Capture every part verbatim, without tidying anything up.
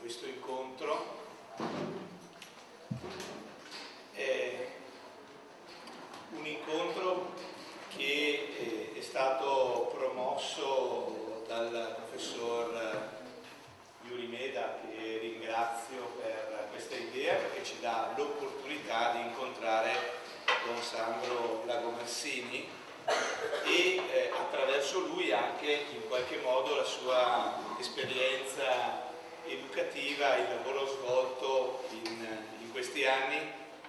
questo incontro. È un incontro che è stato promosso dal professor Yuri Meda, che ringrazio per questa idea perché ci dà l'opportunità di incontrare Don Sandro Lagomarsini e eh, attraverso lui anche in qualche modo la sua esperienza educativa, il lavoro svolto in, in questi anni.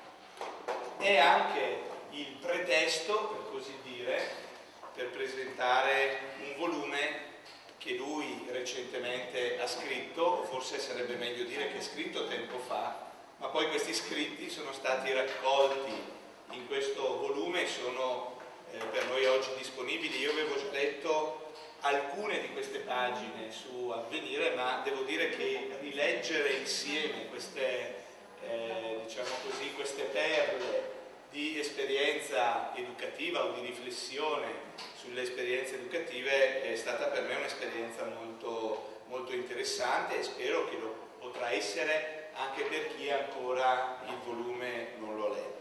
È anche il pretesto, per così dire, per presentare un volume che lui recentemente ha scritto, o forse sarebbe meglio dire che ha scritto tempo fa, ma poi questi scritti sono stati raccolti in questo volume e sono eh, per noi oggi disponibili. Io avevo già letto alcune di queste pagine su Avvenire, ma devo dire che rileggere insieme queste, eh, diciamo così, queste perle di esperienza educativa o di riflessione sulle esperienze educative è stata per me un'esperienza molto, molto interessante, e spero che lo potrà essere anche per chi ancora il volume non l'ha letto.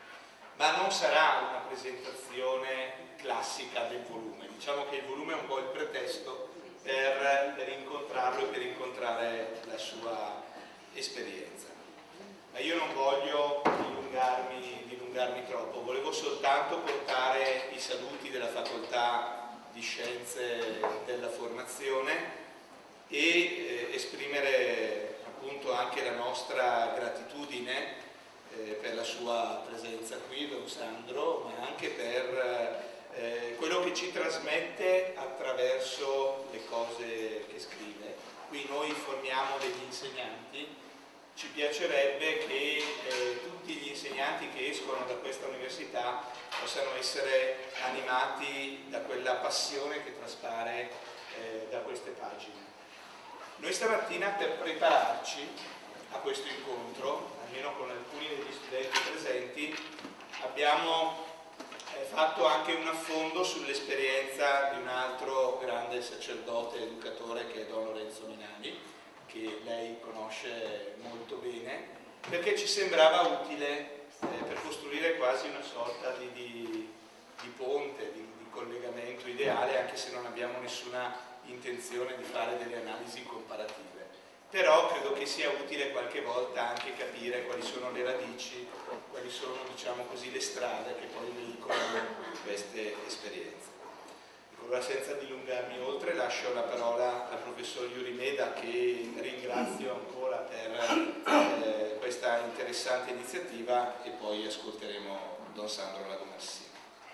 Ma non sarà una presentazione classica del volume, diciamo che il volume è un po' il pretesto per, per incontrarlo e per incontrare la sua esperienza. Ma io non voglio dilungarmi, dilungarmi troppo, volevo soltanto portare i saluti della Facoltà di Scienze della Formazione e eh, esprimere appunto anche la nostra gratitudine eh, per la sua presenza qui, Don Sandro, ma anche per eh, quello che ci trasmette attraverso le cose che scrive. Qui noi formiamo degli insegnanti. Ci piacerebbe che eh, tutti gli insegnanti che escono da questa università possano essere animati da quella passione che traspare eh, da queste pagine. Noi stamattina, per prepararci a questo incontro, almeno con alcuni degli studenti presenti, abbiamo eh, fatto anche un affondo sull'esperienza di un altro grande sacerdote educatore che è Don Lorenzo Minali, che lei conosce molto bene, perché ci sembrava utile eh, per costruire quasi una sorta di, di, di ponte, di, di collegamento ideale, anche se non abbiamo nessuna intenzione di fare delle analisi comparative. Però credo che sia utile qualche volta anche capire quali sono le radici, quali sono, diciamo così, le strade che poi veicolano queste esperienze. Allora, senza dilungarmi oltre, lascio la parola al professor Yuri Meda, che ringrazio ancora per eh, questa interessante iniziativa, e poi ascolteremo Don Sandro Lagomarsini.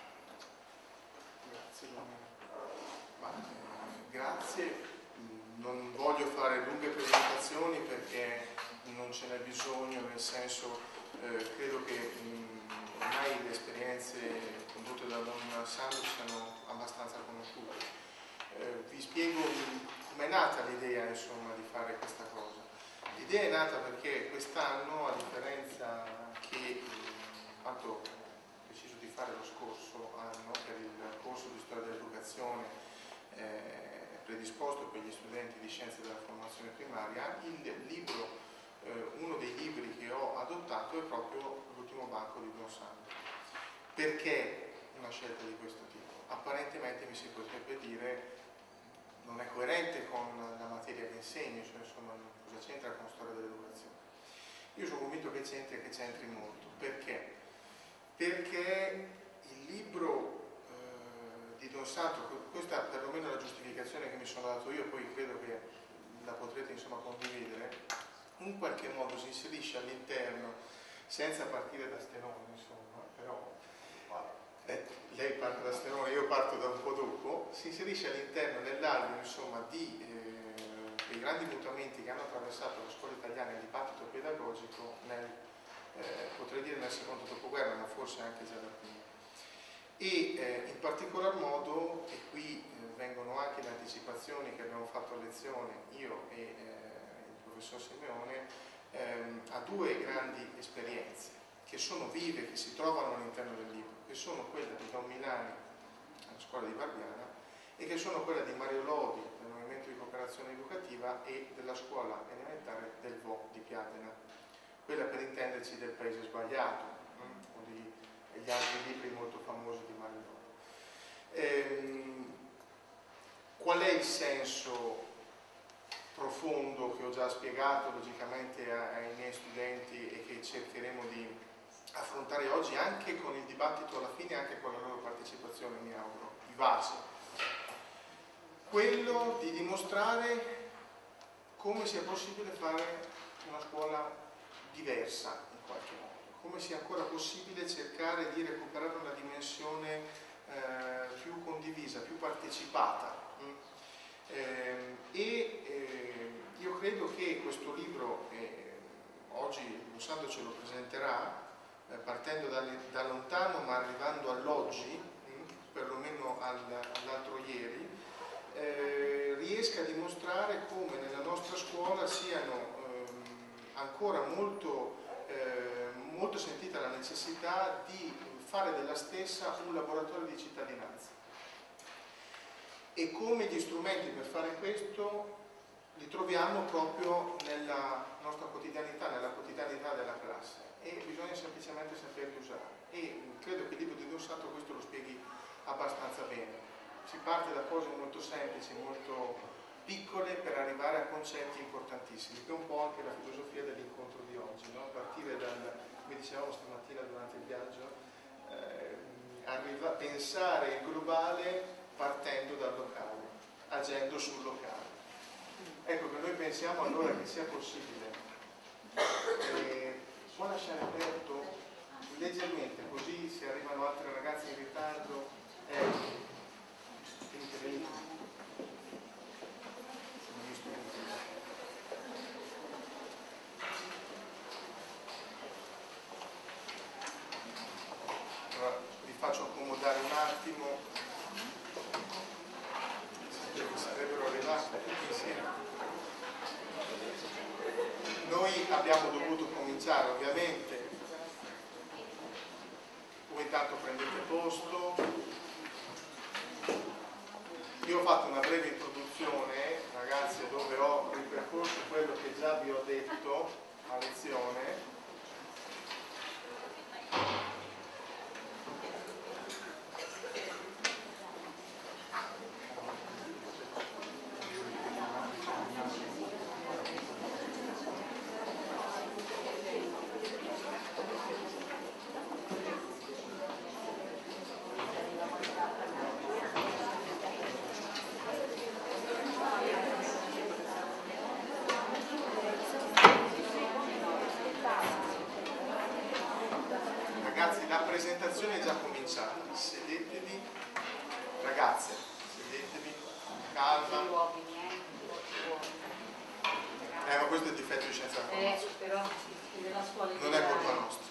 Grazie. Ma, eh, grazie. Non voglio fare lunghe presentazioni perché non ce n'è bisogno, nel senso eh, credo che mh, ormai le esperienze condotte da Don Sandro siano abbastanza conosciute. Eh, vi spiego come è nata l'idea, insomma, di fare questa cosa. L'idea è nata perché quest'anno, a differenza che quanto ho deciso di fare lo scorso anno per il corso di storia dell'educazione eh, predisposto per gli studenti di scienze della formazione primaria, il libro, eh, uno dei libri che ho adottato è proprio L'ultimo banco di Don Sandro. Perché una scelta di questo tipo? Apparentemente mi si potrebbe dire non è coerente con la materia che insegno, cioè insomma cosa c'entra con storia dell'educazione? Io sono convinto che c'entri e che c'entri molto. Perché? Perché il libro eh, di Don Sandro, questa perlomeno è la giustificazione che mi sono dato io, poi credo che la potrete insomma condividere, in qualche modo si inserisce all'interno, senza partire da Stenone, insomma, però eh, lei parte da Stenone, io parto da un po' dopo, si inserisce all'interno nell'alveo insomma di eh, dei grandi mutamenti che hanno attraversato la scuola italiana e il dibattito pedagogico nel, eh, potrei dire nel secondo dopoguerra, ma forse anche già da prima. E eh, in particolar modo, e qui eh, vengono anche le anticipazioni che abbiamo fatto a lezione io e eh, il professor Simeone, ehm, a due grandi esperienze che sono vive, che si trovano all'interno del libro, che sono quella di Don Milani alla scuola di Barbiana e che sono quella di Mario Lodi del movimento cooperazione educativa e della scuola elementare del V O di Piadena, quella per intenderci del paese sbagliato, hm? o di, degli altri libri molto famosi di Mario Lodi. Ehm, qual è il senso profondo che ho già spiegato logicamente ai miei studenti e che cercheremo di affrontare oggi anche con il dibattito alla fine, anche con la loro partecipazione, mi auguro, vivace? Quello di dimostrare come sia possibile fare una scuola diversa in qualche modo, come sia ancora possibile cercare di recuperare una dimensione eh, più condivisa, più partecipata. Mm? Eh, e eh, io credo che questo libro, eh, oggi Monsandro ce lo presenterà, eh, partendo da, da lontano ma arrivando all'oggi, mm, perlomeno all'altro ieri, eh, riesca a dimostrare come nella nostra scuola siano ehm, ancora molto, eh, molto sentita la necessità di fare della stessa un laboratorio di cittadinanza. E come gli strumenti per fare questo li troviamo proprio nella nostra quotidianità, nella quotidianità della classe, e bisogna semplicemente saperli usare. E credo che il libro di Don Santo questo lo spieghi abbastanza bene. Si parte da cose molto semplici, molto piccole, per arrivare a concetti importantissimi, che è un po' anche la filosofia dell'incontro di oggi, no? Partire dal, come dicevamo stamattina durante il viaggio, eh, arriva, pensare il globale partendo dal locale, agendo sul locale. Ecco che noi pensiamo allora che sia possibile. Eh, può lasciare aperto leggermente, così se arrivano altre ragazze in ritardo, eh, intervenite. Allora, vi faccio accomodare un attimo. Sarebbero arrivati tutti insieme. Noi abbiamo dovuto cominciare ovviamente. Voi intanto prendete posto. Io ho fatto una breve introduzione, ragazzi, dove ho ripercorso quello che già vi ho detto a lezione. Ragazzi, la presentazione è già cominciata. Sedetevi, ragazze, sedetevi, calma. Eh, ma questo è il difetto di scienza della formazione. Non è colpa nostra.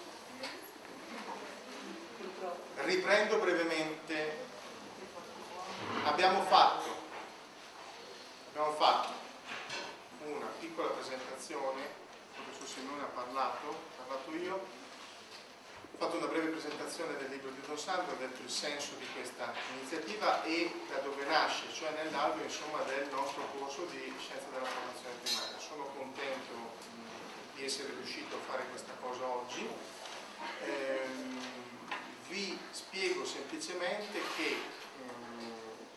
Riprendo brevemente. Abbiamo fatto, abbiamo fatto una piccola presentazione, il professor Simone ha parlato, ho parlato io, ho fatto una breve presentazione del libro di Don Sandro, ho detto il senso di questa iniziativa e da dove nasce, cioè nell'alveo insomma del nostro corso di scienza della formazione primaria. Sono contento mh, di essere riuscito a fare questa cosa oggi. Ehm, vi spiego semplicemente che mh,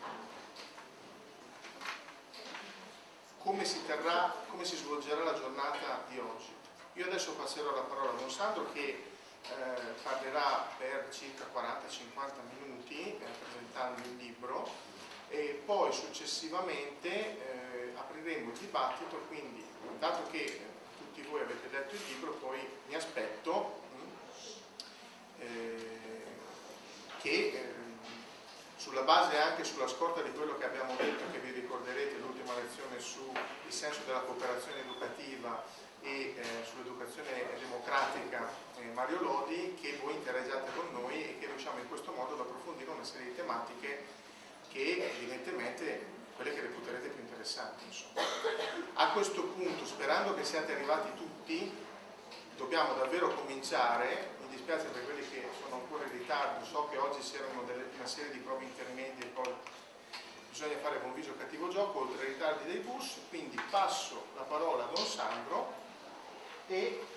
come si terrà, come si svolgerà la giornata di oggi. Io adesso passerò la parola a Don Sandro che eh, parlerà per circa quaranta cinquanta minuti eh, presentando il libro e poi successivamente eh, apriremo il dibattito, quindi dato che eh, tutti voi avete letto il libro, poi mi aspetto mh, eh, che eh, sulla base anche sulla scorta di quello che abbiamo detto, che vi ricorderete l'ultima lezione sul senso della cooperazione educativa e eh, sull'educazione democratica eh, Mario Lodi, che voi interaggiate con noi e che riusciamo in questo modo ad approfondire una serie di tematiche che evidentemente quelle che reputerete più interessanti. Insomma. A questo punto, sperando che siate arrivati tutti, dobbiamo davvero cominciare. Mi dispiace per quelli che sono ancora in ritardo, so che oggi c'erano una serie di prove intermedie e poi bisogna fare buon viso cattivo gioco oltre ai ritardi dei bus, quindi passo la parola a Don Sandro e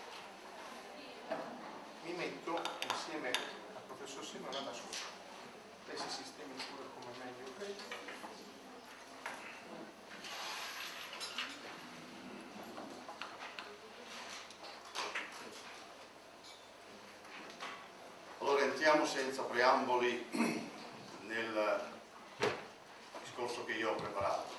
mi metto insieme al professor Simona da sopra. Lei si sistemi pure come meglio crede. Allora entriamo senza preamboli nel discorso che io ho preparato.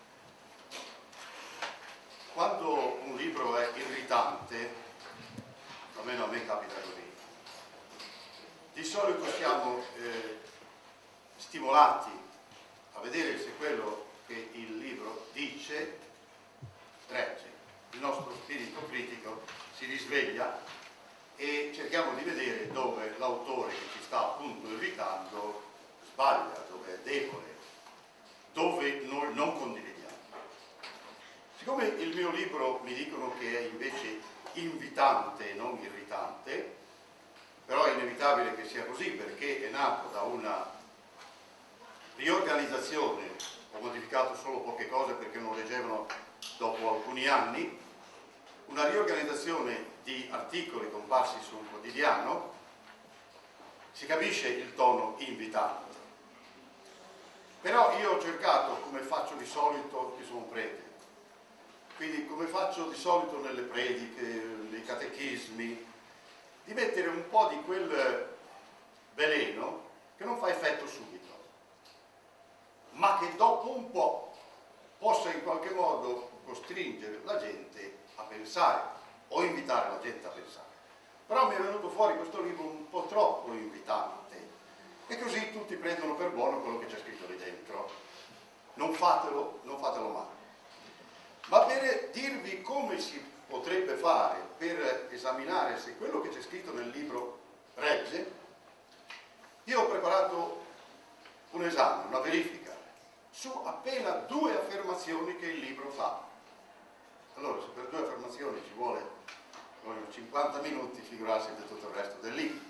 Quando un libro è irritante, almeno a me capita così, di solito siamo eh, stimolati a vedere se quello che il libro dice regge. Il nostro spirito critico si risveglia e cerchiamo di vedere dove l'autore che ci sta appunto irritando sbaglia, dove è debole, dove noi non condividiamo. Siccome il mio libro mi dicono che è invece invitante e non irritante, però è inevitabile che sia così perché è nato da una riorganizzazione, ho modificato solo poche cose perché non leggevano dopo alcuni anni, una riorganizzazione di articoli comparsi su un quotidiano, si capisce il tono invitante. Però io ho cercato, come faccio di solito, io sono un prete, quindi come faccio di solito nelle prediche, nei catechismi, di mettere un po' di quel veleno che non fa effetto subito, ma che dopo un po' possa in qualche modo costringere la gente a pensare o invitare la gente a pensare. Però mi è venuto fuori questo libro un po' troppo invitante e così tutti prendono per buono quello che c'è scritto lì dentro. Non fatelo, non fatelo mai. Ma per dirvi come si potrebbe fare per esaminare se quello che c'è scritto nel libro regge, io ho preparato un esame, una verifica su appena due affermazioni che il libro fa. Allora, se per due affermazioni ci vuole vogliono cinquanta minuti, figurarsi per tutto il resto del libro.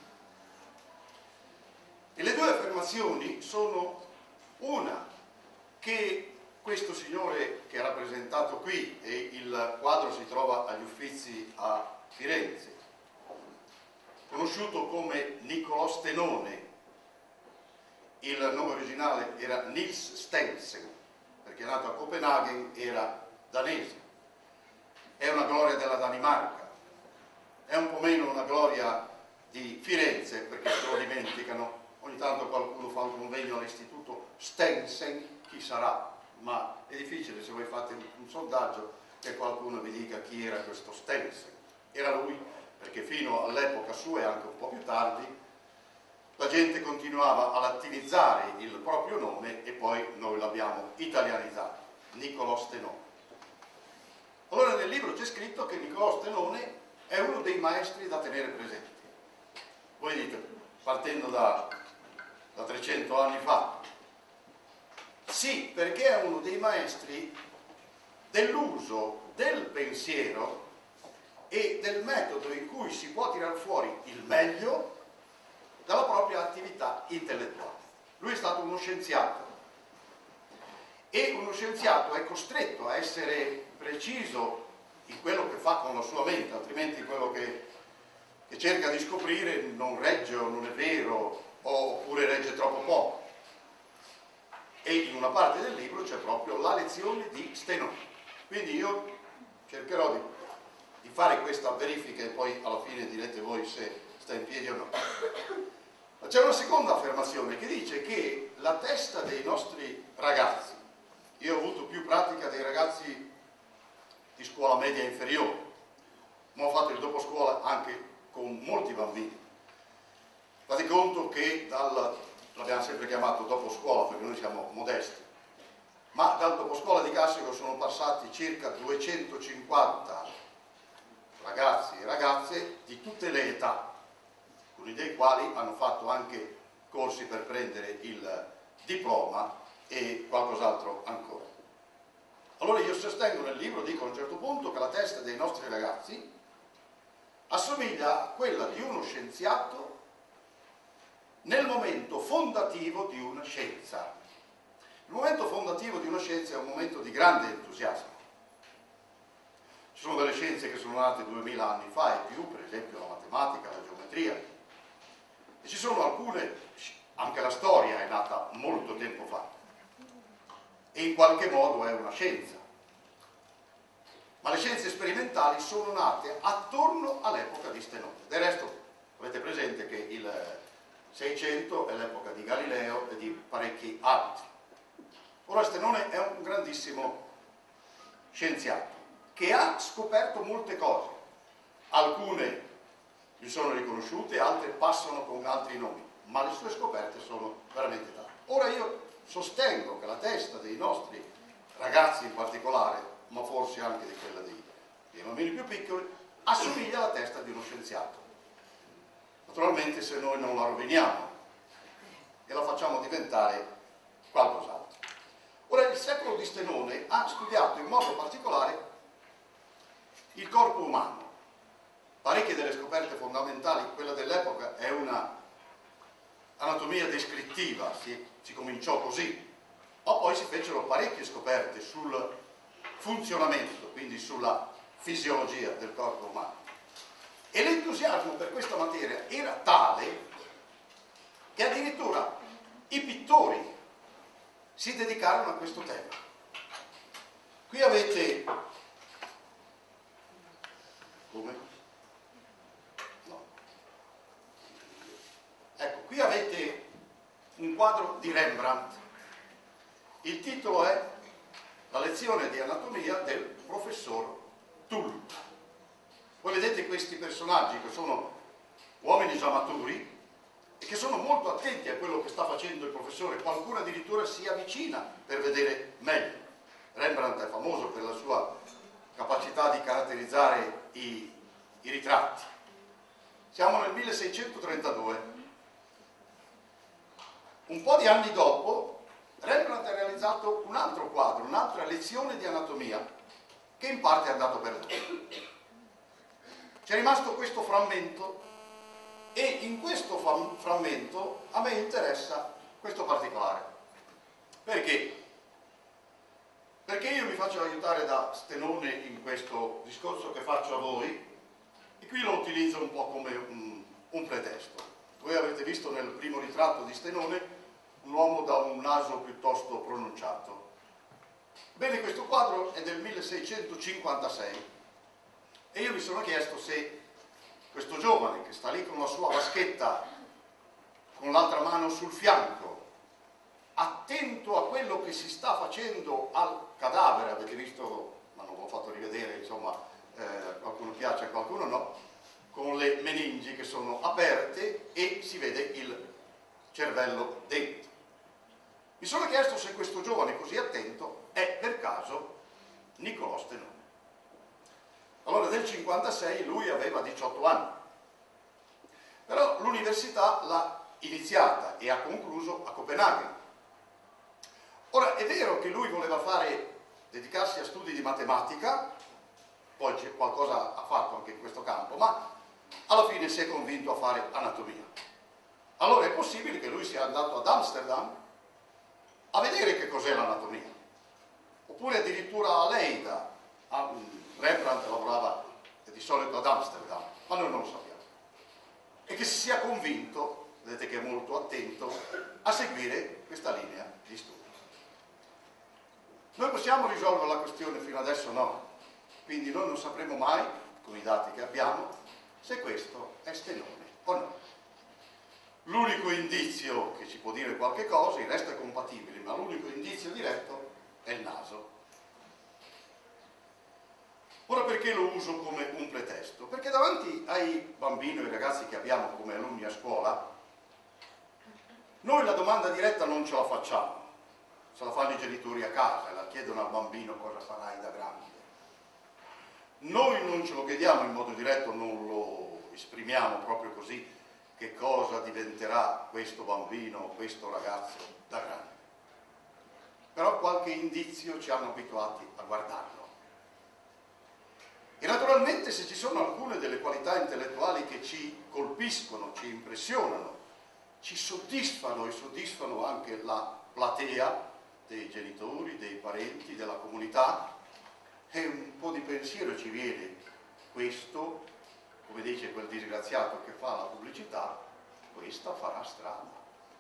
E le due affermazioni sono una che questo signore che è rappresentato qui, e il quadro si trova agli Uffizi a Firenze, conosciuto come Niccolò Stenone, il nome originale era Niels Stensen, perché è nato a Copenaghen, era danese, è una gloria della Danimarca, è un po' meno una gloria di Firenze, perché se lo dimenticano, ogni tanto qualcuno fa un convegno all'istituto Stensen, chi sarà? Ma è difficile se voi fate un sondaggio che qualcuno vi dica chi era questo Stensen. Era lui, perché fino all'epoca sua e anche un po' più tardi la gente continuava a latinizzare il proprio nome e poi noi l'abbiamo italianizzato, Niccolò Stenone. Allora nel libro c'è scritto che Niccolò Stenone è uno dei maestri da tenere presenti. Voi dite, partendo da, da trecento anni fa. Sì, perché è uno dei maestri dell'uso del pensiero e del metodo in cui si può tirar fuori il meglio dalla propria attività intellettuale. Lui è stato uno scienziato e uno scienziato è costretto a essere preciso in quello che fa con la sua mente, altrimenti quello che, che cerca di scoprire non regge o non è vero, oppure regge troppo poco. E in una parte del libro c'è proprio la lezione di Stenone. Quindi io cercherò di, di fare questa verifica e poi alla fine direte voi se sta in piedi o no. Ma c'è una seconda affermazione che dice che la testa dei nostri ragazzi, io ho avuto più pratica dei ragazzi di scuola media inferiore, ma ho fatto il dopo scuola anche con molti bambini. Fate conto che dal, l'abbiamo sempre chiamato dopo scuola perché noi siamo modesti, ma dal dopo scuola di Cassego sono passati circa duecentocinquanta ragazzi e ragazze di tutte le età, alcuni dei quali hanno fatto anche corsi per prendere il diploma e qualcos'altro ancora. Allora io sostengo nel libro, dico a un certo punto, che la testa dei nostri ragazzi assomiglia a quella di uno scienziato nel momento fondativo di una scienza. Il momento fondativo di una scienza è un momento di grande entusiasmo. Ci sono delle scienze che sono nate duemila anni fa e più, per esempio la matematica, la geometria, e ci sono alcune, anche la storia è nata molto tempo fa, e in qualche modo è una scienza. Ma le scienze sperimentali sono nate attorno all'epoca di Stenone. Del resto avete presente che il Seicento è l'epoca di Galileo e di parecchi altri. Ora Stenone è un grandissimo scienziato che ha scoperto molte cose. Alcune gli sono riconosciute, altre passano con altri nomi, ma le sue scoperte sono veramente tante. Ora io sostengo che la testa dei nostri ragazzi in particolare, ma forse anche di quella dei, dei bambini più piccoli, assomiglia alla testa di uno scienziato. Naturalmente se noi non la roviniamo e la facciamo diventare qualcos'altro. Ora il secolo di Stenone ha studiato in modo particolare il corpo umano. Parecchie delle scoperte fondamentali, quella dell'epoca è una anatomia descrittiva, si, si cominciò così, ma poi si fecero parecchie scoperte sul funzionamento, quindi sulla fisiologia del corpo umano. E l'entusiasmo per questa materia era tale che addirittura i pittori si dedicarono a questo tema. Qui avete... come? No. Ecco, qui avete un quadro di Rembrandt. Il titolo è La lezione di anatomia del professor Tull. Voi vedete questi personaggi che sono uomini già maturi e che sono molto attenti a quello che sta facendo il professore, qualcuno addirittura si avvicina per vedere meglio. Rembrandt è famoso per la sua capacità di caratterizzare i, i ritratti. Siamo nel milleseicentotrentadue. Un po' di anni dopo Rembrandt ha realizzato un altro quadro, un'altra lezione di anatomia che in parte è andato perduto. C'è rimasto questo frammento e in questo frammento a me interessa questo particolare. Perché? Perché io mi faccio aiutare da Stenone in questo discorso che faccio a voi e qui lo utilizzo un po' come un, un pretesto. Voi avete visto nel primo ritratto di Stenone un uomo da un naso piuttosto pronunciato. Bene, questo quadro è del milleseicentocinquantasei e io mi sono chiesto se questo giovane che sta lì con la sua vaschetta con l'altra mano sul fianco, attento a quello che si sta facendo al cadavere, avete visto, ma non l'ho fatto rivedere, insomma, eh, qualcuno piace a qualcuno no, con le meningi che sono aperte e si vede il cervello dentro. Mi sono chiesto se questo giovane così attento è per caso Niccolò Stenone. Allora nel cinquantasei lui aveva diciotto anni, però l'università l'ha iniziata e ha concluso a Copenaghen. Ora è vero che lui voleva fare, dedicarsi a studi di matematica, poi c'è qualcosa ha fatto anche in questo campo, ma alla fine si è convinto a fare anatomia. Allora è possibile che lui sia andato ad Amsterdam a vedere che cos'è l'anatomia, oppure addirittura a Leida. A, Rembrandt lavorava di solito ad Amsterdam, ma noi non lo sappiamo. E che si sia convinto, vedete che è molto attento, a seguire questa linea di studio. Noi possiamo risolvere la questione fino adesso? No. Quindi noi non sapremo mai, con i dati che abbiamo, se questo è Stenone o no. L'unico indizio che ci può dire qualche cosa, il resto è compatibile, ma l'unico indizio diretto è il naso. Ora perché lo uso come un pretesto? Perché davanti ai bambini o ai ragazzi che abbiamo come alunni a scuola, noi la domanda diretta non ce la facciamo, se la fanno i genitori a casa e la chiedono al bambino cosa farai da grande. Noi non ce lo chiediamo in modo diretto, non lo esprimiamo proprio così, che cosa diventerà questo bambino o questo ragazzo da grande. Però qualche indizio ci hanno abituati a guardarlo. E naturalmente se ci sono alcune delle qualità intellettuali che ci colpiscono, ci impressionano, ci soddisfano e soddisfano anche la platea, dei genitori, dei parenti, della comunità, e un po' di pensiero ci viene. Questo, come dice quel disgraziato che fa la pubblicità, questa farà strada.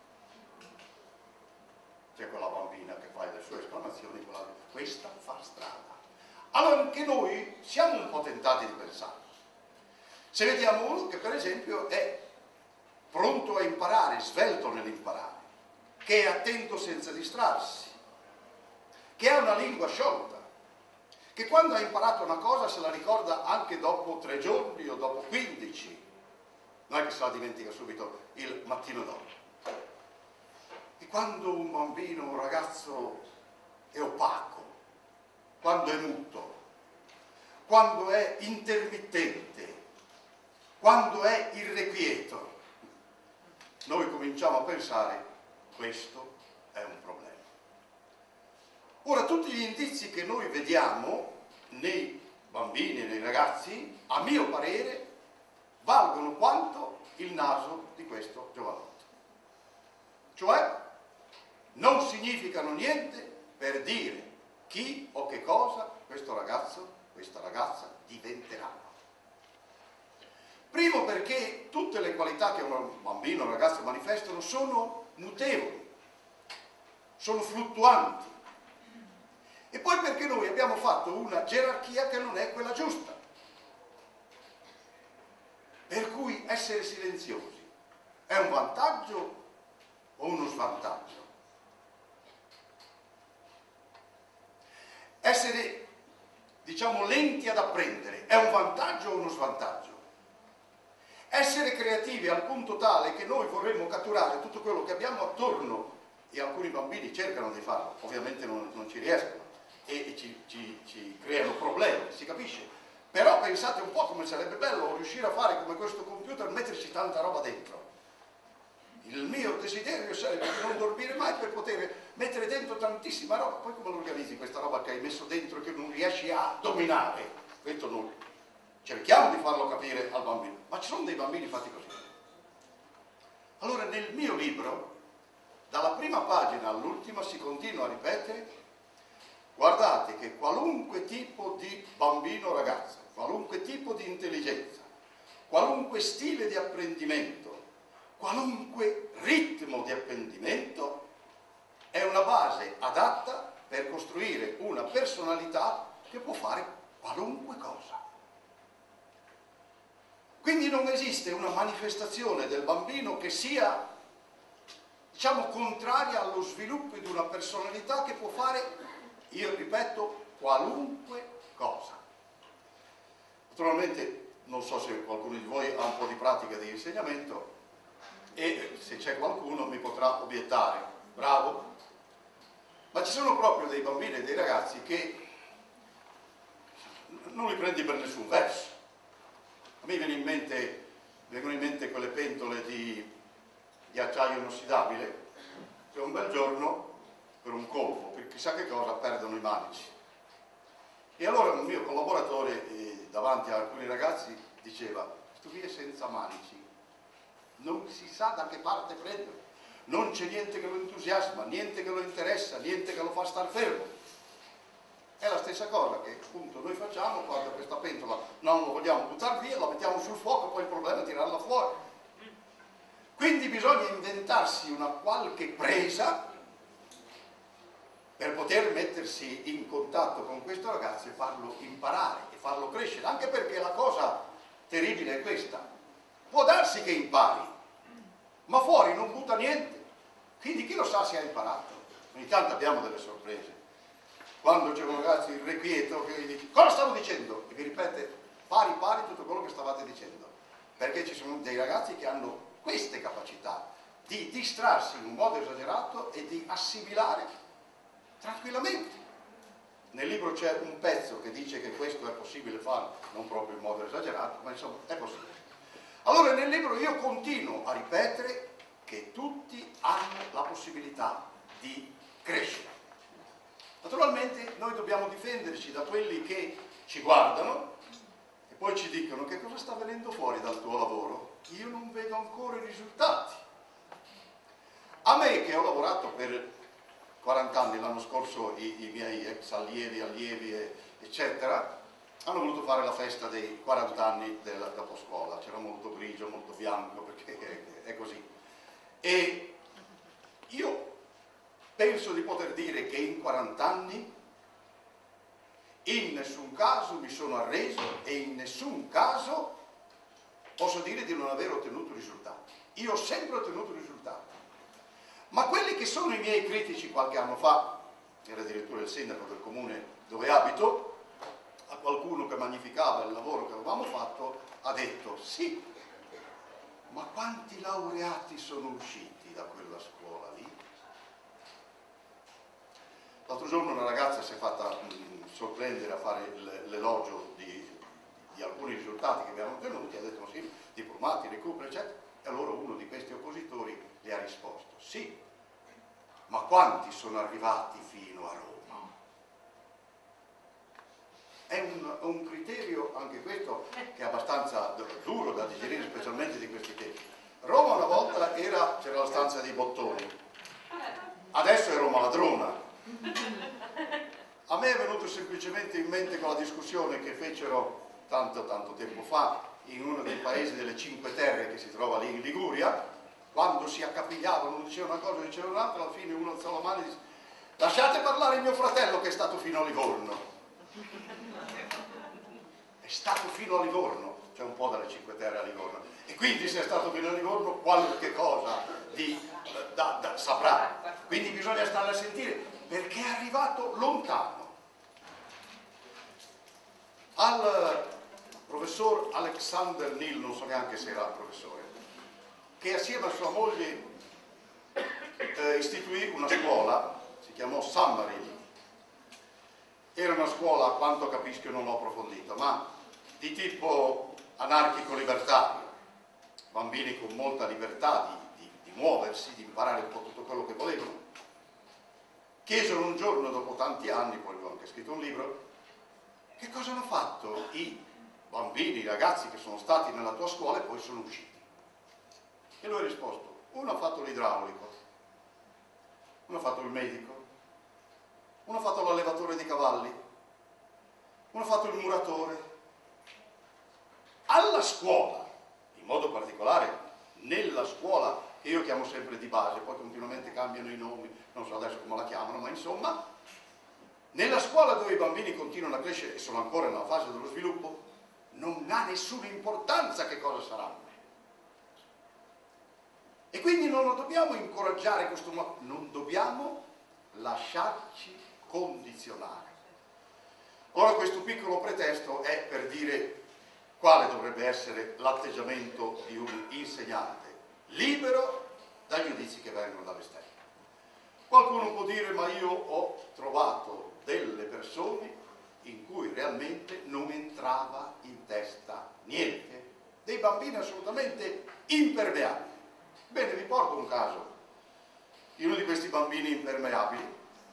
C'è quella bambina che fa le sue esclamazioni, quella, questa fa strada. Allora anche noi siamo un po' tentati di pensare. Se vediamo uno che per esempio è pronto a imparare, svelto nell'imparare, che è attento senza distrarsi, che ha una lingua sciolta, che quando ha imparato una cosa se la ricorda anche dopo tre giorni o dopo quindici, non è che se la dimentica subito il mattino dopo. E quando un bambino, un ragazzo è opaco, quando è muto, quando è intermittente, quando è irrequieto, noi cominciamo a pensare questo è un problema. Ora, tutti gli indizi che noi vediamo nei bambini e nei ragazzi, a mio parere, valgono quanto il naso di questo giovanotto. Cioè, non significano niente per dire chi o che cosa questo ragazzo, questa ragazza diventerà. Primo perché tutte le qualità che un bambino o un ragazzo manifestano sono mutevoli, sono fluttuanti. E poi perché noi abbiamo fatto una gerarchia che non è quella giusta. Per cui essere silenziosi è un vantaggio o uno svantaggio? Essere, diciamo, lenti ad apprendere è un vantaggio o uno svantaggio? Essere creativi al punto tale che noi vorremmo catturare tutto quello che abbiamo attorno, e alcuni bambini cercano di farlo, ovviamente non, non ci riescono e ci, ci, ci creano problemi, si capisce. Però pensate un po' come sarebbe bello riuscire a fare come questo computer, metterci tanta roba dentro. Il mio desiderio sarebbe di non dormire mai per poter mettere dentro tantissima roba. Poi come lo organizzi questa roba che hai messo dentro e che non riesci a dominare? Questo noi cerchiamo di farlo capire al bambino, ma ci sono dei bambini fatti così. Allora nel mio libro, dalla prima pagina all'ultima, si continua a ripetere: guardate che qualunque tipo di bambino o ragazza, qualunque tipo di intelligenza, qualunque stile di apprendimento, qualunque ritmo di apprendimento è una base adatta per costruire una personalità che può fare qualunque cosa. Quindi non esiste una manifestazione del bambino che sia, diciamo, contraria allo sviluppo di una personalità che può fare, io ripeto, qualunque cosa. Naturalmente non so se qualcuno di voi ha un po' di pratica di insegnamento e se c'è qualcuno mi potrà obiettare, bravo, ma ci sono proprio dei bambini e dei ragazzi che non li prendi per nessun verso. A me viene in mente, vengono in mente quelle pentole di, di acciaio inossidabile che un bel giorno, per un colpo, per chissà che cosa, perdono i manici. E allora un mio collaboratore eh, davanti a alcuni ragazzi diceva: questo qui è senza manici, non si sa da che parte prendere, non c'è niente che lo entusiasma, niente che lo interessa, niente che lo fa star fermo. È la stessa cosa che appunto noi facciamo quando questa pentola non lo vogliamo buttare via, la mettiamo sul fuoco, poi il problema è tirarla fuori. Quindi bisogna inventarsi una qualche presa per poter mettersi in contatto con questo ragazzo e farlo imparare e farlo crescere, anche perché la cosa terribile è questa: può darsi che impari, ma fuori non butta niente, quindi chi lo sa se ha imparato. Ogni tanto abbiamo delle sorprese. Quando c'è un ragazzo irrequieto che gli dice: cosa stavo dicendo? E vi ripete pari pari tutto quello che stavate dicendo, perché ci sono dei ragazzi che hanno queste capacità di distrarsi in un modo esagerato e di assimilare tranquillamente. Nel libro c'è un pezzo che dice che questo è possibile farlo, non proprio in modo esagerato, ma insomma è possibile. Allora nel libro io continuo a ripetere che tutti hanno la possibilità di crescere. Naturalmente noi dobbiamo difenderci da quelli che ci guardano e poi ci dicono: che cosa sta venendo fuori dal tuo lavoro? Io non vedo ancora i risultati. A me, che ho lavorato per quaranta anni, l'anno scorso i, i miei ex allievi, allievi e, eccetera, hanno voluto fare la festa dei quaranta anni del doposcuola. C'era molto grigio, molto bianco, perché è, è così. E io penso di poter dire che in quaranta anni in nessun caso mi sono arreso e in nessun caso posso dire di non aver ottenuto risultati. Io ho sempre ottenuto risultati. Ma quelli che sono i miei critici qualche anno fa, era addirittura il sindaco del comune dove abito, a qualcuno che magnificava il lavoro che avevamo fatto, ha detto: sì, ma quanti laureati sono usciti da quella scuola lì? L'altro giorno una ragazza si è fatta mh, sorprendere a fare l'elogio di, di alcuni risultati che abbiamo ottenuti, ha detto: sì, diplomati, recupero, eccetera. E allora uno di questi oppositori le ha risposto: sì, ma quanti sono arrivati fino a Roma? È un, un criterio, anche questo, che è abbastanza duro da digerire, specialmente di questi tempi. Roma una volta era, c'era la stanza dei bottoni, adesso è Roma ladrona. A me è venuto semplicemente in mente con la discussione che fecero tanto tanto tempo fa in uno dei paesi delle Cinque Terre che si trova lì in Liguria, quando si accapigliavano, uno diceva una cosa, diceva un'altra, alla fine uno alzò la mano e disse: lasciate parlare mio fratello che è stato fino a Livorno. È stato fino a Livorno, c'è un po' dalle Cinque Terre a Livorno, e quindi se è stato fino a Livorno qualche cosa di, da, da, saprà. Quindi bisogna stare a sentire, perché è arrivato lontano. Al professor Alexander Neal, non so neanche se era il professore, che assieme a sua moglie eh, istituì una scuola, si chiamò Summerhill. Era una scuola, a quanto capisco non l'ho approfondita, ma di tipo anarchico-libertario, bambini con molta libertà di, di, di muoversi, di imparare un po' tutto quello che volevano. Chiesero un giorno, dopo tanti anni, poi ho anche scritto un libro, che cosa hanno fatto i bambini, i ragazzi che sono stati nella tua scuola e poi sono usciti. E lui ha risposto: uno ha fatto l'idraulico, uno ha fatto il medico, uno ha fatto l'allevatore di cavalli, uno ha fatto il muratore. Alla scuola, in modo particolare nella scuola che io chiamo sempre di base, poi continuamente cambiano i nomi, non so adesso come la chiamano, ma insomma, nella scuola dove i bambini continuano a crescere e sono ancora nella fase dello sviluppo, non ha nessuna importanza che cosa saranno. E quindi non lo dobbiamo incoraggiare questo modo, non dobbiamo lasciarci condizionare. Ora questo piccolo pretesto è per dire quale dovrebbe essere l'atteggiamento di un insegnante, libero dai giudizi che vengono dall'esterno. Qualcuno può dire: ma io ho trovato delle persone in cui realmente non entrava in testa niente, dei bambini assolutamente impermeabili. Bene, vi porto un caso di uno di questi bambini impermeabili.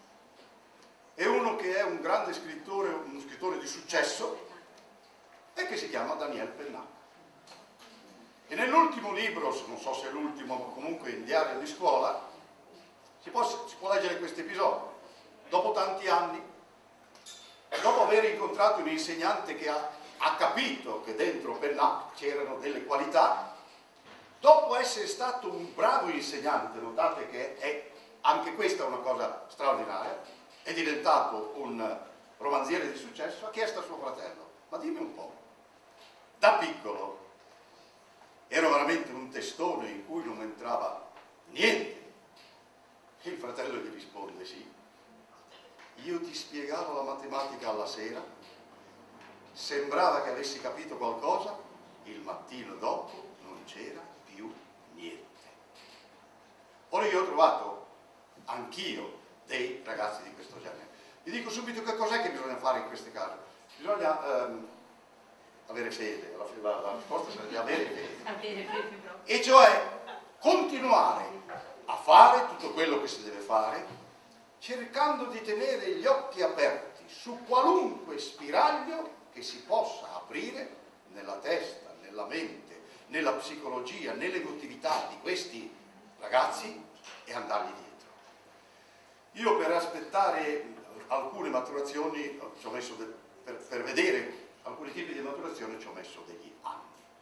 È uno che è un grande scrittore, uno scrittore di successo, e che si chiama Daniel Pennac. E nell'ultimo libro, non so se è l'ultimo, ma comunque in Diario di scuola, si può, si può leggere questo episodio. Dopo tanti anni, dopo aver incontrato un insegnante che ha, ha capito che dentro Pennac c'erano delle qualità, dopo essere stato un bravo insegnante, notate che è anche questa una cosa straordinaria, è diventato un romanziere di successo, ha chiesto a suo fratello: ma dimmi un po', da piccolo ero veramente un testone in cui non entrava niente? E il fratello gli risponde: sì, io ti spiegavo la matematica alla sera, sembrava che avessi capito qualcosa, il mattino dopo non c'era più niente. Ora io ho trovato anch'io dei ragazzi di questo genere. Vi dico subito che cos'è che bisogna fare in questi casi. Bisogna ehm, avere fede, la, la, la risposta sarebbe avere fede. E cioè continuare a fare tutto quello che si deve fare, cercando di tenere gli occhi aperti su qualunque spiraglio che si possa aprire nella testa, nella mente, nella psicologia, nell'emotività di questi ragazzi e andargli dietro. Io per aspettare alcune maturazioni, ci ho messo de, per, per vedere alcuni tipi di maturazione ci ho messo degli anni.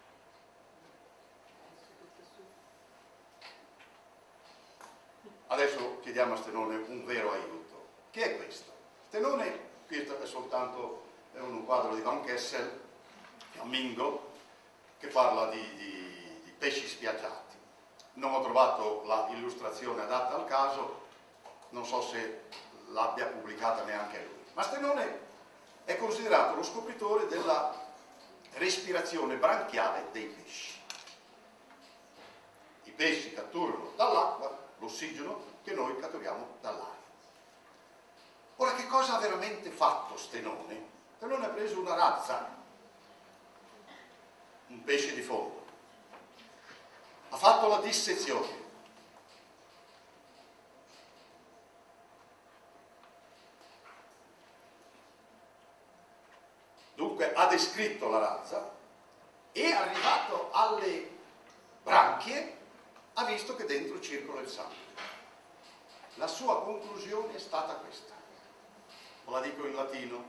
Adesso chiediamo a Stenone un vero aiuto. Che è questo? Stenone, questo è soltanto è un quadro di Van Kessel, fiammingo, che parla di, di, di pesci spiaggiati. Non ho trovato l'illustrazione adatta al caso, non so se l'abbia pubblicata neanche lui. Ma Stenone è considerato lo scopritore della respirazione branchiale dei pesci. I pesci catturano dall'acqua l'ossigeno che noi catturiamo dall'aria. Ora, che cosa ha veramente fatto Stenone? Stenone ha preso una razza, un pesce di fondo, ha fatto la dissezione, dunque ha descritto la razza e arrivato alle branchie ha visto che dentro circola il sangue. La sua conclusione è stata questa, la dico in latino,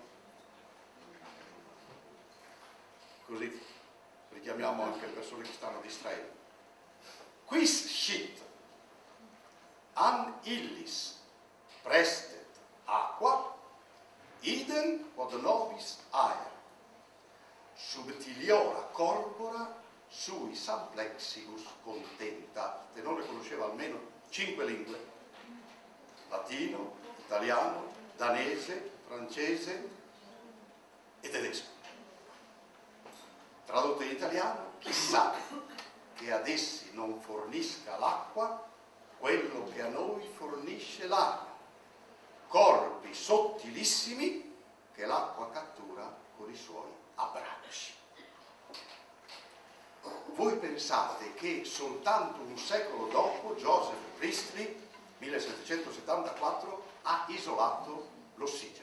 così richiamiamo anche le persone che stanno distraendo. Quis scit an illis prestet aqua, idem quod nobis aer, subtiliora corpora sui samplexibus contenta. Stenone conosceva almeno cinque lingue: latino, italiano, danese, francese e tedesco. Tradotto in italiano: chissà che ad essi non fornisca l'acqua quello che a noi fornisce l'aria, corpi sottilissimi che l'acqua cattura con i suoi abbracci. Voi pensate che soltanto un secolo dopo Joseph Priestley, millesettecentosettantaquattro, ha isolato l'ossigeno.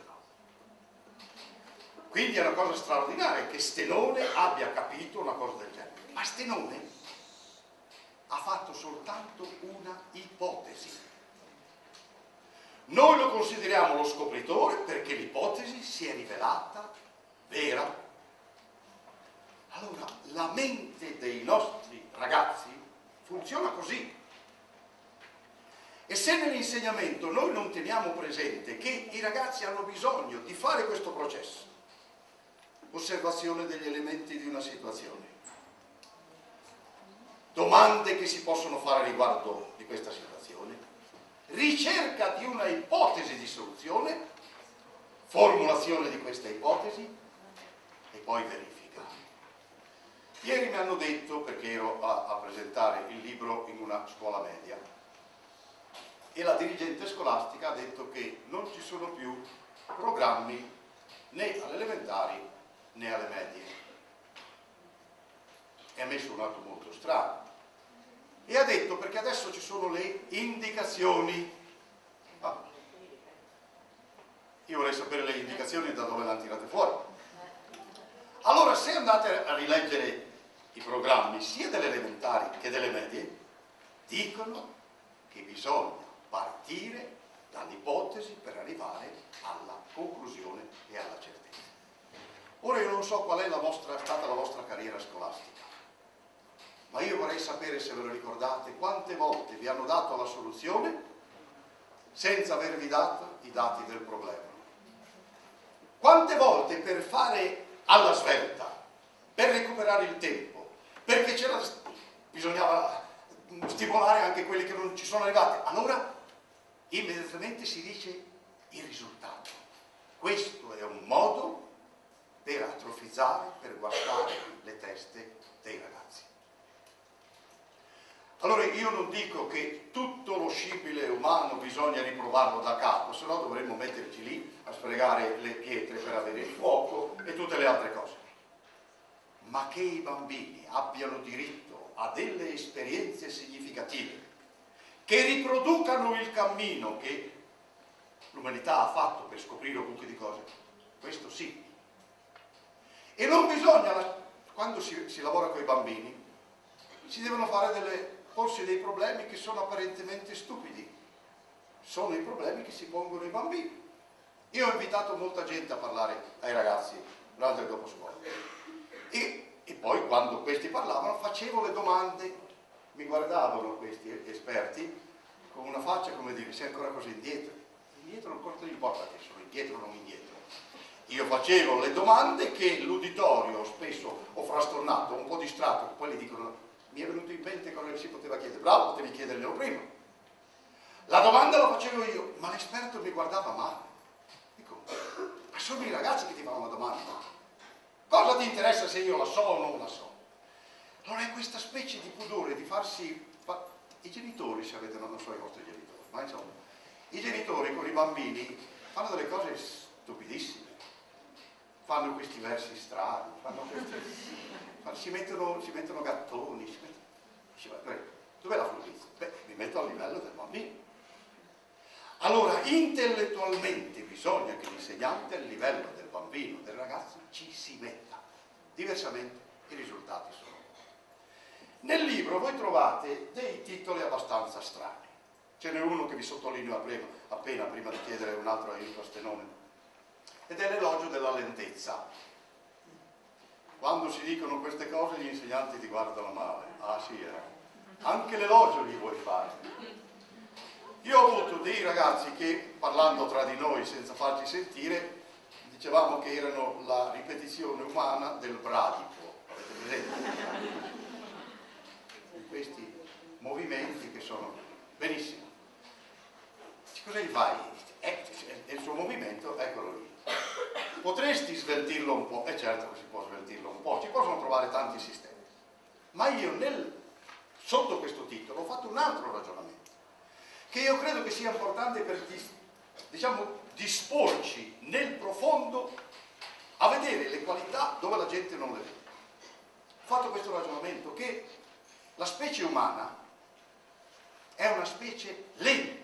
Quindi è una cosa straordinaria che Stenone abbia capito una cosa del genere. Ma Stenone ha fatto soltanto una ipotesi. Noi lo consideriamo lo scopritore perché l'ipotesi si è rivelata vera. Allora, la mente dei nostri ragazzi funziona così. E se nell'insegnamento noi non teniamo presente che i ragazzi hanno bisogno di fare questo processo, osservazione degli elementi di una situazione, domande che si possono fare riguardo di questa situazione, ricerca di una ipotesi di soluzione, formulazione di questa ipotesi e poi verifica. Ieri mi hanno detto, perché ero a, a presentare il libro in una scuola media, e la dirigente scolastica ha detto che non ci sono più programmi né alle elementari né alle medie. E ha messo un atto molto strano. E ha detto perché adesso ci sono le indicazioni. Ah. Io vorrei sapere le indicazioni da dove le hanno tirate fuori. Allora, se andate a rileggere i programmi sia delle elementari che delle medie, dicono che bisogna partire dall'ipotesi per arrivare alla conclusione e alla certezza. Ora io non so qual è la vostra, stata la vostra carriera scolastica, ma io vorrei sapere, se ve lo ricordate, quante volte vi hanno dato la soluzione senza avervi dato i dati del problema. Quante volte per fare alla svelta, per recuperare il tempo, perché c'era, bisognava stimolare anche quelli che non ci sono arrivati, allora immediatamente si dice il risultato. Questo è un modo per atrofizzare, per guastare le teste dei ragazzi. Allora io non dico che tutto lo scibile umano bisogna riprovarlo da capo, se no dovremmo metterci lì a sfregare le pietre per avere il fuoco e tutte le altre cose. Ma che i bambini abbiano diritto a delle esperienze significative, che riproducano il cammino che l'umanità ha fatto per scoprire un buco di cose, questo sì. E non bisogna, quando si, si lavora con i bambini, si devono fare delle, porsi dei problemi che sono apparentemente stupidi. sono i problemi che si pongono i bambini. Io ho invitato molta gente a parlare ai ragazzi durante il dopo scuola e, e poi quando questi parlavano facevo le domande, mi guardavano questi esperti con una faccia come dire: sei ancora così indietro? Indietro non porta, importa che sono indietro o non indietro. Io facevo le domande che l'uditorio spesso ho frastornato, un po' distratto, poi gli dicono: mi è venuto in mente cosa si poteva chiedere. Bravo, potevi chiederglielo prima. La domanda la facevo io, ma l'esperto mi guardava male. Dico, ma sono i ragazzi che ti fanno la domanda. Cosa ti interessa se io la so o non la so? Allora è questa specie di pudore di farsi... Fa... I genitori, se avete, non so i vostri genitori, ma insomma, i genitori con i bambini fanno delle cose stupidissime. Fanno questi versi strani, fanno questi... si, mettono, si mettono gattoni, si mettono... Dice, dov'è la furbizia? Beh, mi metto al livello del bambino. Allora, intellettualmente bisogna che l'insegnante al livello del bambino, del ragazzo, ci si metta. Diversamente i risultati sono. Nel libro voi trovate dei titoli abbastanza strani. Ce n'è uno che vi sottolineo appena, appena prima di chiedere un altro aiuto a Stenone. Ed è l'elogio della lentezza. Quando si dicono queste cose gli insegnanti ti guardano male. Ah sì, eh. Anche l'elogio li vuoi fare. Io ho avuto dei ragazzi che, parlando tra di noi senza farci sentire, dicevamo che erano la ripetizione umana del bradipo. Avete presente? In questi movimenti che sono benissimo. Cosa gli fai? È il suo movimento, eccolo lì. Potresti sveltirlo un po', e certo che si può sveltirlo un po', ci possono trovare tanti sistemi. Ma io nel, sotto questo titolo ho fatto un altro ragionamento, che io credo che sia importante per, diciamo, disporci nel profondo a vedere le qualità dove la gente non le vede. Ho fatto questo ragionamento che la specie umana è una specie lenta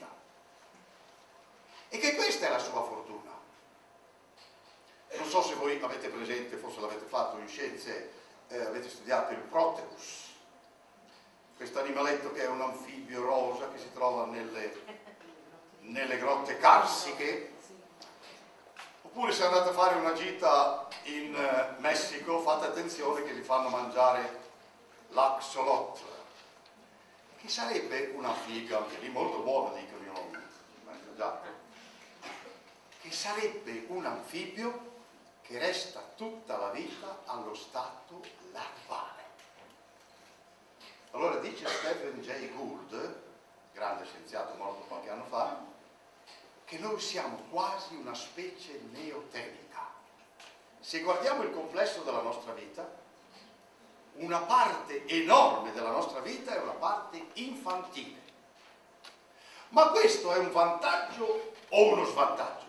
e che questa è la sua fortuna. Non so se voi avete presente, forse l'avete fatto in scienze, eh, avete studiato il Proteus, questo animaletto che è un anfibio rosa che si trova nelle, nelle grotte carsiche. Oppure se andate a fare una gita in eh, Messico, fate attenzione che vi fanno mangiare l'axolotl, che sarebbe un anfibio, anche lì molto buono, dicono io non mangiato, che sarebbe un anfibio che resta tutta la vita allo stato larvale. Allora dice Stephen Jay Gould, grande scienziato morto qualche anno fa, che noi siamo quasi una specie neotenica. Se guardiamo il complesso della nostra vita, una parte enorme della nostra vita è una parte infantile. Ma questo è un vantaggio o uno svantaggio?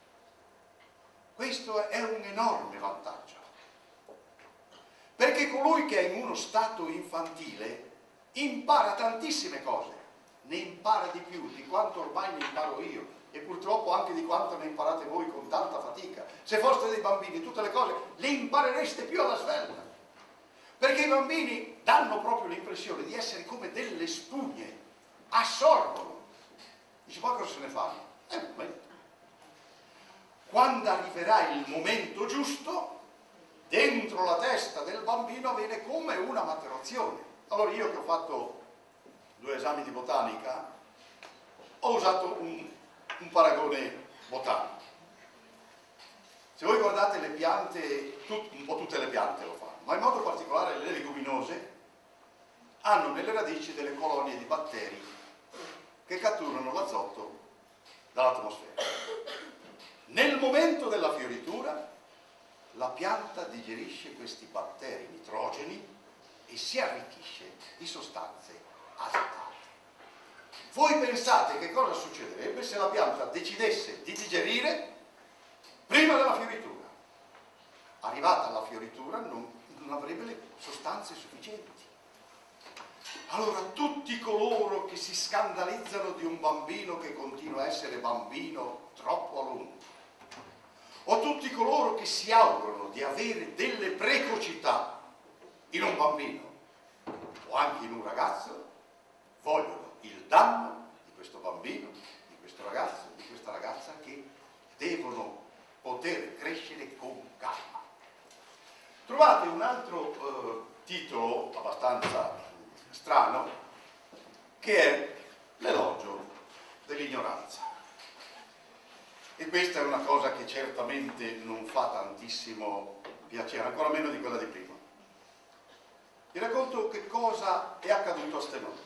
Questo è un enorme vantaggio, perché colui che è in uno stato infantile impara tantissime cose, ne impara di più di quanto ormai ne imparo io e purtroppo anche di quanto ne imparate voi con tanta fatica. Se foste dei bambini tutte le cose le imparereste più alla svelta, perché i bambini danno proprio l'impressione di essere come delle spugne, assorbono. Dice, poi cosa se ne fanno? È un momento. Quando arriverà il momento giusto, dentro la testa del bambino avviene come una maturazione. Allora io che ho fatto due esami di botanica, ho usato un, un paragone botanico. Se voi guardate le piante, tut, un po' tutte le piante lo fanno, ma in modo particolare le leguminose, hanno nelle radici delle colonie di batteri che catturano l'azoto dall'atmosfera. Nel momento della fioritura la pianta digerisce questi batteri nitrogeni e si arricchisce di sostanze azotate. Voi pensate che cosa succederebbe se la pianta decidesse di digerire prima della fioritura? Arrivata alla fioritura non, non avrebbe le sostanze sufficienti. Allora tutti coloro che si scandalizzano di un bambino che continua a essere bambino troppo a lungo, o tutti coloro che si augurano di avere delle precocità in un bambino o anche in un ragazzo, vogliono il danno di questo bambino, di questo questo ragazzo, di questa ragazza, che devono poter crescere con calma. Trovate un altro eh, titolo abbastanza strano, che è l'elogio dell'ignoranza. E questa è una cosa che certamente non fa tantissimo piacere, ancora meno di quella di prima. Vi racconto che cosa è accaduto a Stenone.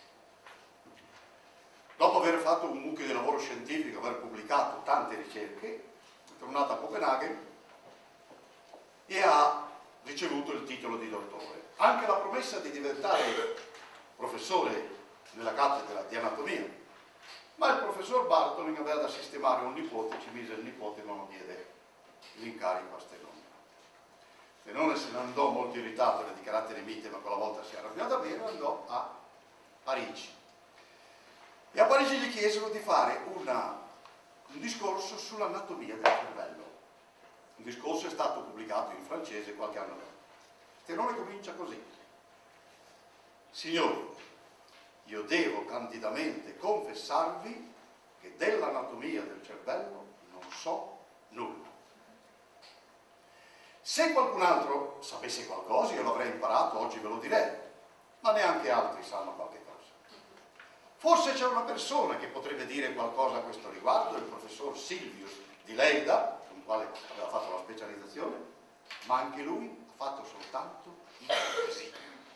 Dopo aver fatto un mucchio di lavoro scientifico, aver pubblicato tante ricerche, è tornato a Copenaghen e ha ricevuto il titolo di dottore. Anche la promessa di diventare professore nella cattedra di anatomia, ma il professor Bartholin aveva da sistemare un nipote, ci mise il nipote e non lo diede l'incarico a Stenone. Stenone se ne andò molto irritato, era di carattere mite, ma quella volta si arrabbiò davvero, andò a Parigi. E a Parigi gli chiesero di fare una, un discorso sull'anatomia del cervello. Il discorso è stato pubblicato in francese qualche anno dopo. Stenone comincia così: signori, io devo candidamente confessarvi che dell'anatomia del cervello non so nulla. Se qualcun altro sapesse qualcosa, io l'avrei imparato, oggi ve lo direi, ma neanche altri sanno qualche cosa. Forse c'è una persona che potrebbe dire qualcosa a questo riguardo, il professor Silvius di Leida, con il quale aveva fatto la specializzazione, ma anche lui ha fatto soltanto il quesito.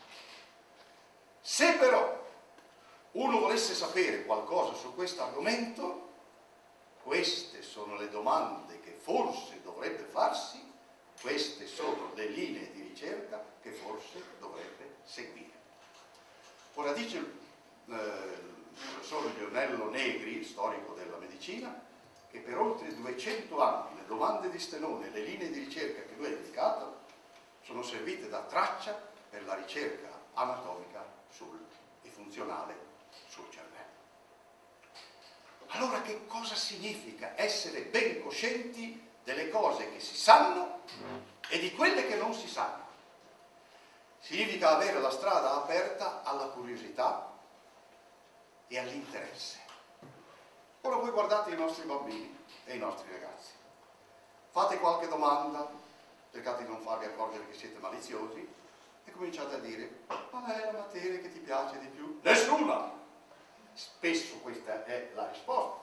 Se però uno volesse sapere qualcosa su questo argomento, queste sono le domande che forse dovrebbe farsi, queste sono le linee di ricerca che forse dovrebbe seguire. Ora dice il, eh, il professor Lionello Negri, storico della medicina, che per oltre duecento anni le domande di Stenone e le linee di ricerca che lui ha indicato sono servite da traccia per la ricerca anatomica sul, e funzionale sul cervello. Allora che cosa significa essere ben coscienti delle cose che si sanno e di quelle che non si sanno? Significa avere la strada aperta alla curiosità e all'interesse. Ora voi guardate i nostri bambini e i nostri ragazzi, fate qualche domanda, cercate di non farvi accorgere che siete maliziosi e cominciate a dire: qual è la materia che ti piace di più? Nessuna! Spesso questa è la risposta.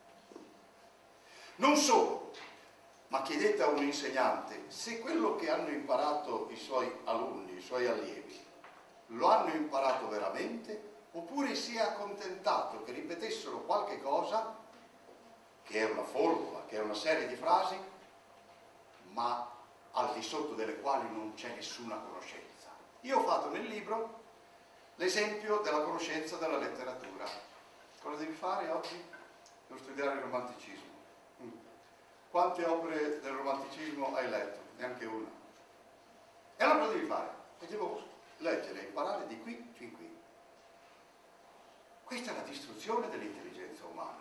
Non solo, ma chiedete a un insegnante se quello che hanno imparato i suoi alunni, i suoi allievi, lo hanno imparato veramente oppure si è accontentato che ripetessero qualche cosa che è una formula, che è una serie di frasi, ma al di sotto delle quali non c'è nessuna conoscenza. Io ho fatto nel libro l'esempio della conoscenza della letteratura. Cosa devi fare oggi? Devo studiare il romanticismo. Quante opere del romanticismo hai letto? Neanche una. E allora cosa devi fare? E devo leggere e imparare di qui fin qui. Questa è la distruzione dell'intelligenza umana.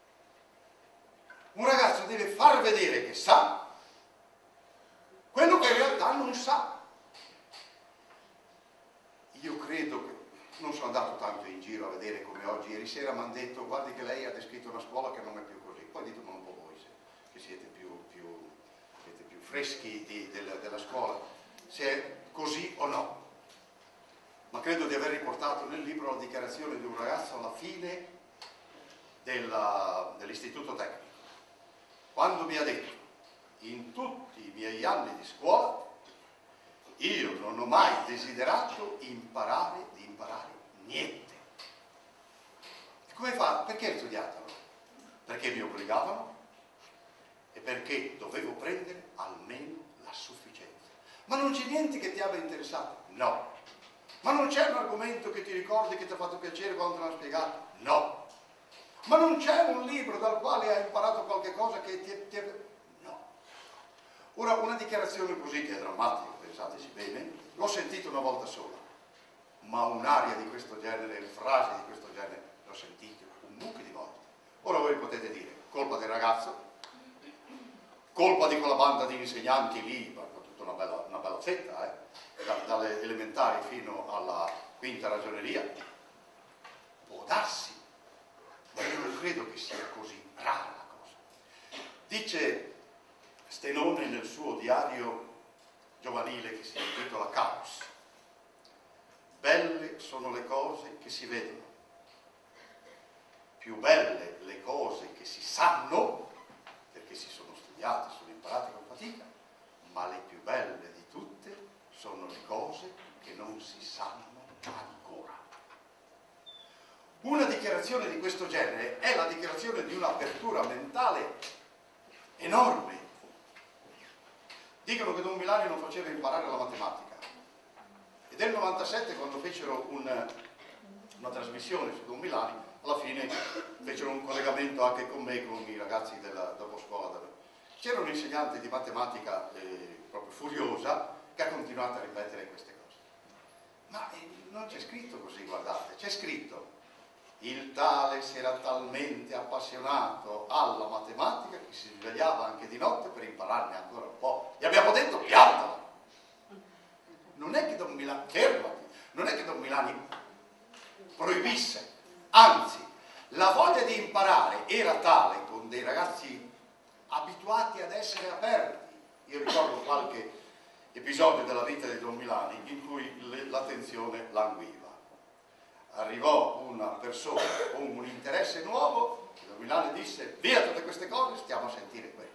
Un ragazzo deve far vedere che sa quello che in realtà non sa. Io credo che non sono andato tanto in giro a vedere come oggi. Ieri sera mi hanno detto: guardi che lei ha descritto una scuola che non è più così. Poi ditemelo un po' voi, se, che siete più, più, siete più freschi di, della, della scuola, se è così o no. Ma credo di aver riportato nel libro la dichiarazione di un ragazzo alla fine della, dell'istituto tecnico, quando mi ha detto: in tutti i miei anni di scuola io non ho mai desiderato imparare di imparare niente. E come fa? Perché ho studiato? Perché mi obbligavano e perché dovevo prendere almeno la sufficienza. Ma non c'è niente che ti abbia interessato? No. Ma non c'è un argomento che ti ricordi, che ti ha fatto piacere quando te l'hanno spiegato? No. Ma non c'è un libro dal quale hai imparato qualche cosa che ti, ti... No. Ora, una dichiarazione così, che è drammatica, pensateci bene, l'ho sentita una volta sola, ma un'aria di questo genere, frasi di questo genere, l'ho sentita un mucchio di volte. Ora voi potete dire: colpa del ragazzo, colpa di quella banda di insegnanti lì, tutta una bella, una bella fetta, eh? Da, dalle elementari fino alla quinta ragioneria. Può darsi, ma io non credo che sia così rara la cosa. Dice Stenone nel suo diario giovanile che si intitola Caos: belle sono le cose che si vedono, più belle le cose che si sanno, perché si sono studiate, sono imparate con fatica, ma le più belle di tutte sono le cose che non si sanno ancora. Una dichiarazione di questo genere è la dichiarazione di un'apertura mentale enorme. Dicono che Don Milani non faceva imparare la matematica, e del novantasette, quando fecero un, una trasmissione su Don Milani, alla fine fecero un collegamento anche con me, con i ragazzi della dopo scuola da me. C'era un insegnante di matematica eh, proprio furiosa che ha continuato a ripetere queste cose. Ma eh, non c'è scritto così, guardate, c'è scritto: il tale si era talmente appassionato alla matematica che si svegliava anche di notte per impararne ancora un po'. Gli abbiamo detto piantala! Non è che Don Milani, fermati, non è che Don Milani proibisse, anzi, la voglia di imparare era tale con dei ragazzi abituati ad essere aperti. Io ricordo qualche episodio della vita di Don Milani in cui l'attenzione languiva. Arrivò una persona con un interesse nuovo, Don Milani disse: via tutte queste cose, stiamo a sentire quello.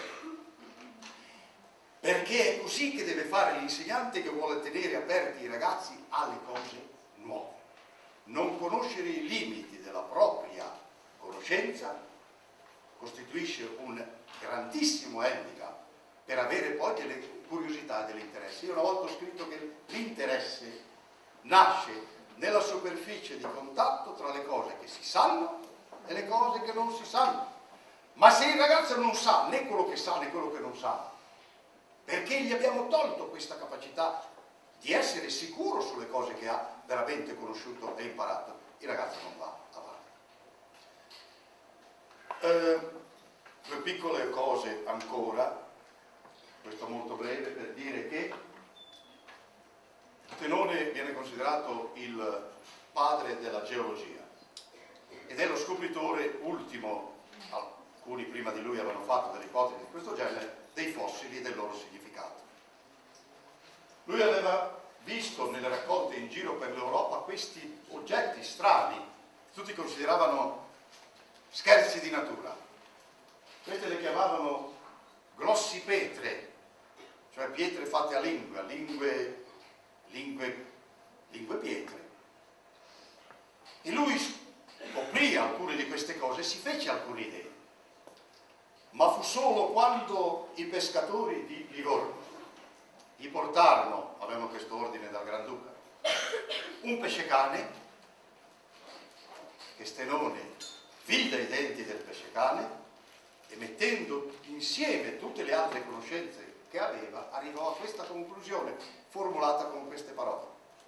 Perché è così che deve fare l'insegnante che vuole tenere aperti i ragazzi alle cose nuove. Non conoscere i limiti della propria conoscenza costituisce un grandissimo handicap per avere poi delle curiosità e dell'interesse. Io una volta ho scritto che l'interesse nasce nella superficie di contatto tra le cose che si sanno e le cose che non si sanno. Ma se il ragazzo non sa né quello che sa né quello che non sa, perché gli abbiamo tolto questa capacità di essere sicuro sulle cose che ha veramente conosciuto e imparato, il ragazzo non va avanti. Eh, due piccole cose ancora, questo molto breve, per dire che Stenone viene considerato il padre della geologia ed è lo scopritore ultimo, alcuni prima di lui avevano fatto delle ipotesi di questo genere, dei fossili e del loro significato. Lui aveva visto nelle raccolte in giro per l'Europa questi oggetti strani, tutti consideravano scherzi di natura. Queste le chiamavano glossipetre, cioè pietre fatte a lingua, lingue, lingue, lingue pietre. E lui scoprì alcune di queste cose e si fece alcune idee. Ma fu solo quando i pescatori di Livorno gli portarono, avevano questo ordine dal Granduca, un pescecane, che Stenone vide i denti del pescecane e mettendo insieme tutte le altre conoscenze che aveva, arrivò a questa conclusione formulata con queste parole: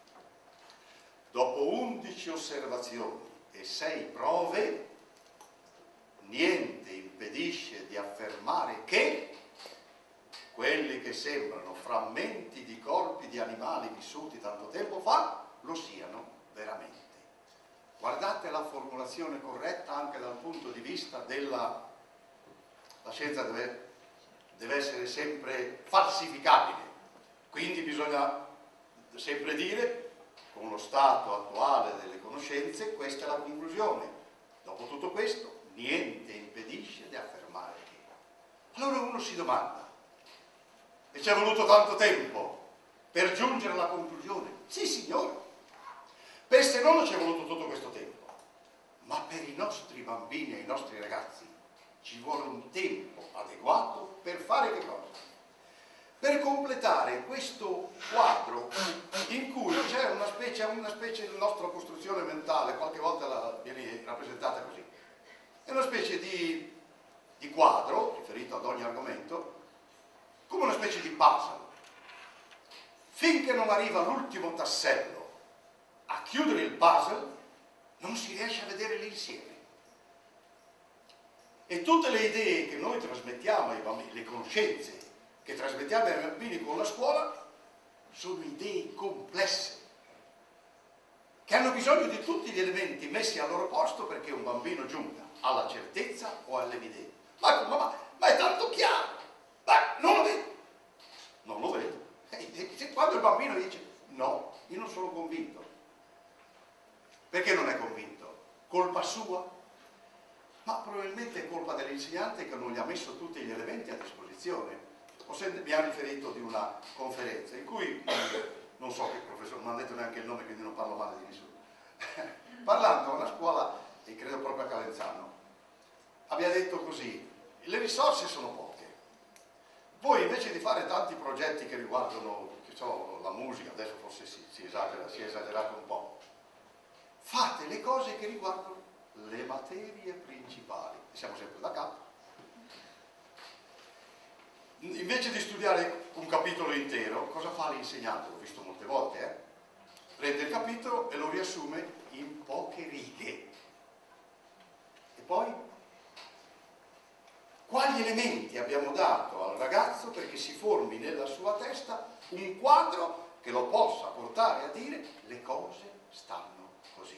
dopo undici osservazioni e sei prove, niente impedisce di affermare che quelli che sembrano frammenti di corpi di animali vissuti tanto tempo fa lo siano veramente. Guardate la formulazione corretta anche dal punto di vista della la scienza deve, deve essere sempre falsificabile, quindi bisogna sempre dire, con lo stato attuale delle conoscenze, questa è la conclusione. Dopo tutto questo, niente impedisce di affermare che. Allora uno si domanda: e ci è voluto tanto tempo per giungere alla conclusione? Sì, signore, per Stenone ci è voluto tutto questo tempo, ma per i nostri bambini e i nostri ragazzi ci vuole un tempo adeguato per fare che cosa? Per completare questo quadro in cui c'è una specie, una specie di nostra costruzione mentale, qualche volta la, viene rappresentata così, è una specie di, di quadro, riferito ad ogni argomento, come una specie di puzzle. Finché non arriva l'ultimo tassello a chiudere il puzzle, non si riesce a vedere l'insieme. E tutte le idee che noi trasmettiamo ai bambini, le conoscenze che trasmettiamo ai bambini con la scuola, sono idee complesse, che hanno bisogno di tutti gli elementi messi al loro posto perché un bambino giunga alla certezza o all'evidenza. Ma, ma, ma è tanto chiaro, ma non lo vedo, non lo vedo. E quando il bambino dice no, io non sono convinto. Perché non è convinto? Colpa sua? Ma probabilmente è colpa dell'insegnante che non gli ha messo tutti gli elementi a disposizione. Ho sentito, mi ha riferito di una conferenza in cui, non so che professore, non ha detto neanche il nome, quindi non parlo male di nessuno, parlando a una scuola, e credo proprio a Calenzano, abbia detto così: le risorse sono poche, voi invece di fare tanti progetti che riguardano, che so, la musica, adesso forse si, si, esagera, si è esagerato un po', fate le cose che riguardano le materie principali. Siamo sempre da capo. Invece di studiare un capitolo intero, cosa fa l'insegnante? L'ho visto molte volte, eh? Prende il capitolo e lo riassume in poche righe. E poi? Quali elementi abbiamo dato al ragazzo perché si formi nella sua testa un quadro che lo possa portare a dire le cose stanno così?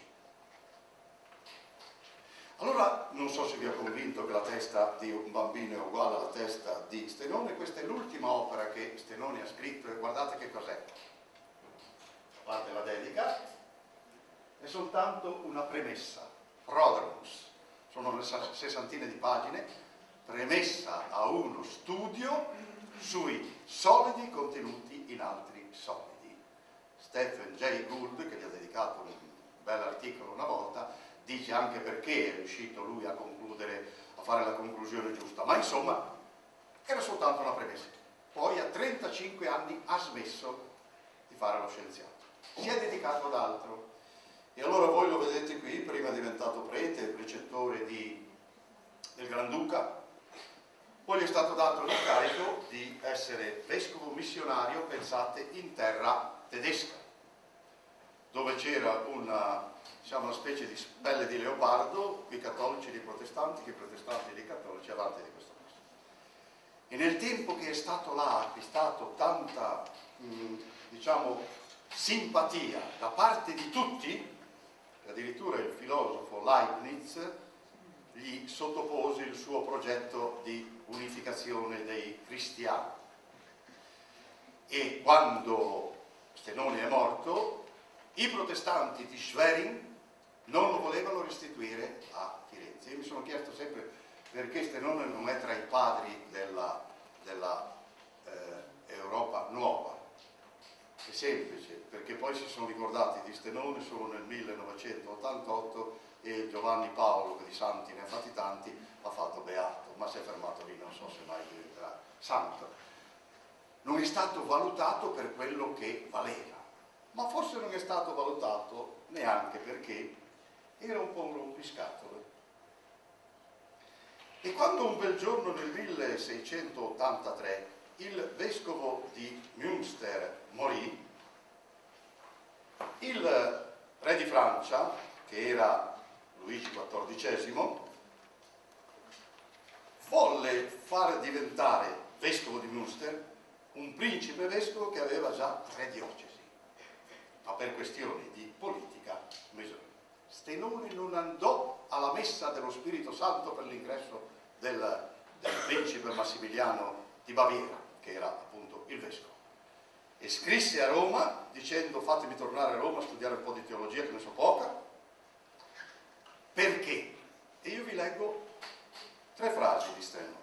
Allora, non so se vi ho convinto che la testa di un bambino è uguale alla testa di Stenone. Questa è l'ultima opera che Stenone ha scritto e guardate che cos'è. A parte la dedica, è soltanto una premessa, prodromus, sono le sessantine di pagine, premessa a uno studio sui solidi contenuti in altri solidi. Stephen Jay Gould, che gli ha dedicato un bell'articolo una volta, dice anche perché è riuscito lui a concludere, a fare la conclusione giusta, ma insomma era soltanto una premessa. Poi a trentacinque anni ha smesso di fare lo scienziato, si è dedicato ad altro. E allora voi lo vedete qui, prima è diventato prete, precettore di, del Granduca, poi gli è stato dato l'incarico di essere vescovo missionario, pensate, in terra tedesca, dove c'era una, diciamo, una specie di pelle di leopardo, qui cattolici e protestanti, qui protestanti e cattolici, avanti di questo passo. E nel tempo che è stato là, ha acquistato tanta, mh, diciamo, simpatia da parte di tutti, addirittura il filosofo Leibniz gli sottopose il suo progetto di unificazione dei cristiani. E quando Stenone è morto, i protestanti di Schwerin non lo volevano restituire a Firenze. Io mi sono chiesto sempre perché Stenone non è tra i padri della, della eh, Europa nuova. È semplice, perché poi si sono ricordati di Stenone solo nel millenovecentottantotto e Giovanni Paolo, che di santi ne ha fatti tanti, l'ha fatto beato, ma si è fermato lì, non so se mai diventerà santo. Non è stato valutato per quello che valeva, ma forse non è stato valutato neanche perché era un po' un rompiscatole. E quando un bel giorno nel milleseicentottantatré il vescovo di Münster morì, il re di Francia, che era Luigi quattordicesimo, volle far diventare vescovo di Münster un principe vescovo che aveva già tre diocesi, ma per questioni di politica Stenone non andò alla messa dello Spirito Santo per l'ingresso del, del principe Massimiliano di Baviera, che era appunto il vescovo, e scrisse a Roma dicendo: fatemi tornare a Roma a studiare un po' di teologia, che ne so poca. Perché? E io vi leggo tre frasi di Stenone.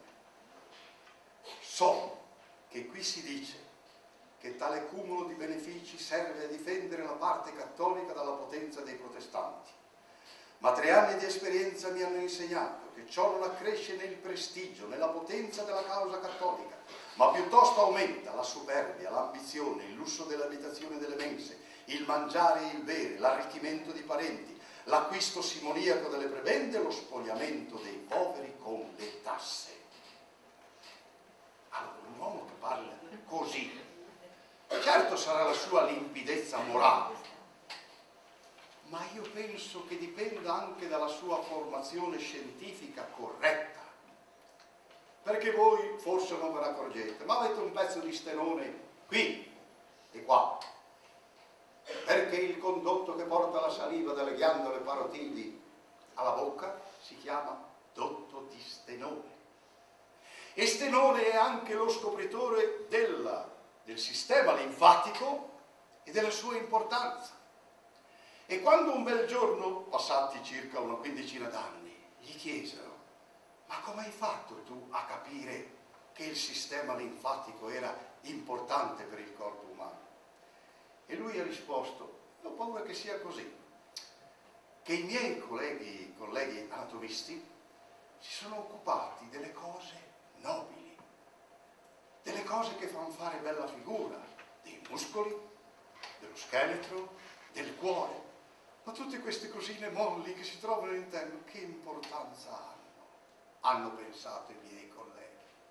So che qui si dice che tale cumulo di benefici serve a difendere la parte cattolica dalla potenza dei protestanti, ma tre anni di esperienza mi hanno insegnato che ciò non accresce né il prestigio né la potenza della causa cattolica, ma piuttosto aumenta la superbia, l'ambizione, il lusso dell'abitazione delle mense, il mangiare e il bere, l'arricchimento di parenti, l'acquisto simoniaco delle prebende e lo spogliamento dei poveri con le tasse. Allora, un uomo che parla così, certo sarà la sua limpidezza morale, ma io penso che dipenda anche dalla sua formazione scientifica corretta. Perché voi forse non ve ne accorgete, ma avete un pezzo di Stenone qui e qua. perché il condotto che porta la saliva dalle ghiandole parotidi alla bocca si chiama dotto di stenone. E stenone è anche lo scopritore della, del sistema linfatico e della sua importanza. E quando un bel giorno, passati circa una quindicina d'anni, gli chiesero: ma come hai fatto tu a capire che il sistema linfatico era importante per il corpo umano? E lui ha risposto: ho paura che sia così, che i miei colleghi, colleghi anatomisti si sono occupati delle cose nobili, delle cose che fanno fare bella figura, dei muscoli, dello scheletro, del cuore. Ma tutte queste cosine molli che si trovano all'interno, che importanza hanno? Hanno pensato i miei colleghi.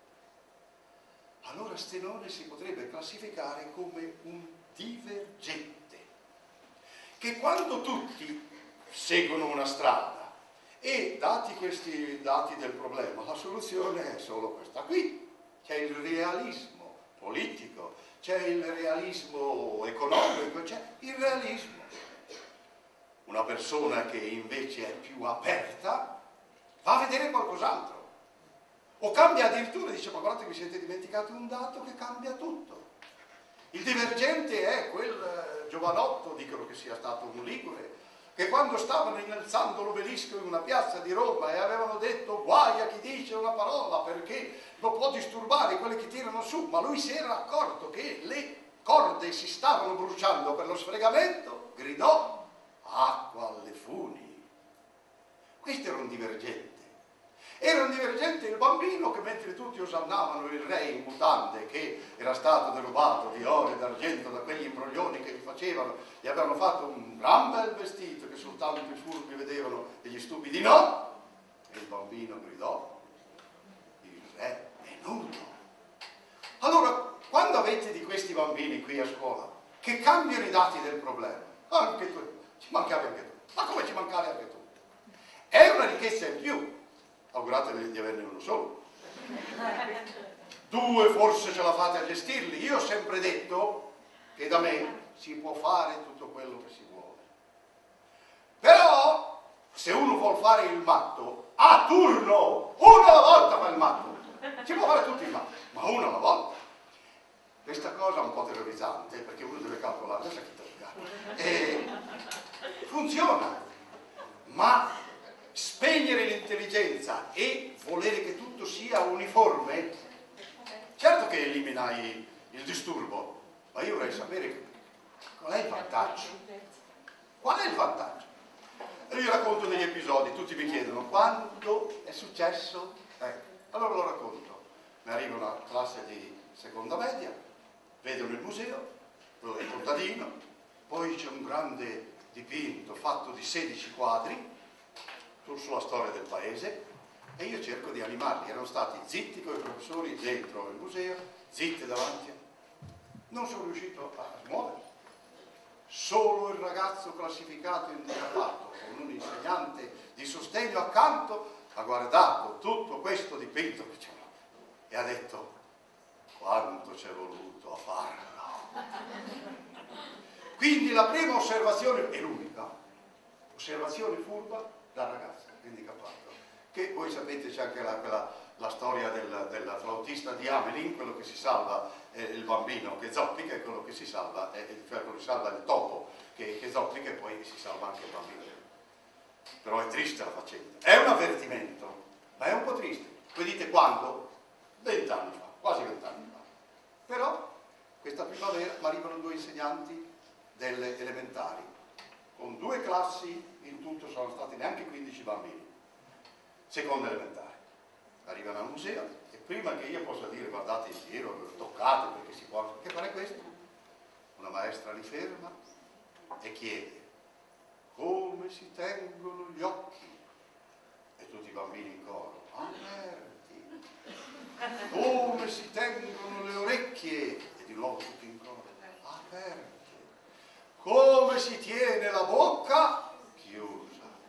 Allora stenone si potrebbe classificare come un divergente, che quando tutti seguono una strada e dati questi dati del problema, la soluzione è solo questa qui. C'è il realismo politico, c'è il realismo economico, c'è il realismo. Una persona che invece è più aperta va a vedere qualcos'altro, o cambia addirittura, dice: ma guardate, vi siete dimenticati un dato che cambia tutto. Il divergente è quel giovanotto, dicono che sia stato un ligure, che quando stavano innalzando l'obelisco in una piazza di Roma e avevano detto: guai a chi dice una parola perché lo può disturbare quelli che tirano su, ma lui si era accorto che le corde si stavano bruciando per lo sfregamento, gridò: acqua alle funi. Questo era un divergente. Era un divergente il bambino che, mentre tutti osannavano il re in mutande che era stato derubato di oro e d'argento da quegli imbroglioni che gli facevano, gli avevano fatto un gran bel vestito che soltanto i furbi vedevano e gli stupidi no, e il bambino gridò: il re è nudo. Allora, quando avete di questi bambini qui a scuola che cambiano i dati del problema, anche tu, ci mancavi anche tu. Ma come ci mancavi anche tu? È una ricchezza in più. Auguratevi di averne uno solo. Due forse ce la fate a gestirli. Io ho sempre detto che da me si può fare tutto quello che si vuole. Però, se uno vuol fare il matto, a turno, uno alla volta fa il matto. Si può fare tutti il matto, ma uno alla volta. Questa cosa è un po' terrorizzante, perché uno deve calcolare, adesso chi tocca. E funziona, ma spegnere l'intelligenza e volere che tutto sia uniforme, certo che elimina il disturbo, ma io vorrei sapere qual è il vantaggio. Qual è il vantaggio? E io racconto degli episodi, tutti mi chiedono quando è successo. Ecco, allora lo racconto. Mi arriva una classe di seconda media, vedono il museo, il contadino, poi c'è un grande dipinto fatto di sedici quadri sulla storia del paese e io cerco di animarli. Erano stati zitti con i professori dentro il museo, zitti davanti, non sono riuscito a smuoverli. Solo il ragazzo classificato in reparto con un insegnante di sostegno accanto ha guardato tutto questo dipinto che c'era e ha detto: quanto ci è voluto a farlo. Quindi la prima osservazione, e l'unica osservazione furba dal ragazzo handicapato, che voi sapete c'è anche la, quella, la storia del, del flautista di Hamelin, quello che si salva è il bambino che zoppica e quello che si salva è quello che si salva il topo che, che zoppica e poi si salva anche il bambino. Però è triste la faccenda, è un avvertimento, ma è un po' triste. Voi dite quando? Vent'anni fa, quasi vent'anni fa. Però questa primavera mi arrivano due insegnanti delle elementari con due classi, in tutto sono stati neanche quindici bambini, seconda elementare. Arrivano al museo e prima che io possa dire guardate in giro, toccate perché si può, che fare questo? Una maestra li ferma e chiede: come si tengono gli occhi? E tutti i bambini in coro: aperti. Come si tengono le orecchie? E di nuovo tutti in coro: aperti. Come si tiene la bocca? Chiusa.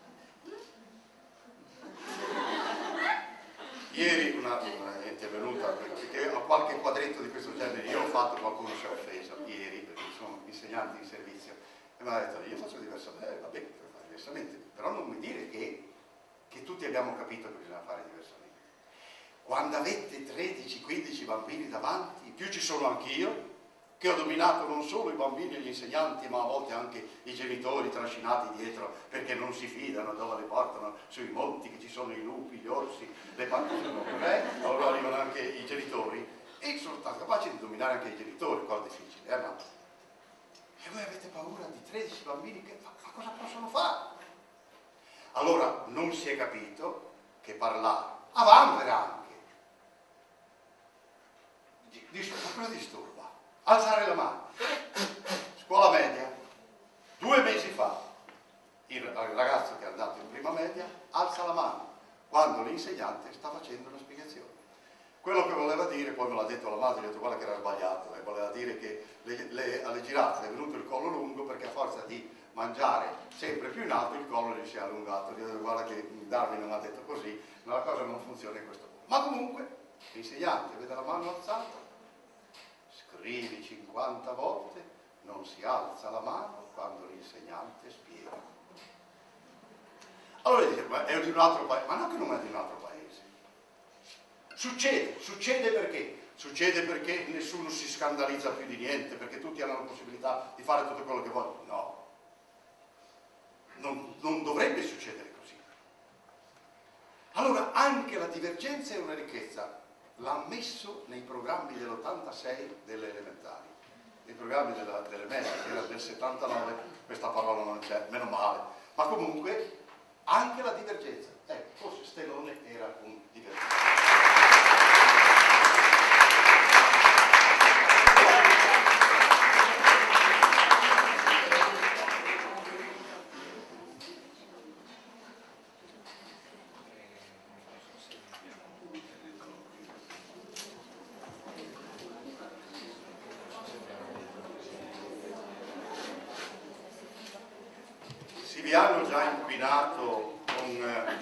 Ieri una, una è intervenuta perché ho qualche quadretto di questo genere, io ho fatto, qualcuno si è offeso ieri perché sono insegnanti in servizio E mi ha detto, io faccio diversamente, eh, vabbè, fare diversamente, però non mi dire che, che tutti abbiamo capito che bisogna fare diversamente. Quando avete tredici quindici bambini davanti, più ci sono anch'io, che ho dominato non solo i bambini e gli insegnanti, ma a volte anche i genitori trascinati dietro perché non si fidano dove le portano sui monti, che ci sono i lupi, gli orsi, le pantofole, eh? Allora arrivano anche i genitori e sono stati capaci di dominare anche i genitori, cosa difficile, eh? Ma... E voi avete paura di tredici bambini che ma cosa possono fare? Allora non si è capito che parlare a vanvera anche disturba, ma cosa disturba? Alzare la mano. Scuola media, due mesi fa il ragazzo che è andato in prima media alza la mano quando l'insegnante sta facendo una spiegazione. Quello che voleva dire, poi me l'ha detto la madre, gli ho detto guarda che era sbagliato, e voleva dire che le, le, alle giraffe è venuto il collo lungo perché a forza di mangiare sempre più in alto il collo gli si è allungato. Gli ho detto guarda che Darwin non ha detto così, ma la cosa non funziona in questo modo. Ma comunque l'insegnante vede la mano alzata, scrivi cinquanta volte, non si alza la mano quando l'insegnante spiega. Allora dice, ma è di un altro paese, ma no che non è di un altro paese. Succede, succede perché? Succede perché nessuno si scandalizza più di niente, perché tutti hanno la possibilità di fare tutto quello che vogliono. No, non, non dovrebbe succedere così. Allora anche la divergenza è una ricchezza. L'ha messo nei programmi dell'ottantasei delle elementari, nei programmi della, delle medie, che era del settantanove, questa parola non c'è, meno male, ma comunque anche la divergenza. Ecco, forse Stenone era un divergente. Vi hanno già inquinato con eh,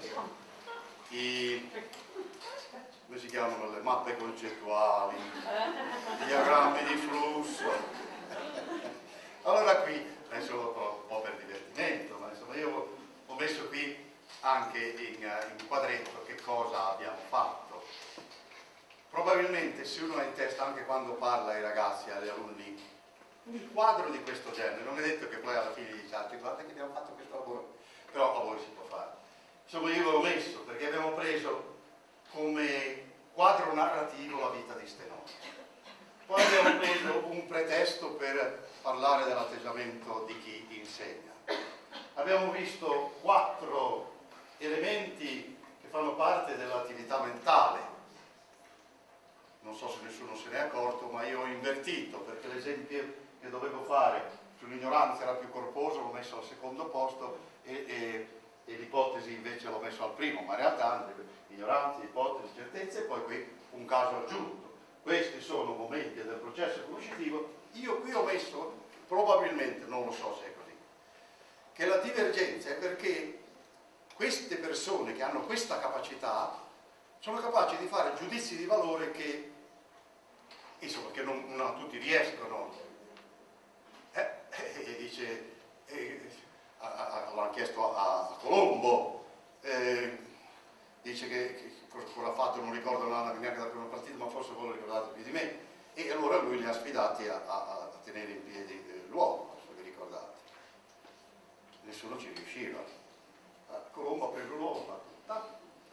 i, come si chiamano, le mappe concettuali, i diagrammi di flusso. Allora qui, adesso un po' per divertimento, ma insomma io ho messo qui anche in, in quadretto che cosa abbiamo fatto. Probabilmente se uno ha in testa, anche quando parla ai ragazzi, agli alunni, un quadro di questo genere, non è detto che poi alla fine dice altri guarda che abbiamo fatto questo lavoro, però a voi si può fare. Insomma io l'ho messo perché abbiamo preso come quadro narrativo la vita di Stenone. Poi abbiamo preso un pretesto per parlare dell'atteggiamento di chi insegna. Abbiamo visto quattro elementi che fanno parte dell'attività mentale. Non so se nessuno se ne è accorto, ma io ho invertito perché l'esempio che dovevo fare sull'ignoranza era più corposo, l'ho messo al secondo posto e, e, e l'ipotesi invece l'ho messo al primo, ma in realtà ignoranza, ipotesi, certezze e poi qui un caso aggiunto. Questi sono momenti del processo conoscitivo. Io qui ho messo, probabilmente, non lo so se è così, che la divergenza è perché queste persone che hanno questa capacità sono capaci di fare giudizi di valore che, insomma, che non, non tutti riescono. Eh, eh, dice, eh, l'hanno chiesto a, a Colombo, eh, dice che, che cosa ha fatto, non ricordo neanche da prima partita, ma forse voi lo ricordate più di me, e allora lui li ha sfidati a, a, a tenere in piedi eh, l'uomo, se vi ricordate. Nessuno ci riusciva. Eh, Colombo ha preso l'uomo, ma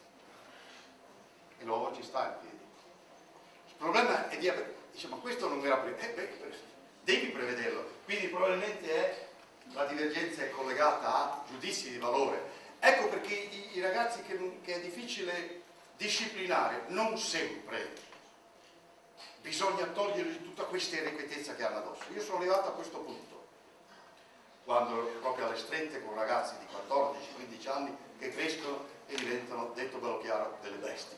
e l'uomo ci sta in piedi. Il problema è di avere, dice, ma questo non era previsto, eh, beh, devi prevederlo, quindi probabilmente è, la divergenza è collegata a giudizi di valore. Ecco perché i, i ragazzi che, che è difficile disciplinare, non sempre bisogna togliergli tutta questa irrequietezza che hanno addosso. Io sono arrivato a questo punto, quando proprio alle strette con ragazzi di quattordici quindici anni che crescono e diventano, detto bello chiaro, delle bestie.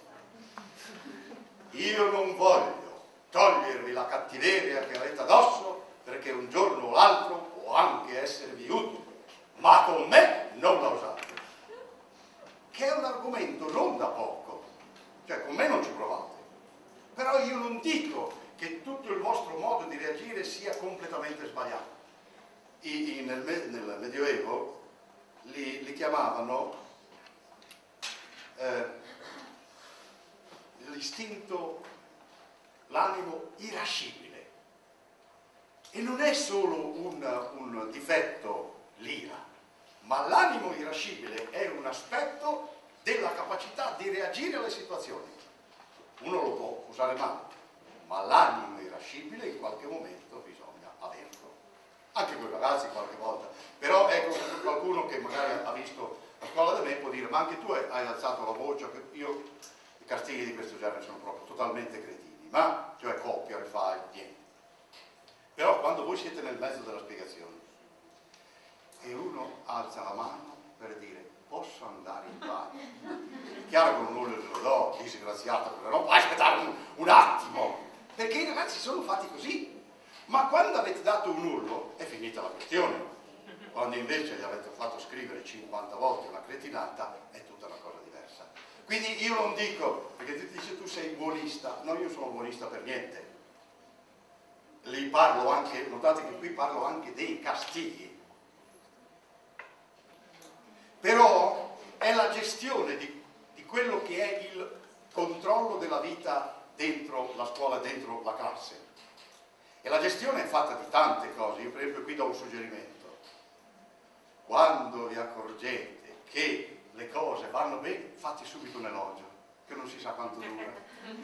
Io non voglio togliervi la cattiveria che avete addosso perché un giorno o l'altro può anche esservi utile, ma con me non la usate. Che è un argomento non da poco, cioè con me non ci provate. Però io non dico che tutto il vostro modo di reagire sia completamente sbagliato. In, nel, nel Medioevo li, li chiamavano eh, l'istinto, l'animo irascibile. E non è solo un, un difetto l'ira, ma l'animo irascibile è un aspetto della capacità di reagire alle situazioni. Uno lo può usare male, ma l'animo irascibile in qualche momento bisogna averlo. Anche con i ragazzi qualche volta. Però ecco, qualcuno che magari ha visto la scuola da me può dire: ma anche tu hai alzato la voce. Io i castighi di questo genere sono proprio totalmente cretini, ma cioè copia, rifai, niente. Però quando voi siete nel mezzo della spiegazione e uno alza la mano per dire: posso andare in bagno? Chiaro che non lo do, disgraziato, però non puoi aspettare un, un attimo, perché i ragazzi sono fatti così. Ma quando avete dato un urlo è finita la questione. Quando invece gli avete fatto scrivere cinquanta volte una cretinata è tutta una cosa diversa. Quindi io non dico, perché ti dice tu sei buonista, no, io sono buonista per niente. Lì parlo anche, notate che qui parlo anche dei castighi. Però è la gestione di, di quello che è il controllo della vita dentro la scuola, dentro la classe. E la gestione è fatta di tante cose. Io per esempio qui do un suggerimento. Quando vi accorgete che le cose vanno bene, fate subito un elogio, che non si sa quanto dura.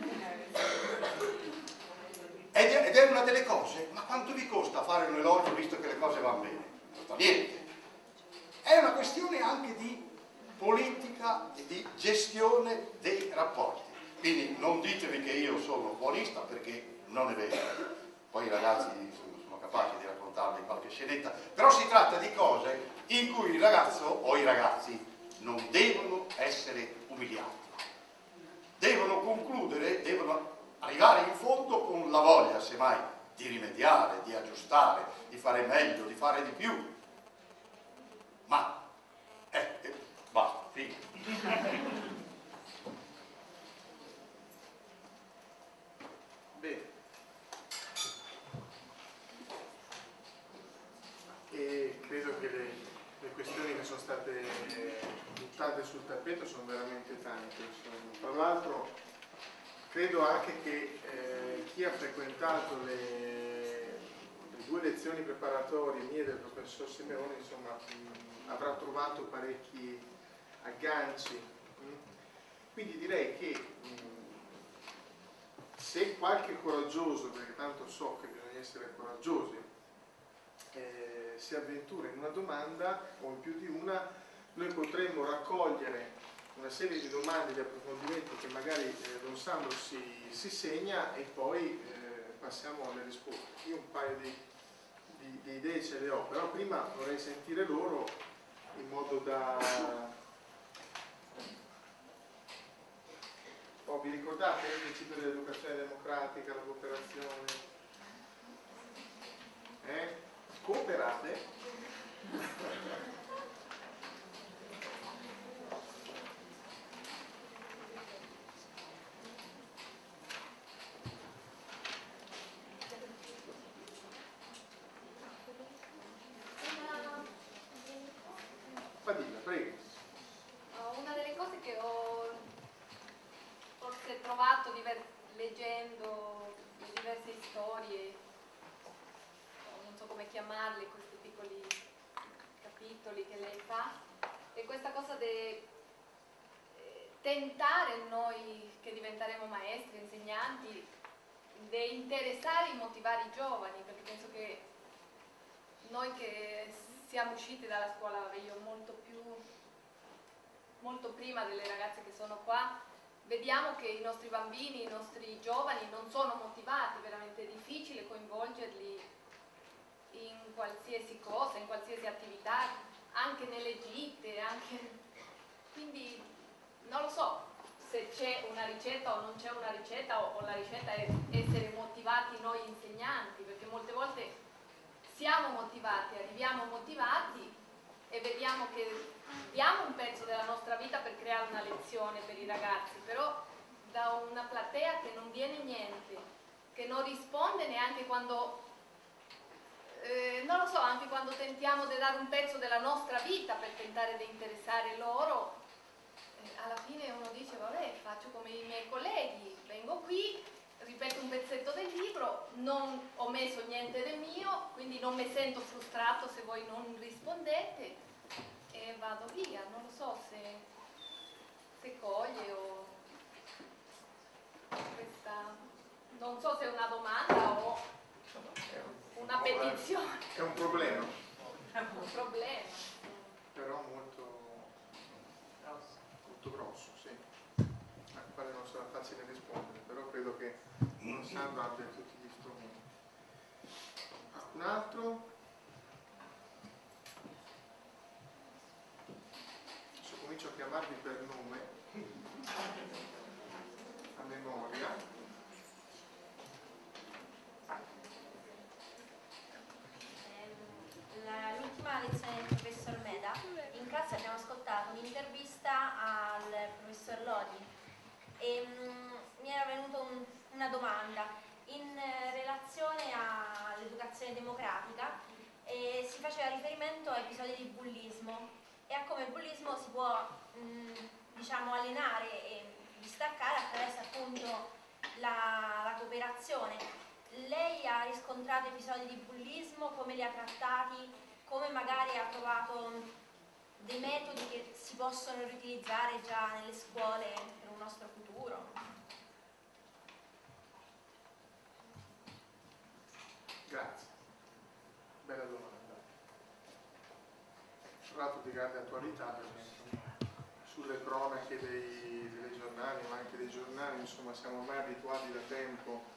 Ed è, ed è una delle cose, ma quanto vi costa fare un elogio visto che le cose vanno bene? Non costa niente. È una questione anche di politica e di gestione dei rapporti. Quindi non ditemi che io sono buonista, perché non è vero. Poi i ragazzi sono, sono capaci di raccontarvi qualche scenetta, però si tratta di cose in cui il ragazzo o i ragazzi non devono essere umiliati. Devono concludere, devono arrivare in fondo con la voglia, semmai, di rimediare, di aggiustare, di fare meglio, di fare di più. Ma, eh, eh basta, finito. Bene. E credo che le, le questioni che sono state buttate sul tappeto sono veramente tante. Tra l'altro credo anche che eh, chi ha frequentato le, le due lezioni preparatorie mie del professor Simeoni, insomma, mh, avrà trovato parecchi agganci. Mh. Quindi direi che mh, se qualche coraggioso, perché tanto so che bisogna essere coraggiosi, eh, si avventura in una domanda o in più di una, noi potremmo raccogliere una serie di domande di approfondimento che magari eh, Don Sandro si, si segna e poi eh, passiamo alle risposte. Io un paio di, di, di idee ce le ho, però prima vorrei sentire loro in modo da... Oh, vi ricordate il principio dell'educazione democratica, la cooperazione? Eh? Cooperate? Padilla, prego. Una delle cose che ho forse trovato leggendo le diverse storie, non so come chiamarle, questi piccoli capitoli che lei fa, è questa cosa di tentare noi che diventeremo maestri, insegnanti, di interessare e motivare i giovani, perché penso che noi che siamo usciti dalla scuola io molto più molto prima delle ragazze che sono qua, vediamo che i nostri bambini, i nostri giovani non sono motivati, veramente è difficile coinvolgerli in qualsiasi cosa, in qualsiasi attività, anche nelle gite, anche... quindi non lo so se c'è una ricetta o non c'è una ricetta, o, o la ricetta è essere motivati noi insegnanti, perché molte volte siamo motivati, arriviamo motivati e vediamo che diamo un pezzo della nostra vita per creare una lezione per i ragazzi, però da una platea che non viene niente, che non risponde neanche quando eh, non lo so, anche quando tentiamo di dare un pezzo della nostra vita per tentare di interessare loro, eh, alla fine uno dice vabbè, faccio come i miei colleghi, vengo qui, ripeto un pezzetto del libro, non ho messo niente del mio, quindi non mi sento frustrato se voi non rispondete e vado via. Non lo so se, se coglie o questa, non so se è una domanda o una petizione. È un problema. È un problema. Però molto grosso, molto grosso, sì. Al quale non sarà facile rispondere, però credo che non Sandro abbia tutti gli strumenti. Qualcun altro? Adesso comincio a chiamarvi per nome, a memoria. L'ultima lezione del professor Meda, in classe abbiamo ascoltato un'intervista al professor Lodi e um, mi era venuta un, una domanda in eh, relazione all'educazione democratica e si faceva riferimento a episodi di bullismo e a come il bullismo si può um, diciamo allenare e distaccare attraverso appunto la, la cooperazione. Lei ha riscontrato episodi di bullismo, come li ha trattati, come magari ha trovato dei metodi che si possono riutilizzare già nelle scuole per un nostro futuro? Grazie, bella domanda. Tra l'altro di grande attualità perché sulle cronache dei, dei giornali, ma anche dei giornali, insomma siamo ormai abituati da tempo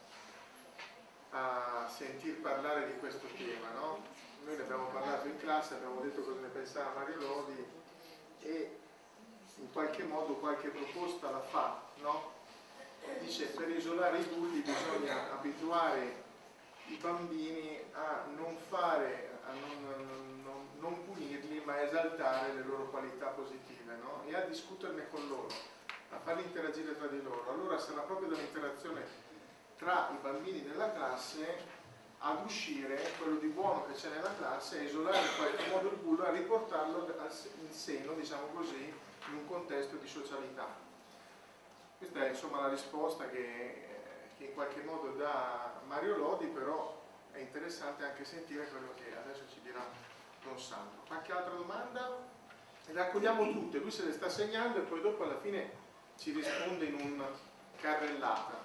a sentir parlare di questo tema, no? Noi ne abbiamo parlato in classe, abbiamo detto cosa ne pensava Mario Lodi e in qualche modo qualche proposta la fa, no? Dice per isolare i bulli bisogna abituare i bambini a non fare, a non, non, non punirli, ma a esaltare le loro qualità positive, no? E a discuterne con loro, a farli interagire tra di loro. Allora sarà proprio dall'interazione tra i bambini della classe ad uscire quello di buono che c'è nella classe, a isolare in qualche modo il bullo, a riportarlo in seno, diciamo così, in un contesto di socialità. Questa è insomma la risposta che, che in qualche modo dà Mario Lodi, però è interessante anche sentire quello che adesso ci dirà Don Sandro. Qualche altra domanda? Le raccogliamo tutte, lui se le sta segnando e poi dopo alla fine ci risponde in un carrellata.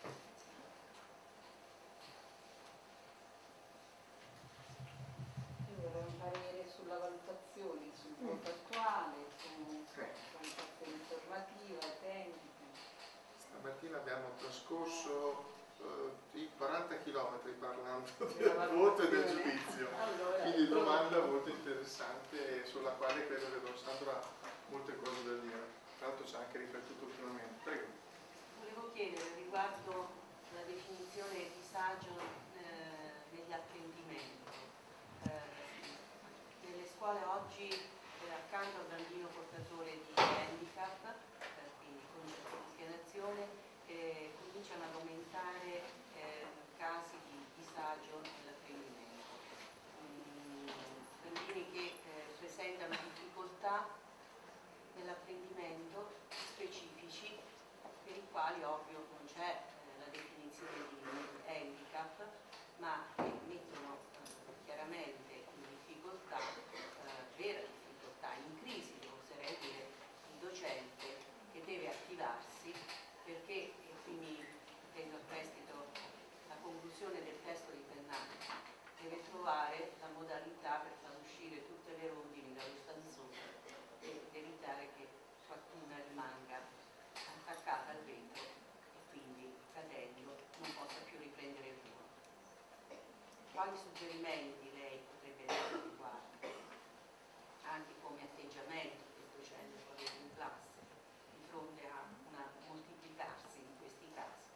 Sulla valutazione, sul voto attuale, su valutazione informativa, tecnica. Stamattina abbiamo trascorso eh, i quaranta chilometri parlando del voto e del giudizio, allora, quindi domanda molto interessante sulla quale credo che Don Sandro ha molte cose da dire. Tra l'altro ci ha anche riflettuto ultimamente. Prego. Volevo chiedere riguardo la definizione di disagio eh, degli apprendimenti. Eh, nelle scuole oggi eh, accanto al bambino portatore di handicap, eh, quindi con discriminazione, eh, cominciano ad aumentare eh, casi di disagio nell'apprendimento. Mm, bambini che eh, presentano difficoltà nell'apprendimento specifici per i quali ovvio non c'è eh, la definizione di handicap, ma che mettono eh, chiaramente in difficoltà, eh, vera difficoltà, in crisi, devo oserei dire, il docente che deve attivarsi perché, e quindi prendo a prestito la conclusione del testo di Pennani, deve trovare la modalità per far uscire tutte le rondini dallo stanzone ed evitare che qualcuna rimanga attaccata al vetro e quindi cadendo non possa più riprendere il volo. Quali suggerimenti lei potrebbe dare al riguardo, anche come atteggiamento che il docente può avere in classe di fronte a un moltiplicarsi di questi casi?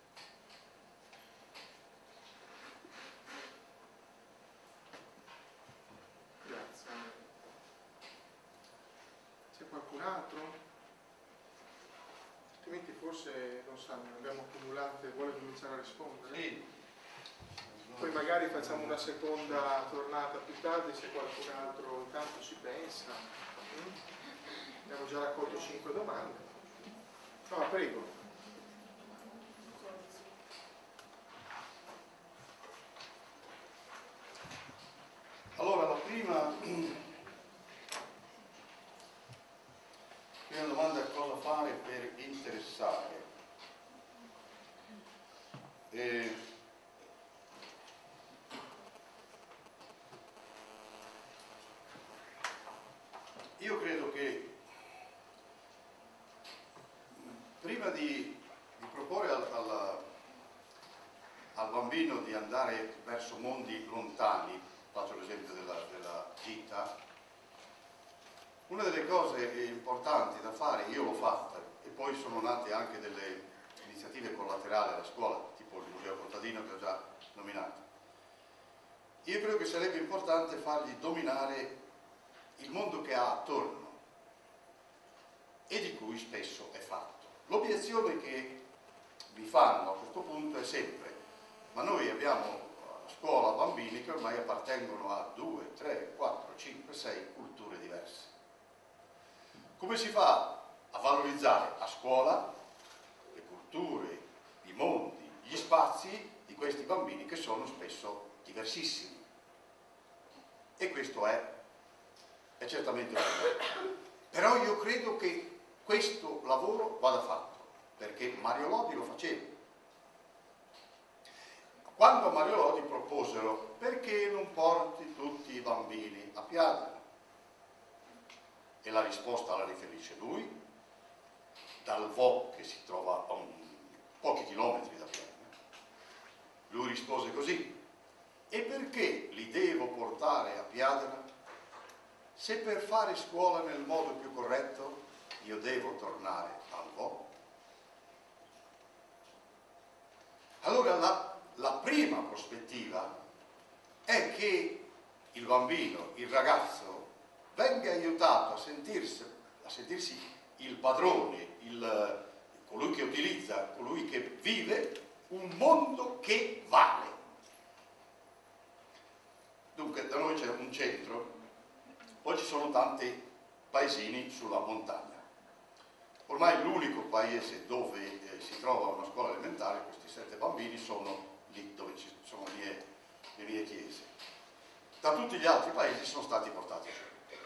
Grazie. C'è qualcun altro? Altrimenti forse non sanno, ne abbiamo accumulate, vuole cominciare a rispondere? Sì, poi magari facciamo una seconda tornata più tardi se qualcun altro intanto ci pensa. Mm? Abbiamo già raccolto cinque domande. No, prego. Allora, la prima, prima domanda è cosa fare per interessare. E io credo che prima di, di proporre al, al, al bambino di andare verso mondi lontani, faccio l'esempio della, della gita, una delle cose importanti da fare, io l'ho fatta, e poi sono nate anche delle iniziative collaterali alla scuola, tipo il Museo Contadino che ho già nominato. Io credo che sarebbe importante fargli dominare il mondo che ha attorno e di cui spesso è fatto. L'obiezione che vi fanno a questo punto è sempre: ma noi abbiamo a scuola bambini che ormai appartengono a due, tre, quattro, cinque, sei culture diverse. Come si fa a valorizzare a scuola le culture, i mondi, gli spazi di questi bambini che sono spesso diversissimi? E questo è, è certamente un problema. Però io credo che questo lavoro vada fatto, perché Mario Lodi lo faceva. Quando a Mario Lodi proposero: perché non porti tutti i bambini a Piadina? E la risposta la riferisce lui, dal Vo che si trova a un, pochi chilometri da Piadina. Lui rispose così: e perché li devo portare a Piadina se per fare scuola nel modo più corretto io devo tornare al Vo? Allora la, la prima prospettiva è che il bambino, il ragazzo, venga aiutato a sentirsi, a sentirsi il padrone, il, colui che utilizza, colui che vive un mondo che vale. Dunque, da noi c'è un centro, poi ci sono tanti paesini sulla montagna. Ormai l'unico paese dove eh, si trova una scuola elementare, questi sette bambini sono lì dove ci sono le mie, le mie chiese. Da tutti gli altri paesi sono stati portati giù.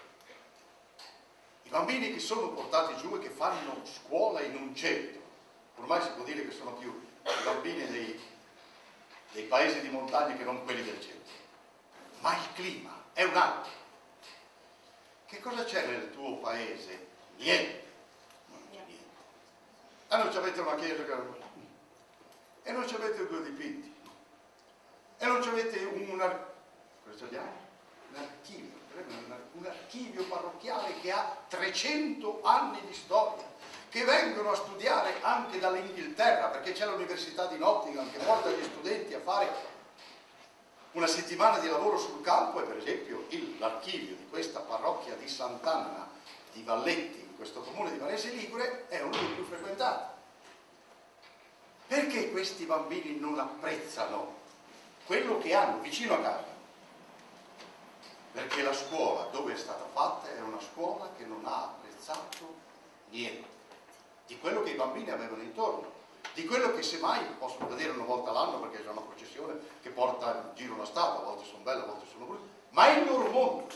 I bambini che sono portati giù e che fanno scuola in un centro, ormai si può dire che sono più i bambini dei, dei paesi di montagna che non quelli del centro. Ma il clima è un altro. Che cosa c'è nel tuo paese? Niente. Non c'è niente. E non ci avete una chiesa che... E non ci avete due dipinti. E non ci avete un... Una... Cosa abbiamo? Un archivio. Un archivio parrocchiale che ha trecento anni di storia, che vengono a studiare anche dall'Inghilterra, perché c'è l'Università di Nottingham che porta gli studenti a fare una settimana di lavoro sul campo. E per esempio l'archivio di questa parrocchia di Sant'Anna di Valletti, in questo comune di Varese Ligure, è uno dei più frequentati. Perché questi bambini non apprezzano quello che hanno vicino a casa? Perché la scuola dove è stata fatta è una scuola che non ha apprezzato niente di quello che i bambini avevano intorno, di quello che semmai possono vedere una volta l'anno, perché c'è una processione che porta in giro la statua, a volte sono belle, a volte sono brutte, ma è il loro mondo.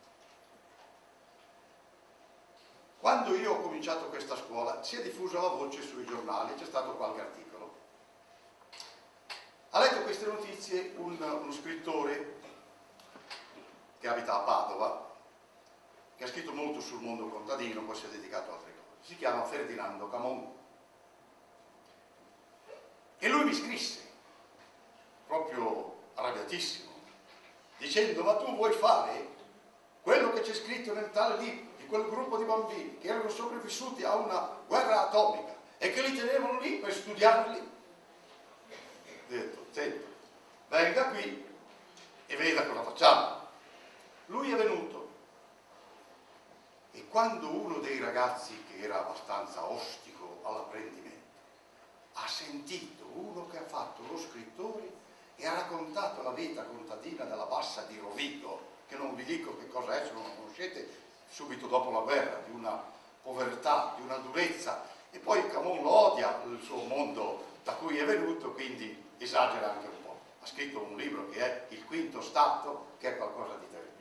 Quando io ho cominciato questa scuola si è diffusa la voce sui giornali, c'è stato qualche articolo. Ha letto queste notizie un, uno scrittore che abita a Padova, che ha scritto molto sul mondo contadino, poi si è dedicato a altre cose. Si chiama Ferdinando Camon. E lui mi scrisse, proprio arrabbiatissimo, dicendo: ma tu vuoi fare quello che c'è scritto nel tale libro, di quel gruppo di bambini che erano sopravvissuti a una guerra atomica e che li tenevano lì per studiarli? Ho detto: senta, venga qui e veda cosa facciamo. Lui è venuto e quando uno dei ragazzi, che era abbastanza ostico all'apprendimento, ha sentito uno che ha fatto lo scrittore, e ha raccontato la vita contadina della Bassa di Rovigo, che non vi dico che cosa è se non lo conoscete, subito dopo la guerra, di una povertà, di una durezza, e poi Camon lo odia il suo mondo da cui è venuto, quindi esagera anche un po'. Ha scritto un libro che è Il Quinto Stato, che è qualcosa di terribile.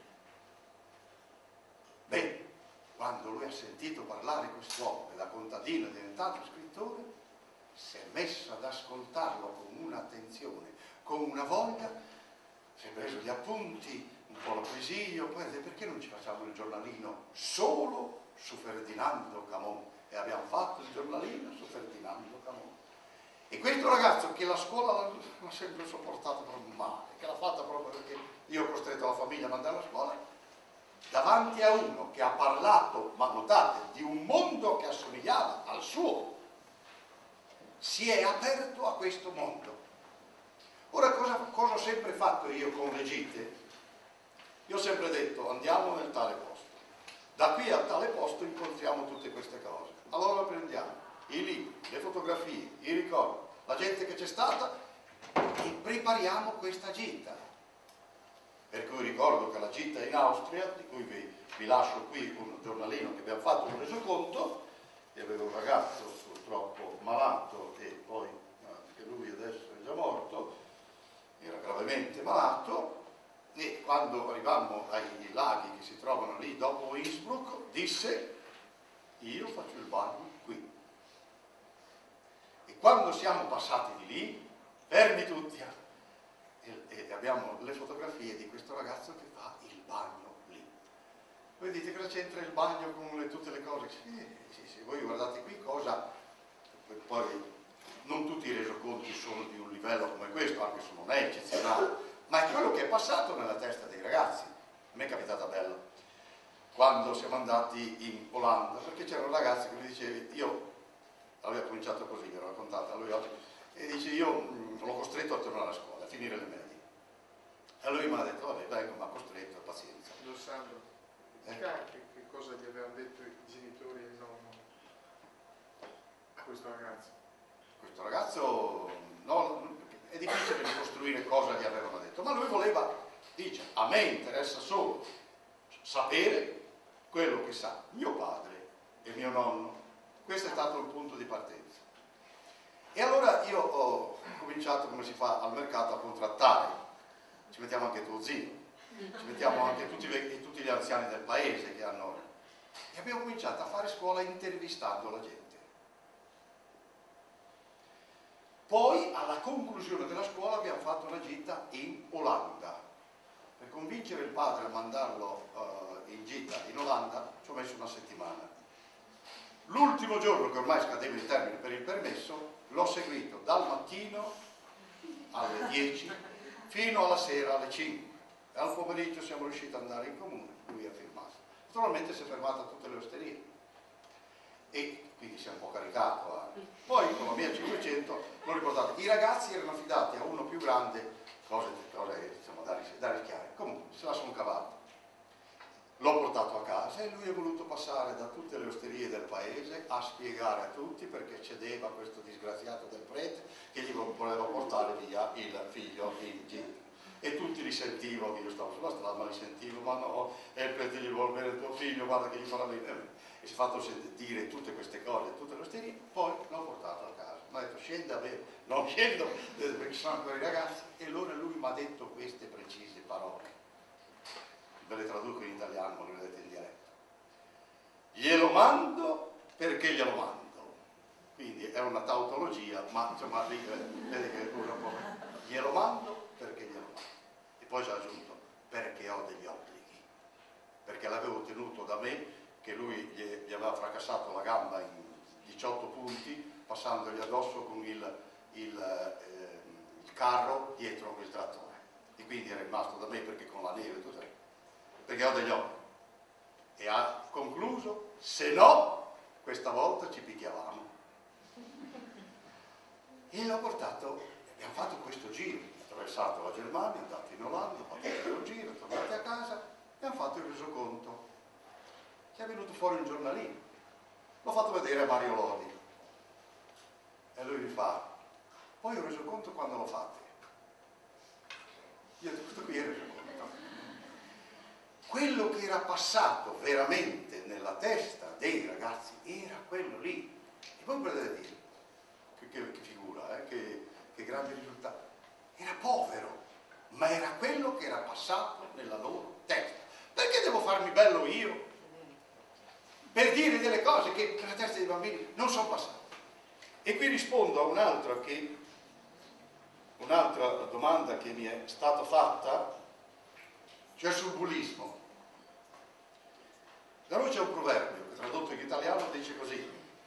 Beh, quando lui ha sentito parlare quest'uomo e da contadino è diventato scrittore, si è messo ad ascoltarlo con un'attenzione, con una voglia, si è preso gli appunti, un po' lo presidio, poi ha detto perché non ci facciamo il giornalino solo su Ferdinando Camon? E abbiamo fatto il giornalino su Ferdinando Camon. E questo ragazzo che la scuola l'ha sempre sopportato proprio male, che l'ha fatta proprio perché io ho costretto la famiglia a mandare a scuola, davanti a uno che ha parlato, ma notate, di un mondo che assomigliava al suo, si è aperto a questo mondo. Ora cosa, cosa ho sempre fatto io con le gite? Io ho sempre detto andiamo nel tale posto, da qui a tale posto incontriamo tutte queste cose, allora prendiamo i libri, le fotografie, i ricordi, la gente che c'è stata e prepariamo questa gita. Per cui ricordo che la gita in Austria, di cui vi, vi lascio qui un giornalino che abbiamo fatto un resoconto, e avevo un ragazzo purtroppo malato e poi anche lui adesso è già morto, era gravemente malato, e quando arrivammo ai laghi che si trovano lì dopo Innsbruck disse io faccio il bagno qui. E quando siamo passati di lì, fermi tutti, e, e abbiamo le fotografie di questo ragazzo che fa il bagno lì. Voi dite cosa c'entra il bagno con le, tutte le cose? Sì, sì, sì, voi guardate qui cosa, poi non tutti i resoconti sono di un livello come questo, anche se non è eccezionale, ma è quello che è passato nella testa dei ragazzi. A me è capitata bella quando siamo andati in Olanda, perché c'era un ragazzo che mi diceva, io aveva cominciato così, mi ero raccontata a lui oggi, e dice io mh, l'ho costretto a tornare a scuola, a finire le medie. E lui mi ha detto, vabbè, vengo, ma costretto, pazienza. Don Sandro, Eh? che, che cosa gli avevano detto i genitori e il nonno a questo ragazzo? Questo ragazzo, no, è difficile ricostruire cosa gli avevano detto, ma lui voleva, dice, a me interessa solo sapere quello che sa mio padre e mio nonno. Questo è stato il punto di partenza. E allora io ho cominciato, come si fa al mercato, a contrattare. Ci mettiamo anche tuo zio, ci mettiamo anche tutti, le, tutti gli anziani del paese che hanno... E abbiamo cominciato a fare scuola intervistando la gente. Poi, alla conclusione della scuola, abbiamo fatto una gita in Olanda. Per convincere il padre a mandarlo uh, in gita in Olanda ci ho messo una settimana. L'ultimo giorno, che ormai scadeva il termine per il permesso, l'ho seguito dal mattino alle dieci fino alla sera alle cinque. E al pomeriggio siamo riusciti ad andare in comune, lui ha firmato. Naturalmente si è fermato a tutte le osterie. E quindi si è un po' caricato. Eh. Poi con la mia cinquecento l'ho riportato. I ragazzi erano affidati a uno più grande, cose, cose diciamo, da, ris- da rischiare. Comunque se la sono cavata. L'ho portato a casa e lui è voluto passare da tutte le osterie del paese a spiegare a tutti perché cedeva questo disgraziato del prete che gli voleva portare via il figlio in gita. E tutti li sentivo, io stavo sulla strada, ma li sentivo, ma no, e il prete gli vuole bene tuo figlio, guarda che gli farà bene. E si è fatto dire tutte queste cose a tutte le osterie, poi l'ho portato a casa. Mi ha detto scenda a bere, non scendo perché sono ancora i ragazzi. E allora lui mi ha detto queste precise parole. Ve le traduco in italiano, ma le vedete in dialetto. Glielo mando perché glielo mando. Quindi è una tautologia, ma insomma, vedi che usa un po'. Glielo mando perché glielo mando. E poi ci ha aggiunto, perché ho degli obblighi. Perché l'avevo tenuto da me, che lui gli, gli aveva fracassato la gamba in diciotto punti, passandogli addosso con il, il, eh, il carro dietro il trattore. E quindi era rimasto da me perché con la neve e tutto il perché ho degli obblighi. E ha concluso, se no, questa volta ci picchiavamo. E l'ho portato, abbiamo fatto questo giro, attraversato la Germania, andato in Olanda, fatto questo giro, tornati a casa, e abbiamo fatto il resoconto, che è venuto fuori un giornalino. L'ho fatto vedere a Mario Lodi. E lui mi fa, poi il resoconto quando lo fate? Io questo qui era il racconto. Quello che era passato veramente nella testa dei ragazzi era quello lì. E poi potete dire, che, che, che figura, eh? che, che grandi risultati. Era povero, ma era quello che era passato nella loro testa. Perché devo farmi bello io? Per dire delle cose che nella testa dei bambini non sono passate. E qui rispondo a un'altra che, un'altra domanda che mi è stata fatta, cioè sul bullismo. Da noi c'è un proverbio che tradotto in italiano dice così: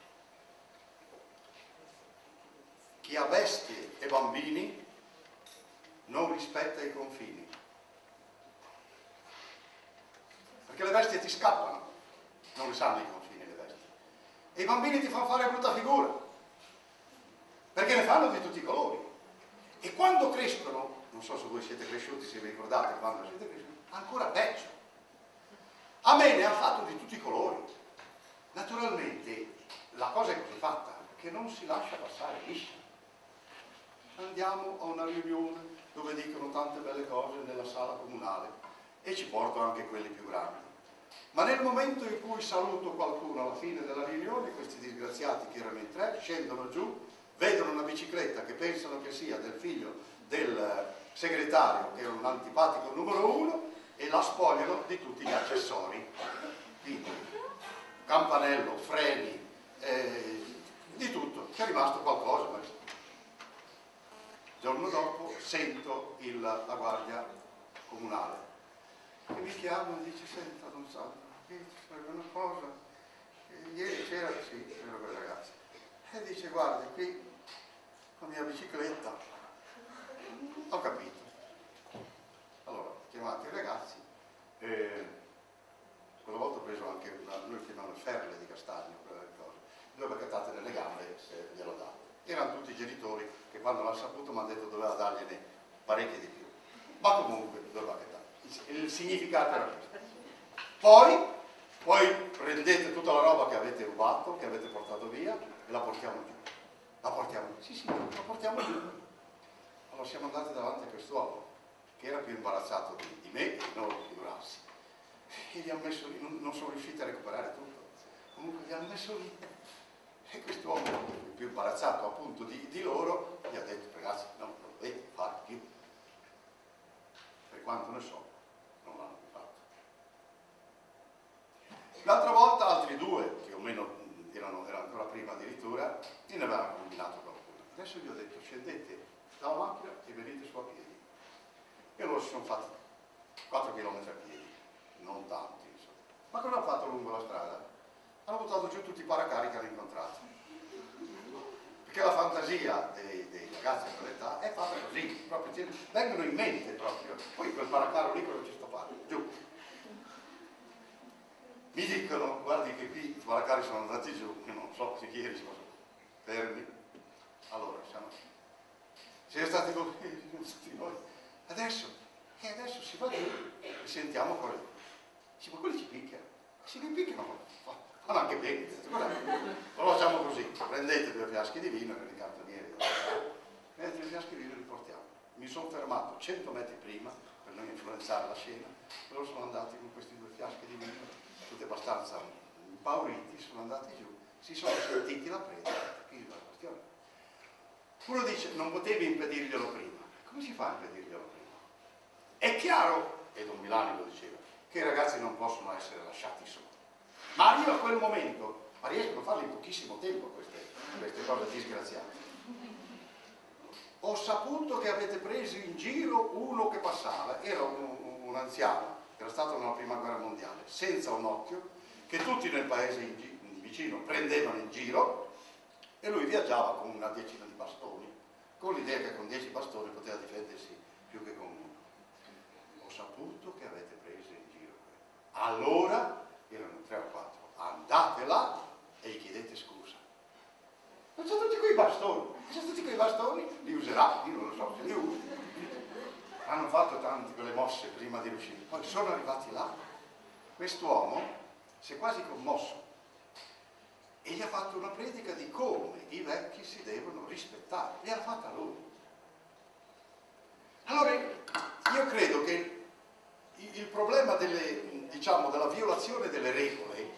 chi ha bestie e bambini non rispetta i confini. Perché le bestie ti scappano, non li sanno i confini le bestie. E i bambini ti fanno fare brutta figura, perché ne fanno di tutti i colori. E quando crescono, non so se voi siete cresciuti, se vi ricordate quando siete cresciuti, ancora peggio. A me ne hanno fatto di tutti i colori. Naturalmente la cosa è così fatta che non si lascia passare liscia. Andiamo a una riunione dove dicono tante belle cose nella sala comunale e ci porto anche quelli più grandi. Ma nel momento in cui saluto qualcuno alla fine della riunione, questi disgraziati che erano in tre scendono giù, vedono una bicicletta che pensano che sia del figlio del segretario, che era un antipatico numero uno, e la spogliano di tutti gli accessori, quindi campanello, freni, eh, di tutto. C'è rimasto qualcosa, ma il giorno dopo sento il, la guardia comunale che mi chiama e dice: senta, Don Sandro, qui c'è una cosa, eh, ieri c'era, sì, c'era quel ragazzo, e dice: guardi, qui la mia bicicletta. Ho capito. Allora, chiamate i ragazzi, eh, quella volta ho preso anche una, noi chiamiamo le ferle di castagno, quelle cose, due bacchettate nelle gambe e glielo date. Erano tutti i genitori che quando l'hanno saputo mi hanno detto doveva dargliene parecchie di più, ma comunque due bacchettate. Il, il significato era questo. Poi, poi prendete tutta la roba che avete rubato, che avete portato via, e la portiamo giù. La portiamo giù? Sì, sì, la portiamo giù. Allora siamo andati davanti a quest'uomo che era più imbarazzato di, di me e di loro figurarsi, e gli hanno messo lì, non, non sono riusciti a recuperare tutto, comunque gli hanno messo lì, e quest'uomo più imbarazzato appunto di, di loro gli ha detto: ragazzi, no, non dovete fare più. Per quanto ne so, non l'hanno più fatto. L'altra volta altri due, più o meno erano, erano ancora prima addirittura, e ne avevano combinato qualcuno. Adesso gli ho detto: scendete dalla macchina e venite su a piedi. E loro si sono fatti quattro chilometri a piedi, non tanti, insomma. Ma cosa hanno fatto lungo la strada? Hanno buttato giù tutti i paracari che hanno incontrato. Perché la fantasia dei, dei ragazzi di quell'età è fatta così, proprio, vengono in mente proprio. Poi quel paracaro lì cosa ci sto fare? Giù. Mi dicono: guardi che qui i paracari sono andati giù, io non so se ieri sono fermi. Allora, siamo, siamo stati con siamo stati noi. Adesso, e adesso si va giù e sentiamo cosa. Dice: ma quelli ci picchiano. Si mi picchiano, fanno anche bene. Allora facciamo così: prendete due fiaschi di vino e i cantonieri, prendete due fiaschi di vino e li portiamo. Mi sono fermato cento metri prima per non influenzare la scena. Loro sono andati con questi due fiaschi di vino, tutti abbastanza impauriti, sono andati giù, si sono sentiti la presa. Qui la questione. Uno dice: non potevi impedirglielo prima. Come si fa a impedirglielo prima? È chiaro, e Don Milani lo diceva, che i ragazzi non possono essere lasciati soli. Ma io a quel momento, ma riescono a farlo in pochissimo tempo queste, queste cose disgraziate. Ho saputo che avete preso in giro uno che passava, era un, un, un anziano, che era stato nella prima guerra mondiale, senza un occhio, che tutti nel paese in gi- vicino prendevano in giro, e lui viaggiava con una decina di bastoni, con l'idea che con dieci bastoni poteva difendersi più che con uno. Ho saputo che avete preso in giro quello. Allora, erano tre o quattro, andate là e gli chiedete scusa. Non sono tutti quei bastoni, sono tutti quei bastoni, li userà, io non lo so se li uso. Hanno fatto tante quelle mosse prima di riuscire, poi sono arrivati là. Quest'uomo si è quasi commosso e gli ha fatto una predica di come i vecchi si devono rispettare, gliel'ha fatta lui. Allora gli io credo che il problema delle, diciamo, della violazione delle regole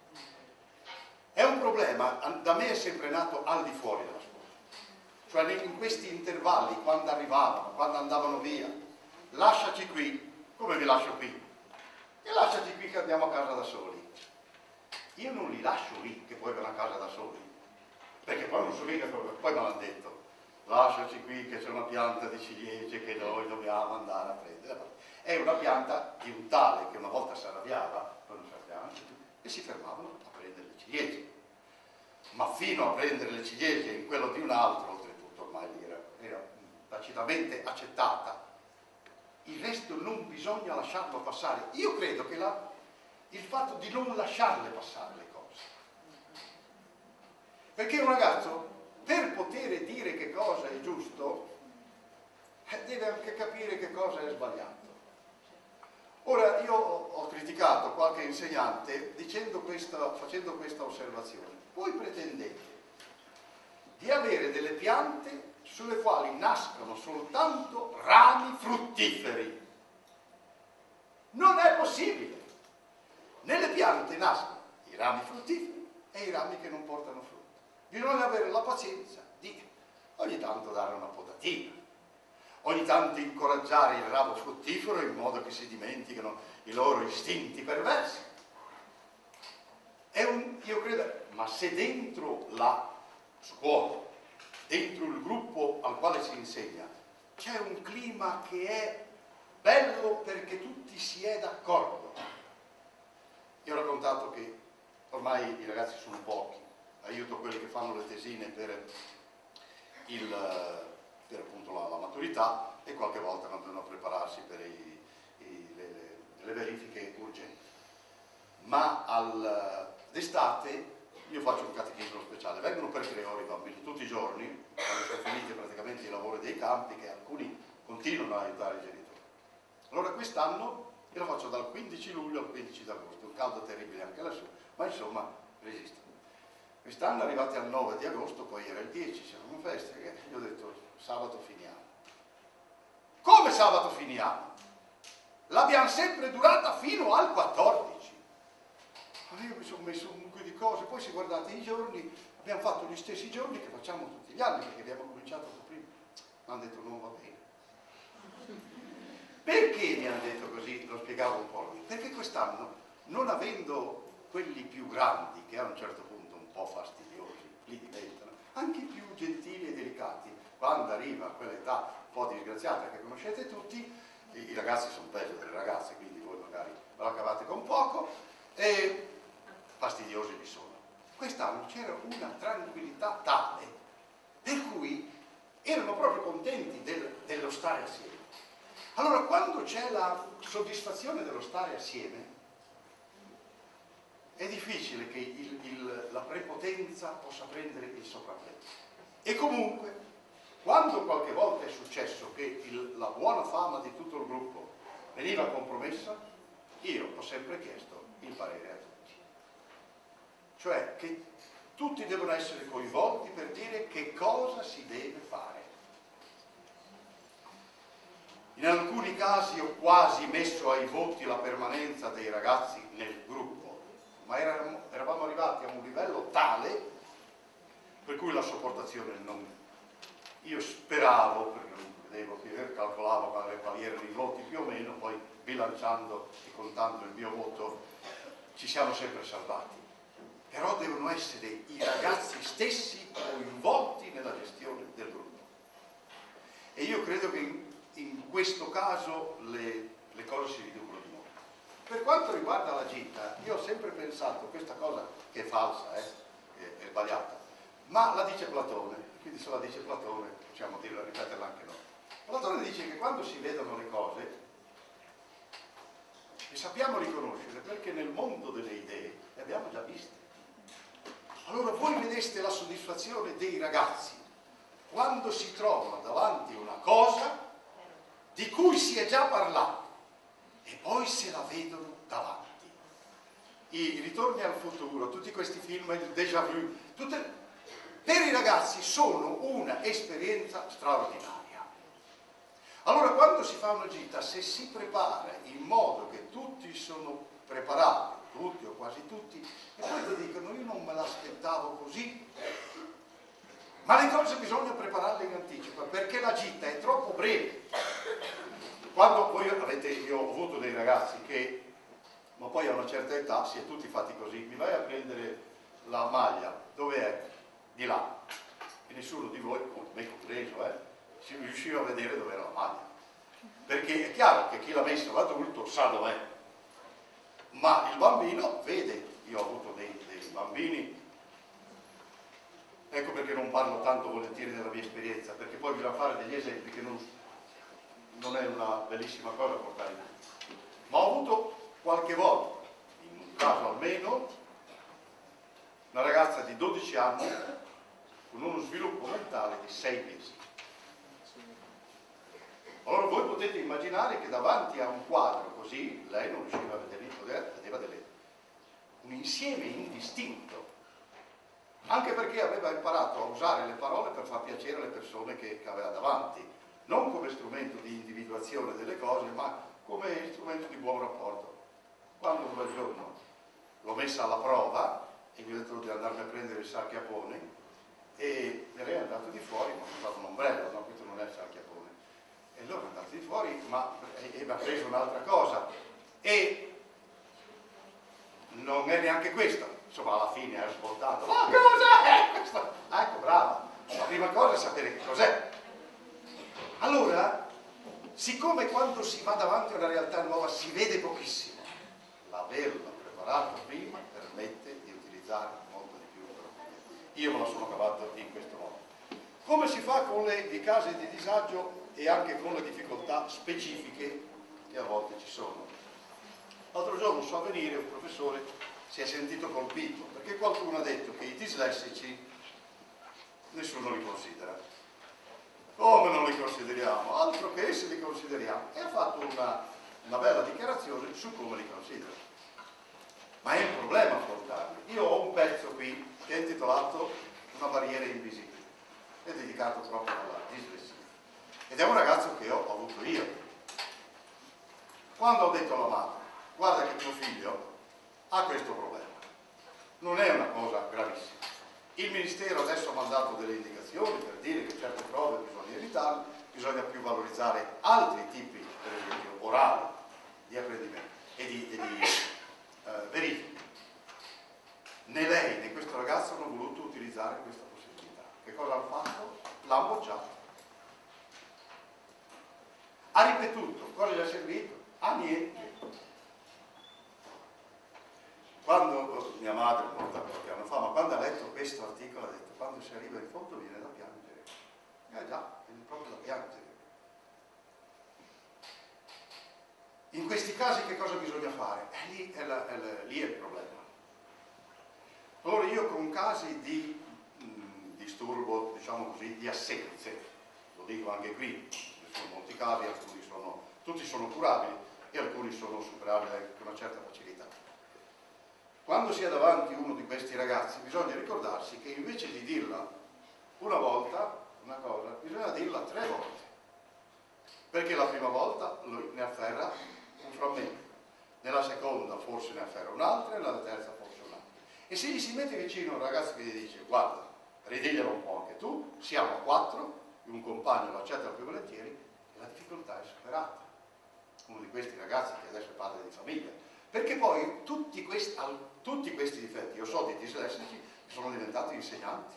è un problema, da me è sempre nato al di fuori della scuola. Cioè in questi intervalli, quando arrivavano, quando andavano via, lasciaci qui, come vi lascio qui? E lasciaci qui che andiamo a casa da soli. Io non li lascio lì che poi vanno a casa da soli, perché poi non so mica, poi me l'hanno detto, lasciaci qui che c'è una pianta di ciliegie che noi dobbiamo andare a prendere. È una pianta di un tale che una volta si arrabbiava, poi non si arrabbiavano, e si fermavano a prendere le ciliegie. Ma fino a prendere le ciliegie in quello di un altro, oltretutto ormai era, era tacitamente accettata. Il resto non bisogna lasciarlo passare. Io credo che la, il fatto di non lasciarle passare le cose, perché un ragazzo per poter dire che cosa è giusto deve anche capire che cosa è sbagliato. Ora io ho criticato qualche insegnante dicendo questa, facendo questa osservazione: voi pretendete di avere delle piante sulle quali nascono soltanto rami fruttiferi. Non è possibile. Nelle piante nascono i rami fruttiferi e i rami che non portano frutto. Bisogna avere la pazienza di ogni tanto dare una potatina, ogni tanto incoraggiare il ramo fruttifero in modo che si dimenticano i loro istinti perversi. È un, io credo, ma se dentro la scuola, dentro il gruppo al quale si insegna, c'è un clima che è bello perché tutti si è d'accordo. Io ho raccontato che ormai i ragazzi sono pochi, aiuto quelli che fanno le tesine per, il, per appunto la, la maturità, e qualche volta vanno a prepararsi per i, i, le, le verifiche urgenti. Ma al, d'estate io faccio un catechismo speciale, vengono per tre ore i bambini tutti i giorni, quando sono finiti praticamente i lavori dei campi, che alcuni continuano a aiutare i genitori. Allora quest'anno io lo faccio dal quindici luglio al quindici d'agosto, un caldo terribile anche lassù, ma insomma resisto. Quest'anno arrivati al nove di agosto, poi era il dieci, c'era una festa, che io ho detto sabato finiamo. Come sabato finiamo? L'abbiamo sempre durata fino al quattordici. Ma io mi sono messo un mucchio di cose, poi se guardate i giorni, abbiamo fatto gli stessi giorni che facciamo tutti gli anni, perché abbiamo cominciato prima. Mi hanno detto non va bene. Perché mi hanno detto così? Lo spiegavo un po'. Perché quest'anno, non avendo quelli più grandi, che a un certo punto un po' fastidiosi, li diventano, anche i più gentili e delicati, quando arriva a quell'età un po' disgraziata che conoscete tutti, i ragazzi sono peggio delle ragazze, quindi voi magari ve la cavate con poco, e fastidiosi li sono. Quest'anno c'era una tranquillità tale per cui erano proprio contenti del, dello stare assieme. Allora quando c'è la soddisfazione dello stare assieme è difficile che il, il, la prepotenza possa prendere il sopravvento. E comunque quando qualche volta è successo che il, la buona fama di tutto il gruppo veniva compromessa, io ho sempre chiesto il parere a tutti. Cioè che tutti devono essere coinvolti per dire che cosa si deve fare. In alcuni casi ho quasi messo ai voti la permanenza dei ragazzi nel gruppo, ma eravamo, eravamo arrivati a un livello tale per cui la sopportazione non... Io speravo, perché non vedevo che calcolavo quali erano i voti più o meno, poi bilanciando e contando il mio voto ci siamo sempre salvati. Però devono essere i ragazzi stessi coinvolti nella gestione del gruppo. E io credo che in, in questo caso le, le cose si riducono di molto. Per quanto riguarda la gita, io ho sempre pensato, questa cosa che è falsa, eh, è, è sbagliata, ma la dice Platone, quindi se la dice Platone possiamo dirla, ripeterla anche noi. Platone dice che quando si vedono le cose le sappiamo riconoscere perché nel mondo delle idee le abbiamo già viste. Allora voi vedeste la soddisfazione dei ragazzi quando si trovano davanti a una cosa di cui si è già parlato e poi se la vedono davanti. I ritorni al futuro, tutti questi film, il déjà vu, tutte, per i ragazzi sono una esperienza straordinaria. Allora quando si fa una gita, se si prepara in modo che tutti sono preparati, tutti o quasi tutti, e poi ti dicono io non me l'aspettavo così, ma le cose bisogna prepararle in anticipo, perché la gita è troppo breve. Quando voi avete, io ho avuto dei ragazzi che, ma poi a una certa età, si è tutti fatti così, mi vai a prendere la maglia, dove è? Di là. E nessuno di voi, me compreso, eh, si riusciva a vedere dove era la maglia. Perché è chiaro che chi l'ha messa, l'adulto, sa dov'è. Ma il bambino vede, io ho avuto dei, dei bambini, ecco perché non parlo tanto volentieri della mia esperienza, perché poi bisogna fare degli esempi che non, non è una bellissima cosa portare in avanti. Ma ho avuto qualche volta, in un caso almeno, una ragazza di dodici anni con uno sviluppo mentale di sei mesi. Allora voi potete immaginare che davanti a un quadro così, lei non riusciva a vedere niente, vedeva delle, un insieme indistinto, anche perché aveva imparato a usare le parole per far piacere alle persone che, che aveva davanti, non come strumento di individuazione delle cose, ma come strumento di buon rapporto. Quando un bel giorno l'ho messa alla prova e gli ho detto di andarmi a prendere il sacchiapone, e lei è andato di fuori, ma ho usato un ombrello, no, questo non è il sacchiapone. E allora è andato di fuori, ma e mi ha preso un'altra cosa. E non è neanche questa. Insomma, alla fine ha svoltato. Ma cosa è questo? Ah, ecco, brava. La prima cosa è sapere che cos'è. Allora, siccome quando si va davanti a una realtà nuova si vede pochissimo, l'averla preparata prima permette di utilizzare molto di più. Io me la sono cavato in questo modo. Come si fa con le, i casi di disagio e anche con le difficoltà specifiche che a volte ci sono? L'altro giorno so venire un professore si è sentito colpito perché qualcuno ha detto che i dislessici nessuno li considera. Come non li consideriamo? Altro che se li consideriamo. E ha fatto una, una bella dichiarazione su come li considera. Ma è un problema affrontarli. Io ho un pezzo qui che è intitolato Una barriera invisibile. È dedicato proprio alla dislessia. Ed è un ragazzo che ho avuto io. Quando ho detto alla madre, guarda che tuo figlio ha questo problema, non è una cosa gravissima. Il Ministero adesso ha mandato delle indicazioni per dire che certe prove bisogna evitarle, bisogna più valorizzare altri tipi, per esempio orali, di apprendimento e di, e di eh, verifica. Né lei né questo ragazzo hanno voluto utilizzare questa possibilità. Che cosa hanno fatto? L'hanno bocciato. Ha ripetuto, cosa gli è servito? A niente. Quando mia madre, morta qualche anno fa, ma quando ha letto questo articolo ha detto, quando si arriva in fondo viene da piangere. Eh già, viene proprio da piangere. In questi casi che cosa bisogna fare? Eh, lì, è la, è la, lì è il problema. Allora io con casi di mh, disturbo, diciamo così, di assenze, lo dico anche qui, ci sono molti casi, alcuni sono, tutti sono curabili e alcuni sono superabili con una certa facilità. Quando si è davanti uno di questi ragazzi bisogna ricordarsi che invece di dirla una volta, una cosa, bisogna dirla tre volte. Perché la prima volta lui ne afferra un frammento, nella seconda forse ne afferra un'altra e nella terza forse un'altra. E se gli si mette vicino un ragazzo che gli dice guarda, ridiglielo un po' anche tu, siamo a quattro, un compagno lo accetta più volentieri e la difficoltà è superata. Uno di questi ragazzi che adesso è padre di famiglia. Perché poi tutti questi, tutti questi difetti, io so di dislessici, sono diventati insegnanti.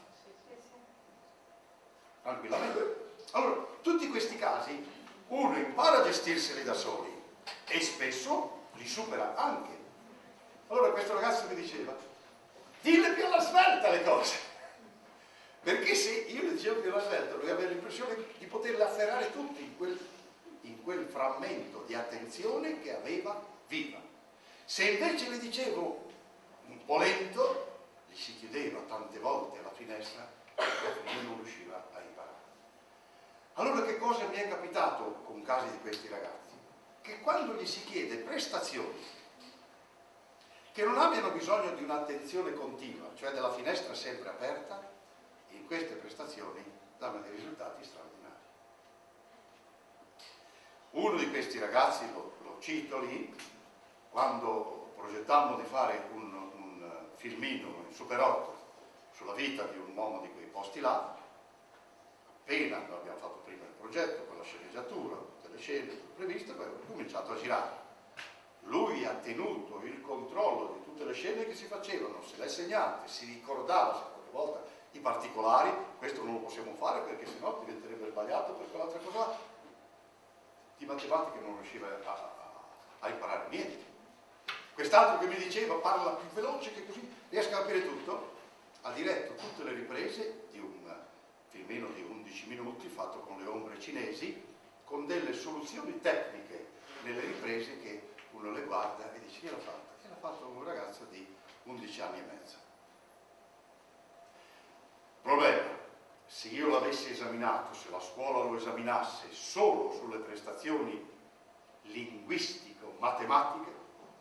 Tranquillamente. Allora, tutti questi casi, uno impara a gestirseli da soli e spesso li supera anche. Allora questo ragazzo mi diceva, dille più alla svelta le cose. Perché se io le dicevo più alla svelta, lui aveva l'impressione di poterle afferrare tutti in quel, in quel frammento di attenzione che aveva viva. Se invece le dicevo un po' lento, gli si chiudeva tante volte alla finestra e alla fine non riusciva a imparare. Allora che cosa mi è capitato con casi di questi ragazzi? Che quando gli si chiede prestazioni che non abbiano bisogno di un'attenzione continua, cioè della finestra sempre aperta, in queste prestazioni danno dei risultati straordinari. Uno di questi ragazzi, lo, lo cito lì, quando progettammo di fare un, un filmino in Super otto sulla vita di un uomo di quei posti là, appena abbiamo fatto prima il progetto con la sceneggiatura, tutte le scene, tutto previsto, poi ho cominciato a girare. Lui ha tenuto il controllo di tutte le scene che si facevano, se le segnate, si ricordava se qualche volta i particolari. Questo non lo possiamo fare perché sennò diventerebbe sbagliato per quell'altra cosa. Di matematica non riusciva a, a, a imparare niente. Quest'altro che mi diceva parla più veloce che così riesca a capire tutto, ha diretto tutte le riprese di un filmino di undici minuti fatto con le ombre cinesi, con delle soluzioni tecniche nelle riprese che uno le guarda e dice: chi l'ha fatta? E l'ha fatto un ragazzo di undici anni e mezzo. Problema: se io l'avessi esaminato, se la scuola lo esaminasse solo sulle prestazioni linguistico-matematiche,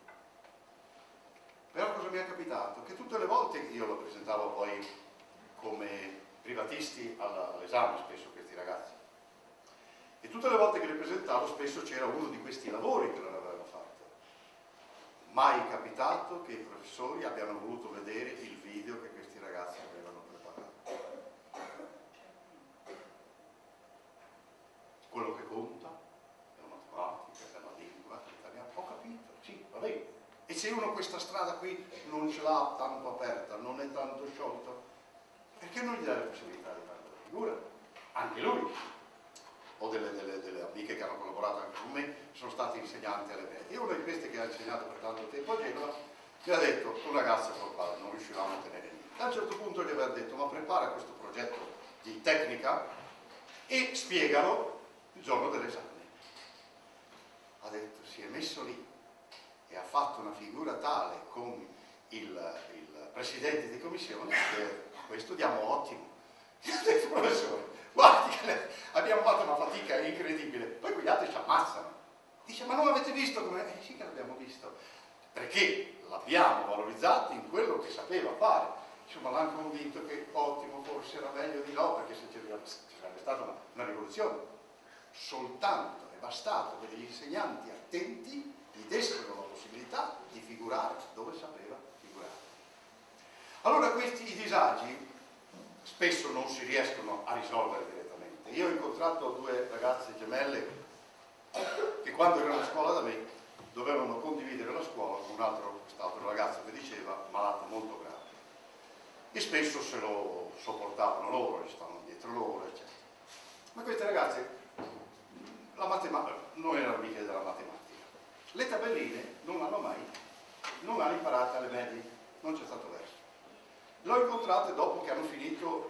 però cosa mi è capitato? Che tutte le volte che io lo presentavo poi come privatisti all'esame, spesso questi ragazzi, e tutte le volte che li presentavo spesso c'era uno di questi lavori che non avevano fatto. Mai capitato che i professori abbiano voluto vedere il video che questi ragazzi avevano preparato. Quello che conta è la matematica, è la lingua, l'italiano. Ho capito, sì, va bene. E se uno questa strada qui non ce l'ha tanto aperta, non è tanto sciolto, perché non gli dà la possibilità di fare la figura? Anche lui. Ho delle, delle, delle amiche che hanno collaborato anche con me, sono state insegnanti alle medie. E una di queste che ha insegnato per tanto tempo a Genova mi ha detto: un ragazzo col quale non riuscivamo a ottenere niente. A un certo punto gli aveva detto: ma prepara questo progetto di tecnica e spiegalo il giorno dell'esame. Ha detto, si è messo lì e ha fatto una figura tale con il, il presidente di commissione che a questo diamo ottimo. Gli ho detto: professore, guardi che abbiamo fatto una fatica incredibile, poi quegli altri ci ammazzano. Dice: ma non avete visto come? Eh sì che l'abbiamo visto, perché l'abbiamo valorizzato in quello che sapeva fare. Insomma, l'hanno convinto che ottimo, forse era meglio di no, perché se ci sarebbe stata una, una rivoluzione. Soltanto è bastato che degli insegnanti attenti gli dessero la possibilità di figurare dove sapeva figurare. Allora questi i disagi spesso non si riescono a risolvere direttamente. Io ho incontrato due ragazze gemelle che quando erano a scuola da me dovevano condividere la scuola con un altro, quest'altro ragazzo che diceva malato molto grave. E spesso se lo sopportavano loro, stavano dietro loro, eccetera. Ma queste ragazze la matematica, non erano amiche della matematica. Le tabelline non hanno mai, non hanno imparato alle medie, non c'è stato verso. L'ho incontrate dopo che hanno finito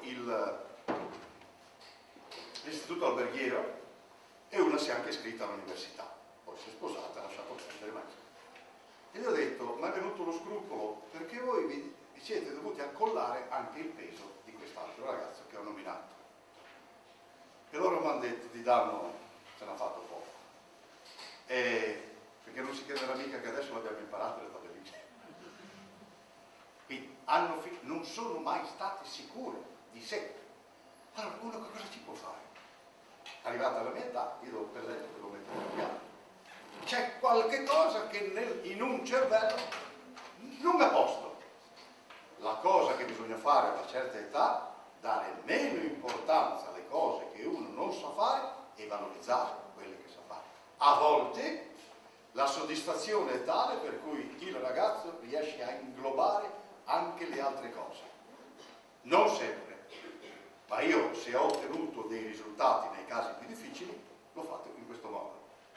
l'istituto alberghiero e una si è anche iscritta all'università, poi si è sposata e ha lasciato perdere mai. E gli ho detto: ma è venuto lo scrupolo perché voi vi, vi siete dovuti accollare anche il peso di quest'altro ragazzo che ho nominato. E loro mi hanno detto: di danno ce n'ha fatto poco, e, perché non si crederà mica che adesso l'abbiamo imparato le tabelline. Quindi hanno, non sono mai state sicure di sé. Allora uno cosa ci può fare? Arrivata alla mia età, io devo per esempio devo mettere un piano. C'è qualche cosa che nel, in un cervello non è a posto. La cosa che bisogna fare a una certa età, dare meno importanza alle cose che uno non sa fare e valorizzare quelle che sa fare. A volte la soddisfazione è tale per cui il ragazzo riesce a inglobare anche le altre cose. Non sempre, ma io se ho ottenuto dei risultati nei casi più difficili, l'ho fatto in questo modo.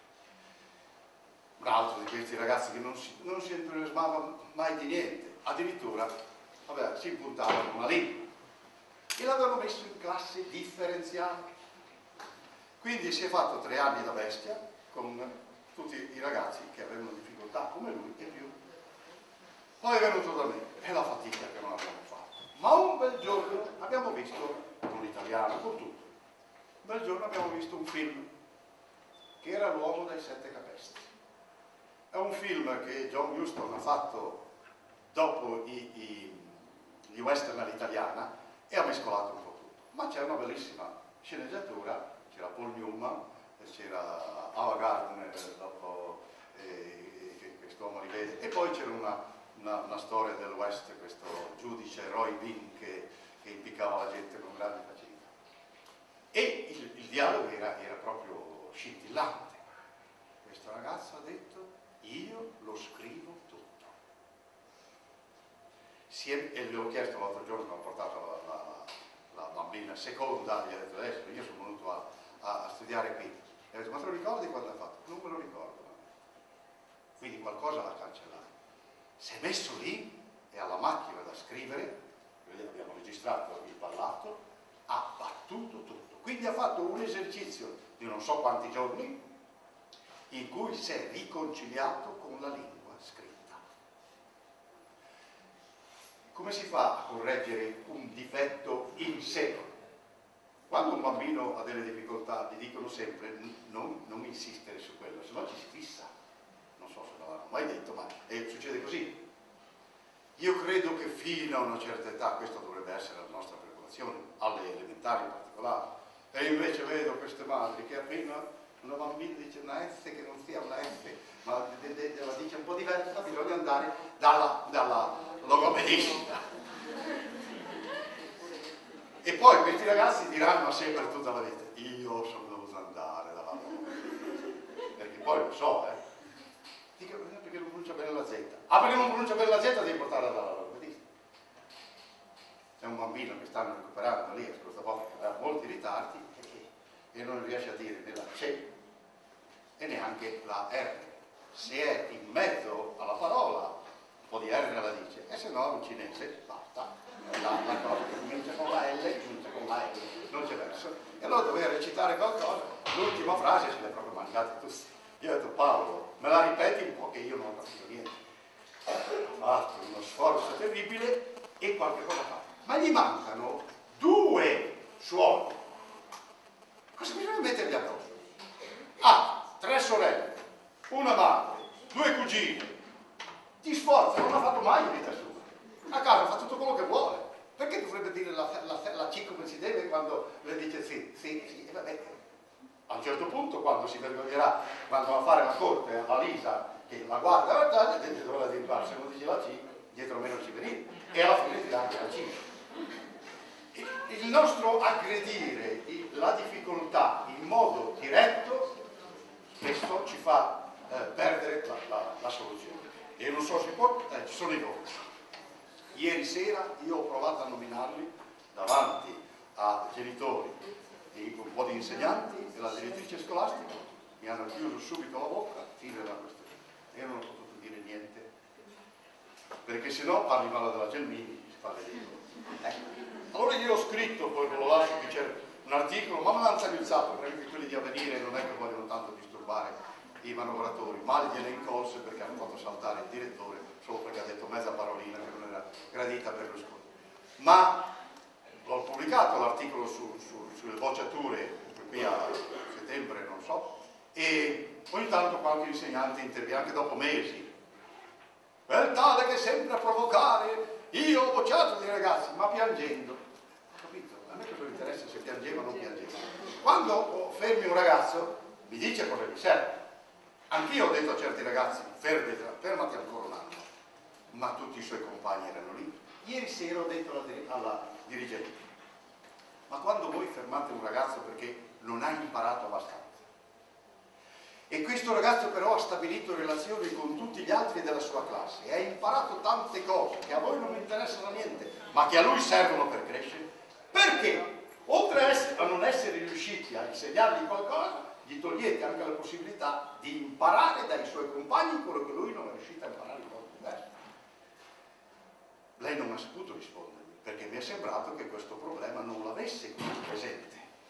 Un altro di questi ragazzi che non si, non si entusiasmava mai di niente, addirittura vabbè, si impuntava con una lingua e l'avevano messo in classe differenziale. Quindi si è fatto tre anni da bestia con tutti i ragazzi che avevano difficoltà come lui e più. Poi è venuto da me e la fatica che non abbiamo fatto. Ma un bel giorno abbiamo visto, con l'italiano, con tutto, un bel giorno abbiamo visto un film che era L'uomo dai sette capestri. È un film che John Huston ha fatto dopo i, i, gli western all'italiana e ha mescolato un po' tutto. Ma c'è una bellissima sceneggiatura, c'era Paul Newman, c'era Ava Gardner, dopo eh, che quest'uomo li vede, e poi c'era una, una, una storia del West, questo giudice Roy Bean che, che impiccava la gente con grande facilità. E il, il dialogo era, era proprio scintillante. Questo ragazzo ha detto: io lo scrivo tutto. Si è, e le ho chiesto l'altro giorno, mi ho portato la, la, la bambina seconda, gli ho detto: adesso io sono venuto a, a, a studiare qui. E ho detto: ma te lo ricordi quando l'ha fatto? Non me lo ricordo. Quindi qualcosa l'ha cancellato. Si è messo lì e alla macchina da scrivere, noi abbiamo registrato il ballato, ha battuto tutto. Quindi ha fatto un esercizio di non so quanti giorni in cui si è riconciliato con la lingua scritta. Come si fa a correggere un difetto in sé? Quando un bambino ha delle difficoltà gli dicono sempre non, non insistere su quello, se no ci si fissa. Non so se l'hanno mai detto, ma eh, succede così. Io credo che fino a una certa età, questa dovrebbe essere la nostra preoccupazione, alle elementari in particolare, e invece vedo queste madri che appena una bambina dice una F che non sia una F, ma de, de, de, la dice un po' diversa, bisogna andare dalla, dalla logopedista. E poi questi ragazzi diranno sempre tutta la vita: io sono dovuto andare dalla logopedista. Perché poi lo so, eh. Dico, perché non pronuncia bene la Z. Ah, perché non pronuncia bene la Z devi portarla dalla logopedista. C'è un bambino che stanno recuperando lì, questa volta che aveva molti ritardi e, e non riesce a dire né la C e neanche la R. Se è in mezzo alla parola, un po' di R la dice, e se no è un cinese, basta. La, la cosa che comincia con la L, comincia con la L, non c'è verso. E allora doveva recitare qualcosa, l'ultima frase se l'è proprio mancata tutti. Io ho detto: Paolo, me la ripeti un po' che io non ho capito niente. Ha fatto uno sforzo terribile e qualche cosa fa. Ma gli mancano due suoni. Cosa bisogna mettergli addosso? Ha tre sorelle, una madre, due cugine. Ti sforza, non ha fatto mai in vita sua. A casa fa tutto quello che vuole. Perché dovrebbe dire la, la, la C come si deve quando le dice sì, sì, sì, e vabbè. A un certo punto, quando si vergognerà, quando va a fare la corte alla Lisa, che la guarda, guarda, dovrà dire: guarda, se non dice la C, dietro me non ci veniva. E alla fine dirà anche la C. Il nostro aggredire la difficoltà in modo diretto spesso ci fa eh, perdere la, la, la soluzione. E non so se può, eh, ci sono i voti. Ieri sera io ho provato a nominarli davanti a genitori e un po' di insegnanti e la direttrice scolastica mi hanno chiuso subito la bocca, fine della questione. E io non ho potuto dire niente, perché se no parli male della Gelmini, si parla di ecco. Allora io ho scritto, poi ve lo lascio, che c'è un articolo, ma me l'hanno sanguizzato, perché quelli di Avvenire non è che vogliono tanto disturbare i manovratori, ma gliene incolse perché hanno fatto saltare il direttore solo perché ha detto mezza parolina che non era gradita per lo scuola. Ma l'ho pubblicato l'articolo su, su, sulle bocciature qui a settembre, non so, e ogni tanto qualche insegnante interviene, anche dopo mesi. Per tale che sempre a provocare, io ho bocciato dei ragazzi, ma piangendo. Ho capito? A me cosa mi interessa se piangeva o non piangeva. Quando fermi un ragazzo, mi dice cosa gli serve. Anch'io ho detto a certi ragazzi: fermati, fermati ancora un anno. Ma tutti i suoi compagni erano lì. Ieri sera ho detto alla, alla dirigente: ma quando voi fermate un ragazzo perché non ha imparato abbastanza, e questo ragazzo però ha stabilito relazioni con tutti gli altri della sua classe e ha imparato tante cose che a voi non interessano niente, ma che a lui servono per crescere, perché oltre a non essere riusciti a insegnargli qualcosa, gli togliete anche la possibilità di imparare dai suoi compagni quello che lui non è riuscito a imparare in modo diverso. Lei non ha saputo rispondermi, perché mi è sembrato che questo problema non l'avesse qui presente.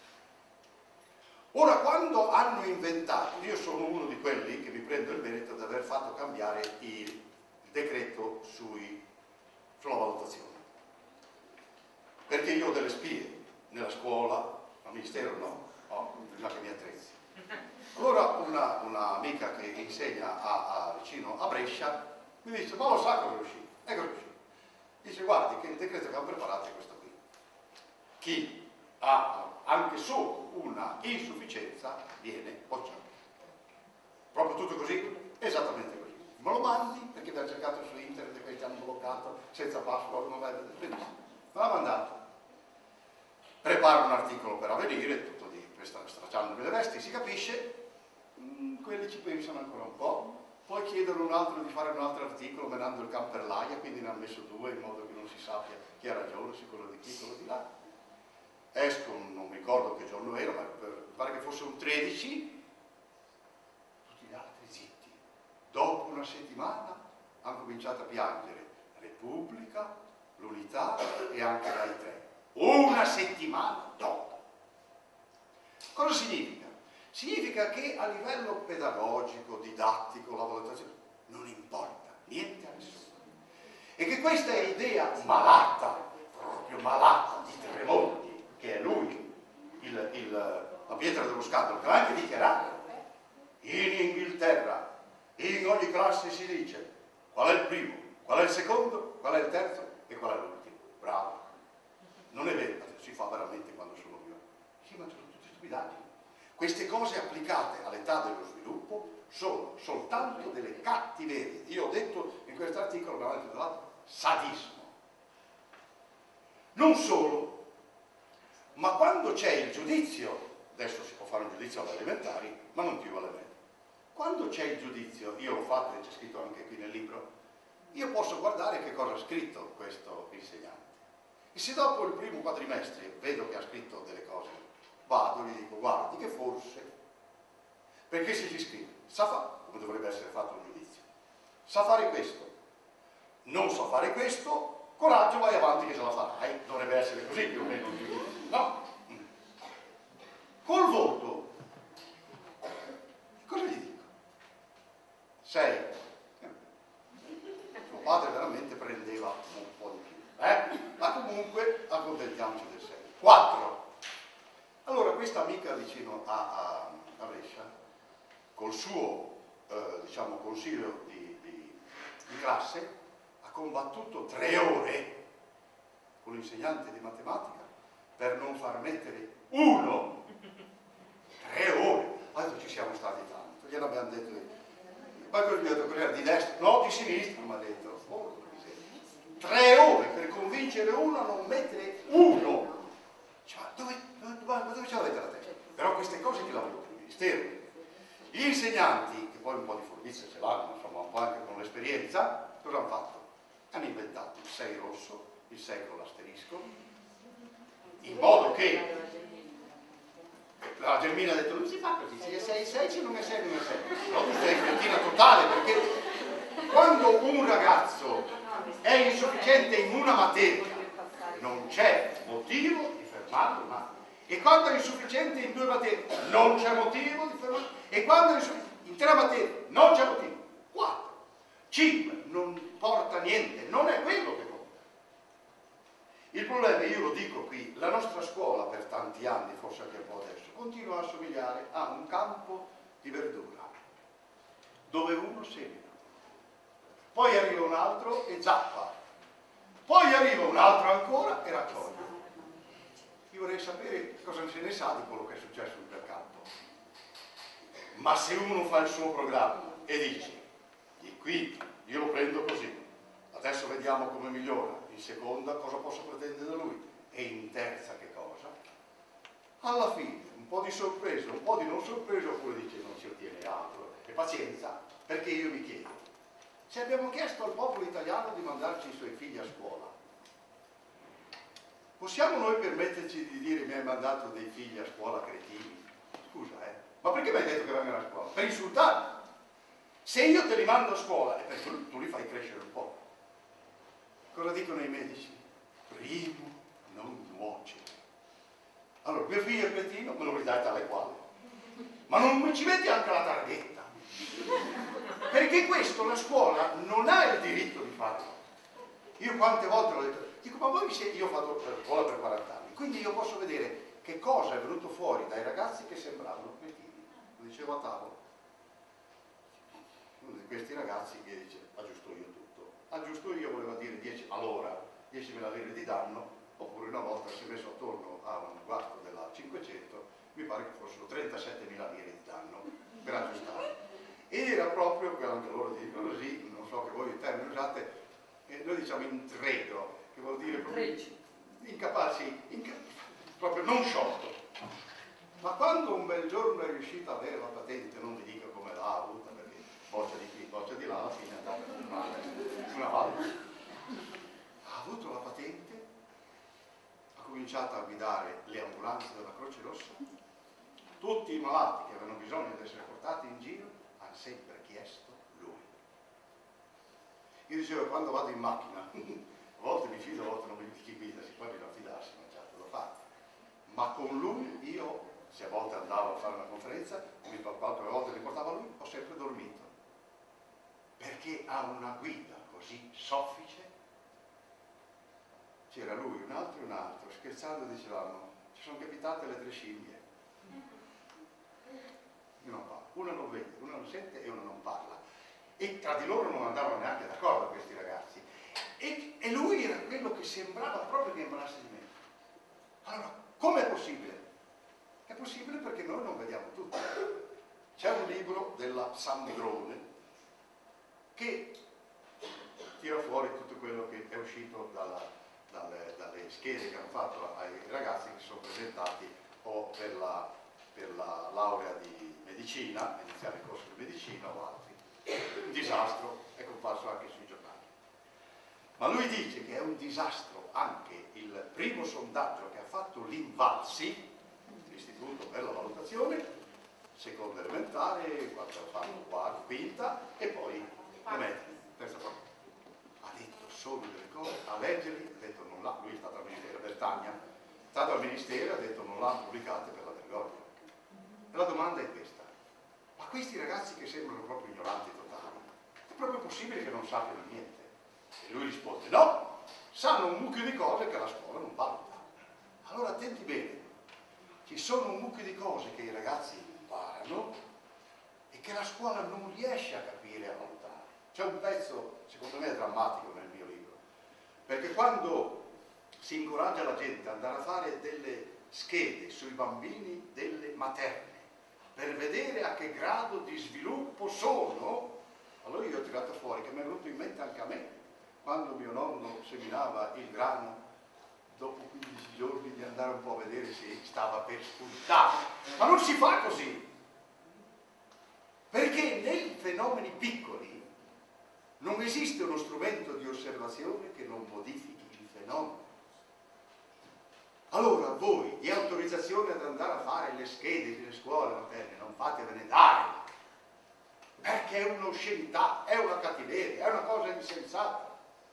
Ora, quando hanno inventato, io sono uno di quelli che mi prendo il merito di aver fatto cambiare il decreto sui, sulla valutazione, perché io ho delle spie nella scuola, al ministero no, ho bisogno che mi attrezzi. Allora una, una amica che insegna a, a, vicino a Brescia mi dice: ma lo sa cosa è uscito? Ecco è uscito. Dice: guardi che il decreto che hanno preparato è questo qui. Chi ha anche solo una insufficienza viene bocciato. Proprio tutto così, esattamente così. Me lo mandi perché abbiamo cercato su internet e questi hanno bloccato senza password, non va benissimo. Me l'ha mandato. Preparo un articolo per Avvenire, tutto di questa stracciandomi le vesti, si capisce, mm, quelli ci pensano ancora un po', poi chiedono un altro di fare un altro articolo menando il can per l'aia, quindi ne hanno messo due in modo che non si sappia chi ha ragione, se quello di chi, quello di là. Esco, non mi ricordo che giorno era, ma per, pare che fosse un tredici, tutti gli altri zitti. Dopo una settimana hanno cominciato a piangere Repubblica, l'Unità e anche Rai tre. Una settimana dopo. Cosa significa? Significa che a livello pedagogico, didattico, la valutazione non importa niente a nessuno. E che questa è idea malata, proprio malata di Tremonti, che è lui, il, il, la pietra dello scandalo, che l'ha anche dichiarato. In Inghilterra, in ogni classe si dice qual è il primo, qual è il secondo, qual è il terzo e qual è l'ultimo. Bravo. Non è vero, si fa veramente quando sono io. Sì, ma sono tutte stupidaggini. Queste cose applicate all'età dello sviluppo sono soltanto delle cattiverie. Io ho detto in questo articolo, abbiamo detto dall'altro, sadismo. Non solo, ma quando c'è il giudizio, adesso si può fare un giudizio alle elementari, ma non più alle medie. Quando c'è il giudizio, io l'ho fatto e c'è scritto anche qui nel libro, io posso guardare che cosa ha scritto questo insegnante. E se dopo il primo quadrimestre vedo che ha scritto delle cose, vado e gli dico, guardi che forse, perché se ci scrive, sa fare, come dovrebbe essere fatto un giudizio, sa fare questo, non sa fare questo, coraggio, vai avanti che ce la farai, dovrebbe essere così più o meno un giudizio, no? Col voto, cosa gli dico? sei. Suo padre veramente prendeva un po' di più, eh? Ma comunque accontentiamoci del sei. quattro. Allora questa amica vicino a, a, a Brescia, col suo eh, diciamo, consiglio di, di, di classe, ha combattuto tre ore con l'insegnante di matematica per non far mettere uno. Tre ore. Adesso ci siamo stati tanto, glielo abbiamo detto. Poi quello gli ho detto, quello era di destra, no, di sinistra, mi ha detto. Oh, tre ore per convincere uno a non mettere uno. Cioè, dove, dove, dove ce l'avete la testa? Però queste cose che lavorano per il Ministero. Gli insegnanti, che poi un po' di furbizia ce l'hanno, insomma, un po' anche con l'esperienza, cosa hanno fatto? Hanno inventato il sei rosso, il sei con l'asterisco, in modo che la Germina ha detto non si fa così, se è sei sei, se non è sei non è sei. No, tu sei cretina totale, perché quando un ragazzo è insufficiente in una materia non c'è motivo di fermarlo mai. E quando è insufficiente in due materie non c'è motivo di fermarlo. E quando è insufficiente in tre materie non c'è motivo. quattro. cinque. Non porta niente, non è quello che conta. Il problema, io lo dico qui, la nostra scuola per tanti anni, forse anche un po' adesso, continua a assomigliare a un campo di verdura, dove uno semina, poi arriva un altro e zappa, poi arriva un altro ancora e raccoglie. Io vorrei sapere cosa se ne sa di quello che è successo in quel campo. Ma se uno fa il suo programma e dice, di qui io lo prendo così, adesso vediamo come migliora, in seconda cosa posso pretendere da lui e in terza che cosa, alla fine un po' di sorpresa, un po' di non sorpresa, oppure dice non si ottiene altro, e pazienza, perché io mi chiedo, se abbiamo chiesto al popolo italiano di mandarci i suoi figli a scuola, possiamo noi permetterci di dire mi hai mandato dei figli a scuola cretini? Scusa, eh, ma perché mi hai detto che vengano a scuola? Per insultarmi. Se io te li mando a scuola, è perché tu, tu li fai crescere un po'. Cosa dicono i medici? Primo, non nuocere. Allora, mio figlio è cretino, me lo ridai tale quale. Ma non mi ci metti anche la targhetta. Perché questo la scuola non ha il diritto di farlo. Io quante volte l'ho detto, dico, ma voi siete, io ho fatto scuola per quaranta anni, quindi io posso vedere che cosa è venuto fuori dai ragazzi che sembravano cretini. Lo dicevo a tavola. Uno di questi ragazzi che dice, aggiusto io tutto. Aggiusto io voleva dire dieci, allora, diecimila lire di danno oppure una volta si è messo attorno a un guasto della cinquecento, mi pare che fossero trentasettemila lire di danno per aggiustare. E era proprio, anche loro dicono così, non so che voi i termini usate, eh, noi diciamo intredo, che vuol dire proprio incapaci, inca proprio non sciolto. Ma quando un bel giorno è riuscito ad avere la patente, non vi dico come l'ha avuta, perché boccia di qui, boccia di là, alla fine è andata per male, una valle. Ha avuto la patente, ha cominciato a guidare le ambulanze della Croce Rossa, tutti i malati che avevano bisogno di essere portati in giro hanno sempre chiesto lui. Io dicevo, quando vado in macchina, a volte mi fido, a volte non mi fido, chi guida, si può non fidarsi, ma certo lo fa. Ma con lui io, se a volte andavo a fare una conferenza, mi qualche volta mi portava lui, ho sempre dormito. Perché ha una guida così soffice. C'era lui, un altro e un altro, scherzando dicevamo, ci sono capitate le tre scimmie. Una non parla, una non vede, una non sente e una non parla. E tra di loro non andavano neanche d'accordo questi ragazzi. E, e lui era quello che sembrava proprio che imparasse di me. Allora, com'è possibile? È possibile perché noi non vediamo tutto. C'è un libro della Sandrone che tira fuori tutto quello che è uscito dalla, dalle, dalle schede che hanno fatto ai ragazzi che sono presentati o per la, per la laurea di medicina, iniziare il corso di medicina o altri. Un disastro, è comparso anche sui giornali. Ma lui dice che è un disastro anche il primo sondaggio che ha fatto l'Invalsi, l'Istituto per la Valutazione, seconda elementare, quando fanno quarta, quinta e poi le medie, terza prova. Ha detto solo delle cose, a leggerli, ha detto non l'ha, lui è stato al Ministero, Bertagna, è stato al Ministero, ha detto non l'hanno pubblicate per la vergogna. E la domanda è questa, ma questi ragazzi che sembrano proprio ignoranti totali, è proprio possibile che non sappiano niente? E lui risponde no, sanno un mucchio di cose che la scuola non valuta. Allora attenti bene, ci sono un mucchio di cose che i ragazzi imparano e che la scuola non riesce a capire e a valutare. C'è un pezzo, secondo me, drammatico nel mio libro, perché quando si incoraggia la gente ad andare a fare delle schede sui bambini delle materne per vedere a che grado di sviluppo sono, allora io ho tirato fuori, che mi è venuto in mente anche a me, quando mio nonno seminava il grano, dopo quindici giorni di andare un po' a vedere se stava per spuntare. Ma non si fa così! Perché nei fenomeni piccoli non esiste uno strumento di osservazione che non modifichi il fenomeno. Allora voi di autorizzazione ad andare a fare le schede delle scuole materne non fatevene dare, perché è un'oscenità, è una cattiveria, è una cosa insensata.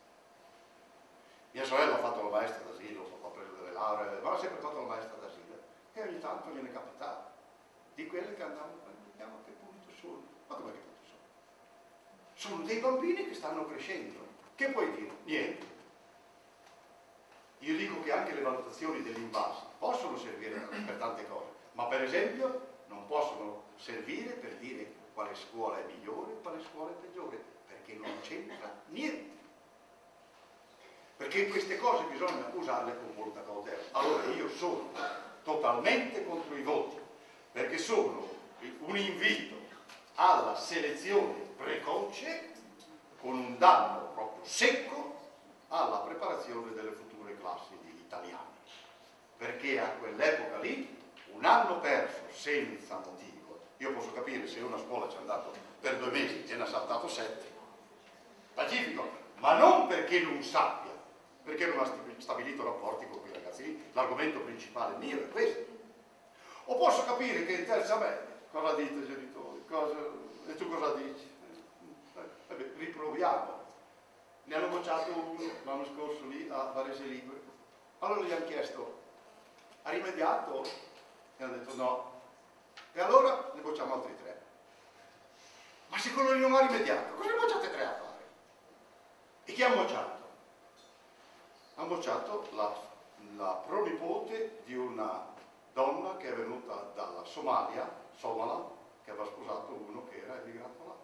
Mia sorella ha fatto la maestra d'asilo, ha preso delle lauree, ma ha sempre fatto la maestra d'asilo e ogni tanto gliene capitava di quelle che andavano, vediamo a che punto sono. Ma com'è che punto sono? Sono dei bambini che stanno crescendo. Che puoi dire? Niente. Io dico che anche le valutazioni dell'Invalsi possono servire per tante cose, ma per esempio non possono servire per dire quale scuola è migliore e quale scuola è peggiore, perché non c'entra niente. Perché queste cose bisogna usarle con molta cautela. Allora io sono totalmente contro i voti, perché sono un invito alla selezione precoce con un danno proprio secco alla preparazione delle future classi di italiani. Perché a quell'epoca lì un anno perso senza motivo, io posso capire se una scuola ci è andato per due mesi e ne ha saltato sette, pacifico, ma non perché non sappia, perché non ha stabilito rapporti con quei ragazzi lì. L'argomento principale mio è questo. O posso capire che in terza media, cosa dite genitori? Cosa... E tu cosa dici? Eh, vabbè, riproviamo. Ne hanno bocciato uno l'anno scorso lì a Varese Ligure. Allora gli hanno chiesto, ha rimediato? E hanno detto no. E allora ne bocciamo altri tre. Ma se quello lì non ha rimediato, cosa ne bocciate tre a fare? E chi ha bocciato? Ha bocciato la, la pronipote di una donna che è venuta dalla Somalia, Somala, che aveva sposato uno che era emigrato là.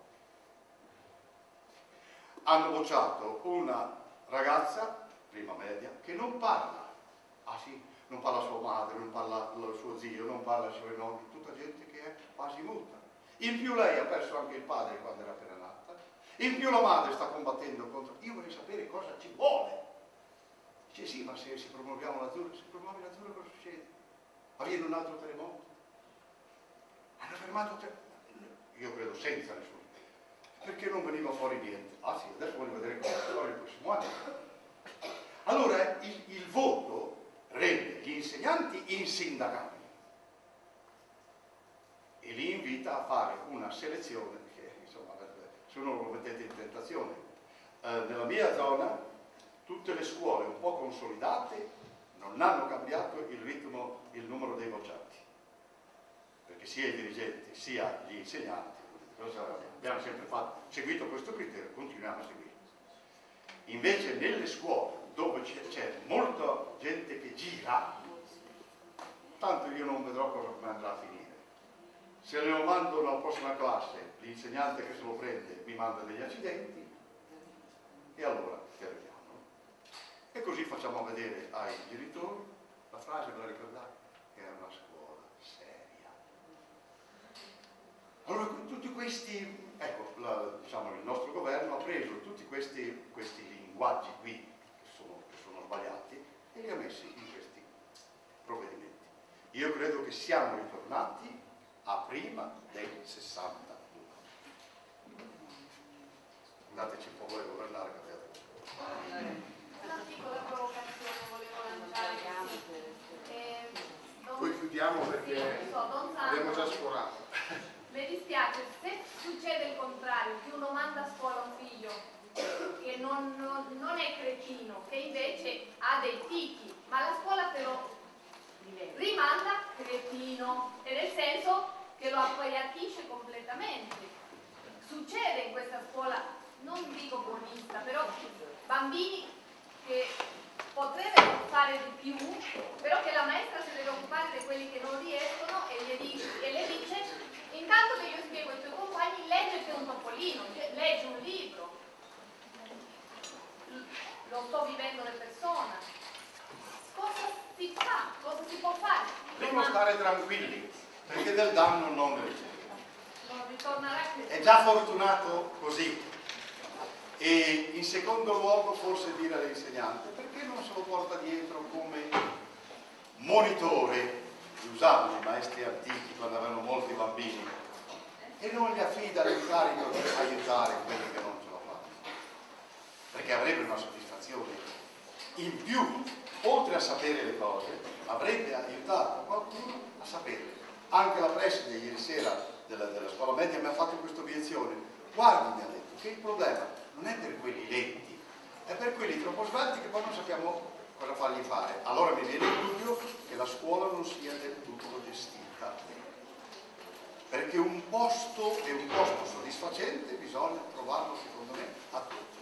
Hanno bocciato una ragazza, prima media, che non parla Ah sì, non parla sua madre, non parla suo zio, non parla i suoi nonni, tutta gente che è quasi muta. In più lei ha perso anche il padre quando era appena nata, in più la madre sta combattendo contro... Io vorrei sapere cosa ci vuole. Dice sì, ma se, se promuoviamo l'azzurro, se promuovi l'azzurro cosa succede? Avviene un altro terremoto? Hanno fermato tre... Io credo senza nessuno. Perché non veniva fuori niente? Ah sì, adesso voglio vedere cosa sarà fuori il prossimo anno. Allora il, il voto rende gli insegnanti insindacabili e li invita a fare una selezione che, insomma, se uno lo mettete in tentazione. Eh, nella mia zona tutte le scuole un po' consolidate non hanno cambiato il ritmo, il numero dei bocciati, perché sia i dirigenti sia gli insegnanti abbiamo sempre fatto, seguito questo criterio, continuiamo a seguirlo. Invece nelle scuole dove c'è molta gente che gira, tanto io non vedrò cosa come andrà a finire. Se lo mando alla prossima classe, l'insegnante che se lo prende mi manda degli accidenti, e allora fermiamo. E così facciamo vedere ai genitori, la frase ve la ricordate, che è una scuola seria. Allora tutti questi, ecco, la, diciamo, il nostro governo ha preso tutti questi, questi linguaggi qui, che sono, che sono sbagliati, e li ha messi in questi provvedimenti. Io credo che siamo ritornati a prima del sessantadue. Andateci un po' voi a governare, capiate. Una piccola provocazione volevo lanciare. Eh, don- Poi chiudiamo perché sì, lo so, don Sandro, abbiamo già sforato. le dispiace se succede il contrario, che uno manda a scuola un figlio che non, non- non è cretino, che invece ha dei tichi, ma la scuola te lo rimanda cretino, e nel senso che lo appiattisce completamente. Succede in questa scuola, non dico buonista, però bambini che potrebbero fare di più, però che la maestra si deve occupare di quelli che non riescono e le, dice, e le dice: intanto che io spiego ai tuoi compagni, leggete un topolino, leggi un libro. Lo sto vivendo le persone. Cosa si fa? Cosa si può fare? Primo stare tranquilli, perché del danno non ne riceve. Non ritornerà più. È già fortunato così. E in secondo luogo forse dire all'insegnante perché non se lo porta dietro come monitore, che usavano i maestri antichi quando avevano molti bambini, e non gli affida l'incarico di aiutare quelli che non ce la fanno, perché avrebbe una soddisfazione in più. Oltre a sapere le cose, avrebbe aiutato qualcuno a sapere. Anche la preside ieri sera della, della scuola media mi ha fatto questa obiezione: guardi, mi ha detto, che il problema non è per quelli lenti, è per quelli troppo svelti che poi non sappiamo cosa fargli fare. Allora mi viene il dubbio che la scuola non sia del tutto gestita, perché un posto è un posto soddisfacente, bisogna trovarlo secondo me a tutti.